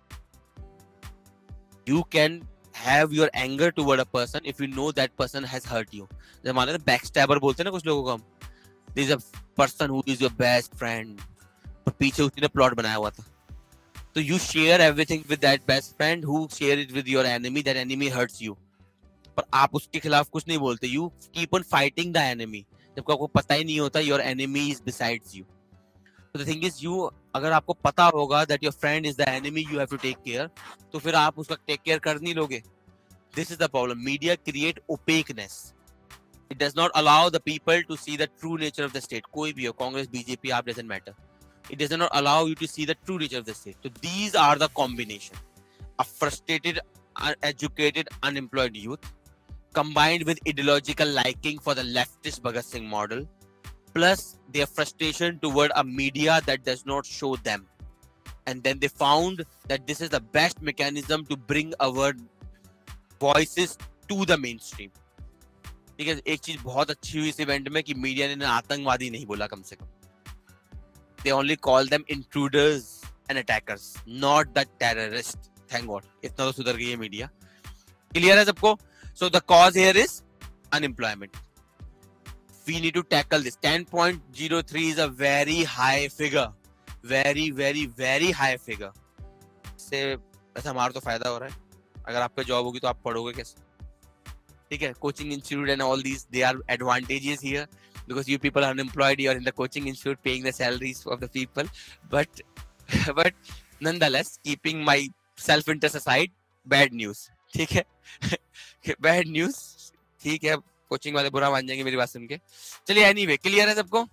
You can have your anger toward a person if you know that person has hurt you. जब माने ना backstabber बोलते हैं ना कुछ लोगों को हम. There is a person who is your best friend, पर पीछे उसने ना plot बनाया हुआ था. So you share everything with that best friend who share it with your enemy. That enemy hurts you. पर आप उसके खिलाफ कुछ नहीं बोलते. You keep on fighting the enemy. जबकि आपको पता ही नहीं होता your enemy is besides you. So the thing is, you अगर आपको पता होगा that your friend is the enemy, you have to take care, तो फिर आप उसका take care कर नहीं लोगे. This is the problem. Media create opaqueness. It does not allow the people to see the true nature of the state. कोई भी हो, Congress, BJP, आप doesn't matter. It does not allow you to see the true nature of the state. So these are the combination. A frustrated, uneducated, unemployed youth, combined with ideological liking for the leftist Bhagat Singh model, plus their frustration toward a media that does not show them. And then they found that this is the best mechanism to bring our voices to the mainstream. ठीक है, एक चीज बहुत अच्छी हुई इस event में कि मीडिया ने आतंकवादी नहीं बोला कम से कम. They only call them intruders and attackers, not the terrorists. Thank God. इतना तो सुधर गई है मीडिया. Clear है सबको? So the cause here is unemployment. We need to tackle this. 10.03 is a very high figure. Very, very, very high figure. से ऐसा हमारा तो फायदा हो रहा है. अगर आप पे जॉब होगी तो आप पढ़ोगे कैसे? ठीक है, coaching institute and all these they are advantages here because you people are unemployed, you are in the coaching institute paying the salaries of the people, but nonetheless, keeping my self interest aside, bad news. ठीक है, bad news. ठीक है, coaching वाले बुरा मान जाएंगे मेरी बात सुन के. चलिए, एनीवे, क्लियर है सबको?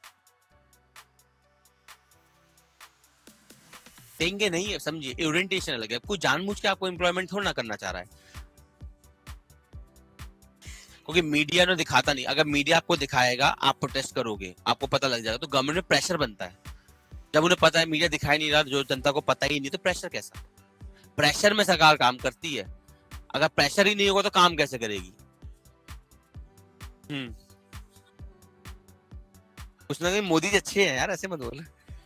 देंगे नहीं, समझिए, ओरिएंटेशन अलग है. कोई जानबूझ के आपको एम्प्लॉयमेंट थोड़ा ना करना चाह रहा है, क्योंकि मीडिया ने दिखाता नहीं. अगर मीडिया आपको दिखाएगा, आप प्रोटेस्ट करोगे, आपको पता लग जाएगा, तो गवर्नमेंट में प्रेशर बनता है. जब उन्हें पता है मीडिया दिखाई नहीं रहा, जो जनता को पता ही नहीं, तो प्रेशर कैसा? प्रेशर में सरकार काम करती है. अगर प्रेशर ही नहीं होगा तो काम कैसे करेगी? कुछ ना कहीं मोदी जी अच्छे हैं यार, ऐसे मत बोल.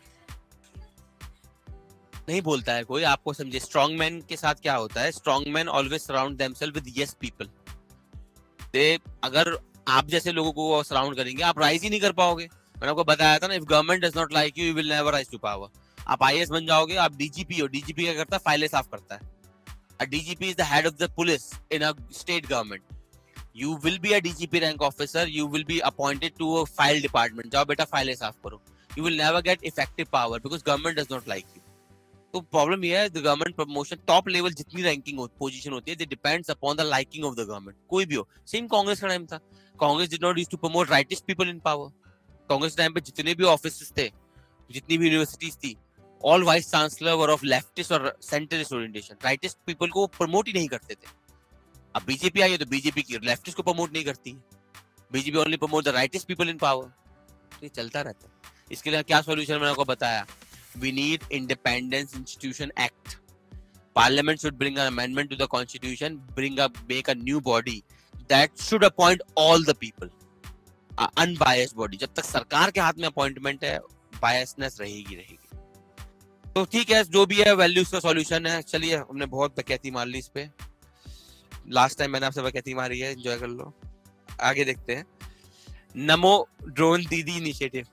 नहीं बोलता है कोई, आपको समझे. स्ट्रॉन्ग मैन के साथ क्या होता है? Strong man always surround themselves with yes people. अगर आप जैसे लोगों को सराउंड करेंगे, आप राइज ही नहीं कर पाओगे. मैंने आपको बताया था ना, if government does not like you, you will never rise to power. आप आईएएस बन जाओगे, आप डीजीपी हो. डीजीपी क्या करता है? फाइलें साफ करता है. A DGP is the head of the police in a state government. You will be a DGP rank officer. You will be appointed to a file department. जाओ बेटा फाइलें साफ करो. You will never get effective power because government does not like you. तो problem ये है, the government promotion top level जितनी ranking position होती है, they depends upon the liking of the government. कोई भी हो. सेम कांग्रेस का टाइम था. Congress did not used to promote rightist people in power. Congress time पे जितने भी ऑफिस थे, जितनी भी यूनिवर्सिटीज थी, all vice chancellor were of leftist और सेंटरिस्ट ओरिएंटेशन. राइटिस्ट पीपल को प्रमोट ही नहीं करते थे. अब बीजेपी आई है तो बीजेपी की लेफ्टिस्ट को प्रमोट नहीं करती है. BJP only promote the rightist people in power. ये चलता रहता है. इसके लिए क्या सॉल्यूशन मैंने आपको बताया. We need independence institution act. Parliament should bring an amendment to the constitution, make a new body that should appoint all the people. Unbiased body. जब तक सरकार के हाथ में अपॉइंटमेंट है, बायसनेस रहेगी. तो ठीक है, जो भी है वैल्यूज का सॉल्यूशन है. चलिए, हमने बहुत बकैती मार ली इस पे. लास्ट टाइम मैंने आपसे बकैती मारी है, एंजॉय कर लो. आगे देखते हैं. नमो ड्रोन दीदी इनिशिएटिव.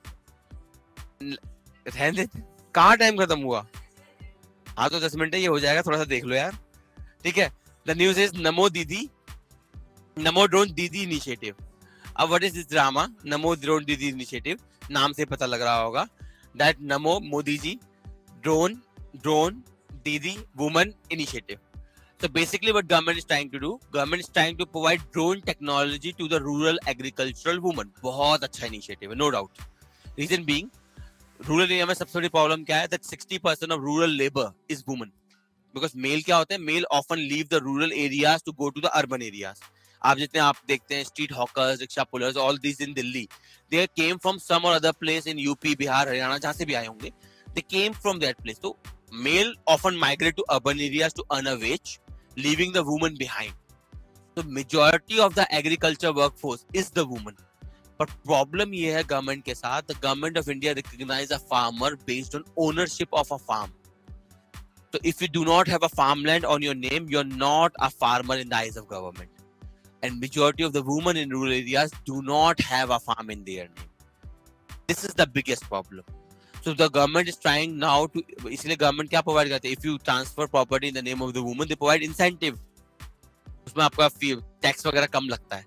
कहाँ टाइम खत्म हुआ? हाँ, तो 10 मिनट ये हो जाएगा, थोड़ा सा देख लो यार. ठीक है. The news is Namo drone didi initiative. अब what is this drama? Namo drone didi initiative, नाम से पता लग रहा होगा that NaMo Modi ji drone didi woman initiative. So basically what government is trying to do, government is trying to provide drone technology to the rural agricultural woman. बहुत अच्छा initiative है, no doubt. Reason being, rural area में सबसे बड़ी problem क्या है? That 60% of rural labor is women. Because male क्या होते हैं? Male often leave the rural areas to go to the urban areas. आप देखते हैं street hawkers, rickshaw pullers, all these in Delhi, they came from some or other place in UP, Bihar, Haryana, जहाँ से भी आए होंगे. They came from that place. So male often migrate to urban areas to earn a wage, leaving the woman behind. So majority of the agriculture workforce is the woman. But problem ये है government के साथ, the government of India recognize a farmer based on ownership of a farm. So if you do not have a farmland on your name, you're not a farmer in the eyes of government. And majority of the women in rural areas do not have a farm in their name. This is the biggest problem. So the government is trying now to, इसलिए government क्या provide करते हैं? If you transfer property in the name of the woman, they provide incentive. उसमें आपका tax वगैरह कम लगता है.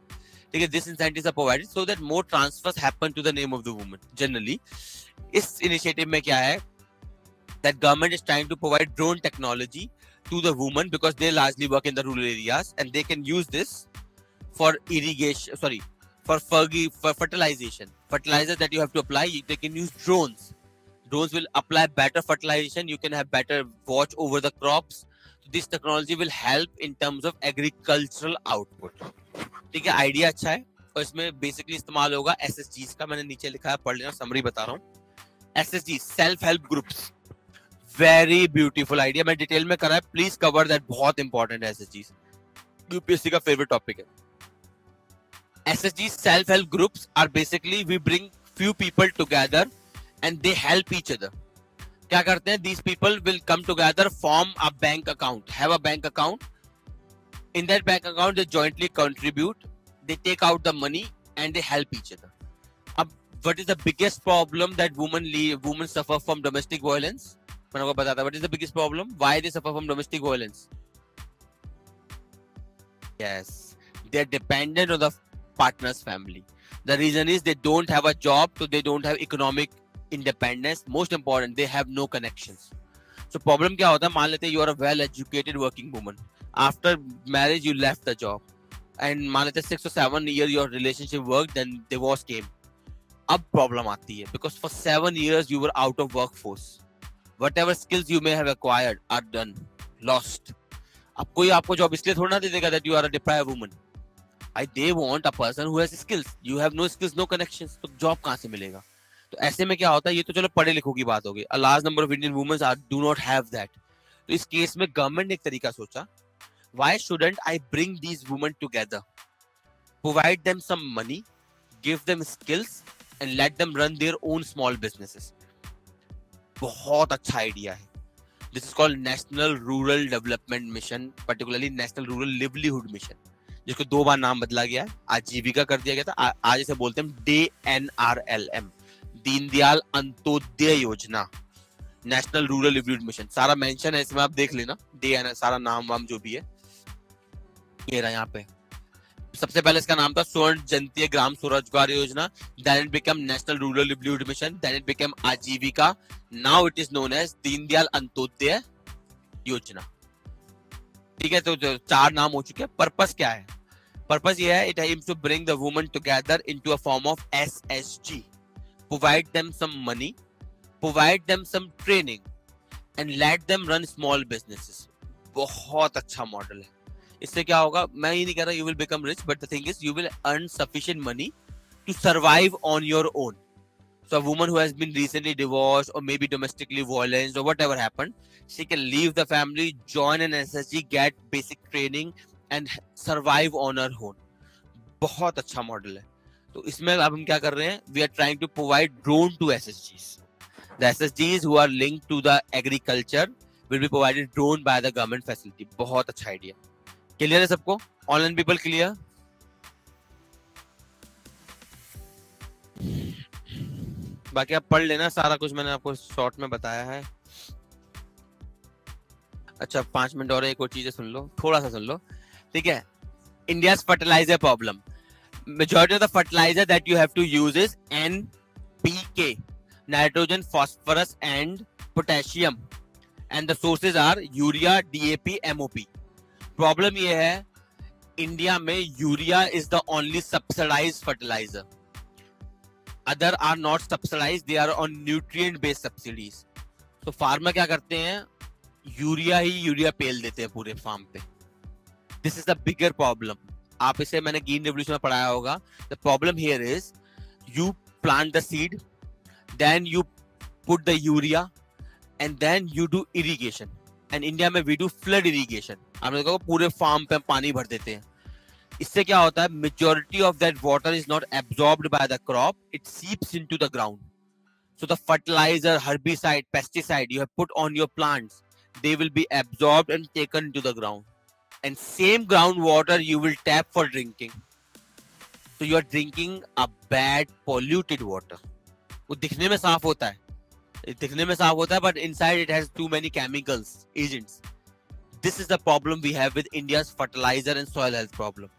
ठीक है, this incentives are provided so that more transfers happen to the name of the woman. Generally इस इनिशिएटिव में क्या है, that government is trying to provide drone technology to the women because they largely work in the rural areas and they can use this for irrigation, for fertilization. Fertilizer that you have to apply, they can use drones. Drones will apply better fertilization. You can have better watch over the crops. So this technology will help in terms of agricultural output. ठीक है, idea अच्छा है. और इसमें basically इस्तेमाल होगा SSGs का. मैंने नीचे लिखा है, पढ़ लेना, समरी बता रहा हूँ. SSG, self help groups. Very beautiful idea. मैं डिटेल में करा है, प्लीज कवर दैट. बहुत इंपॉर्टेंट है SSGs. यूपीएससी का फेवरेट टॉपिक है. SSG, self help groups, are basically we bring few people together and they help each other. क्या करते हैं, these people will come together, form a bank account, have a bank account. In that bank account they jointly contribute, they take out the money and they help each other. अब what is the biggest problem that women suffer from domestic violence? मैंने आपको बताया था. What is the biggest problem? Why they suffer from domestic violence? Yes, they are dependent on the partner's family. The reason is they don't have a job, so they don't have economic independence. Most important, they have no connections. So problem क्या होता है, मान लेते you are a well educated working woman. After marriage you left the job and मान लेते 6 or 7 years your relationship worked, then divorce came. अब problem आती है because for 7 years you were out of workforce. Whatever skills you may have acquired are done, lost. अब कोई आपको job इसलिए थोड़ा ना दे देगा that you are a deprived woman. They want a person who has skills. You have no skills, no connections. तो job कहाँ से मिलेगा? तो ऐसे में क्या होता है, ये तो चलो पढ़े लिखों की बात होगी. A large number of Indian women do not have that. तो इस केस में गवर्नमेंट ने एक तरीका सोचा. Why shouldn't I bring these women together, provide them some money, give them skills, and let them run their own small businesses? बहुत अच्छा idea है. This is called National Rural Development Mission, particularly National Rural Livelihood Mission, जिसको 2 बार नाम बदला गया है. आजीविका कर दिया गया था, आज इसे बोलते हैं DNRLM, Deendayal Antyodaya Yojana, national rural livelihood mission. सारा मेंशन है इसमें, आप देख लेना. DNR सारा नाम वाम जो भी है ये रहा यहाँ पे. सबसे पहले इसका नाम था स्वर्ण जयंती Gram Swarozgar Yojana. Then it become national rural livelihood mission. Then it become Aajeevika. Now it is known as Deendayal Antyodaya Yojana. ठीक है, तो 4 नाम हो चुके हैं. पर्पस क्या है? पर्पस ये है, it aims to bring the women together into a form of SSG, provide them some money, provide them some training and let them run small businesses. बहुत अच्छा मॉडल है. इससे क्या होगा, मैं ये नहीं कह रहा you will become rich, but the thing is you will earn sufficient money to survive on your own. So a woman who has been recently divorced or maybe domestically violent or whatever happened, she can leave the family, join an SSG, get basic training and survive on her own. बहुत अच्छा model है. तो इसमें अब हम क्या कर रहे हैं, we are trying to provide drone to SSGs. The SSGs who are linked to the agriculture will be provided drone by the government facility. बहुत अच्छा आइडिया. क्लियर है सबको? Online people clear? बाकी आप पढ़ लेना, सारा कुछ मैंने आपको शॉर्ट में बताया है. अच्छा 5 मिनट और एक और चीजें सुन लो, थोड़ा सा सुन लो. ठीक है, India's fertiliser problem. Majority of the fertiliser that you have to use is NPK, nitrogen, phosphorus and potassium, and the sources are urea, DAP, MOP. Problem ये है, इंडिया में urea is the only subsidised fertiliser. Other are not subsidized, they are on nutrient based subsidies. तो farmer क्या करते हैं, urea पेल देते हैं पूरे फार्म पे. This is the bigger problem. आप इसे मैंने ग्रीन रेवोल्यूशन में पढ़ाया होगा. The problem here is you plant the seed, then you put the urea and then you do irrigation. And India में वी डू फ्लड इरिगेशन. आपने देखा पूरे फार्म पे पानी भर देते हैं. इससे क्या होता है, majority of that water is not absorbed by the crop, it seeps into the ground. So the fertiliser, herbicide, pesticide you have put on your plants, they will be absorbed and taken into the ground, and same groundwater you will tap for drinking. So you are drinking a bad polluted water. वो दिखने में साफ होता है, but inside it has too many chemicals, agents. This is the problem we have with India's fertilizer and soil health problem.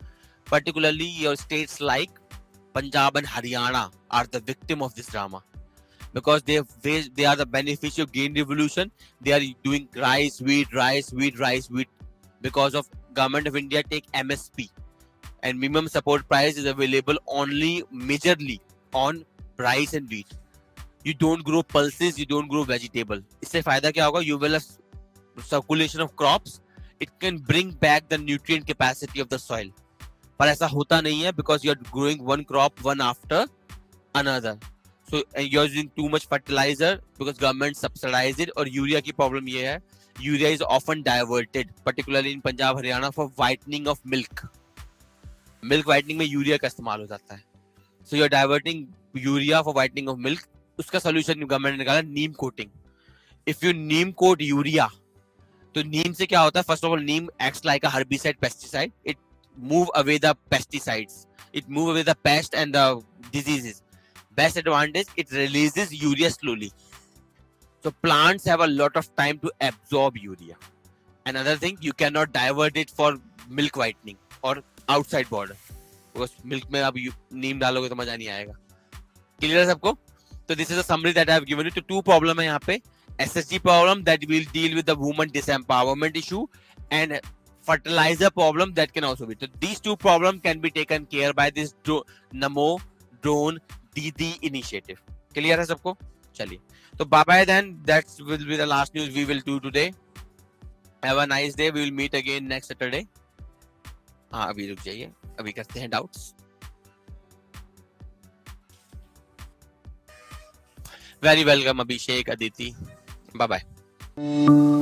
particularly your states like Punjab and Haryana are the victim of this drama, because they are the beneficiary of green revolution. They are doing rice, wheat. Because of government of India take MSP, and minimum support price is available only majorly on rice and wheat. You don't grow pulses, you don't grow vegetable. इससे फायदा क्या होगा? You will have circulation of crops. It can bring back the nutrient capacity of the soil. पर ऐसा होता नहीं है, because you are growing one crop one after another. So you are using too much fertilizer because government subsidize it. और urea की problem ये है, urea is often diverted, particularly in Punjab, Haryana, for whitening of milk. Milk whitening में urea का इस्तेमाल हो जाता है. So you are diverting urea for whitening of milk. उसका सोल्यूशन गवर्नमेंट ने निकाला, neem coating. If you neem coat urea, तो नीम से क्या होता है? First of all, neem acts like a herbicide, pesticide. It move away the pesticides, it move away the pest and the diseases. Best advantage, it releases urea slowly. So plants have a lot of time to absorb urea. Another thing, you cannot divert it for milk whitening or outside border, because milk में आप नीम डालोगे तो मजा नहीं आएगा. Clear है सबको? तो this is a summary that I have given you. तो two problem है यहाँ पे. SSG problem that will deal with the woman disempowerment issue, and fertilizer problem that can also be. So these two problem can be taken care by this Namo Drone Didi initiative. Clear है सबको? चलिए, तो bye bye then. That will be the last news we will do today. Have a nice day. We will meet again next Saturday. हाँ, अभी रुक जाइए, अभी करते हैं doubts. Very welcome, Abhishek, Aditi. Bye bye.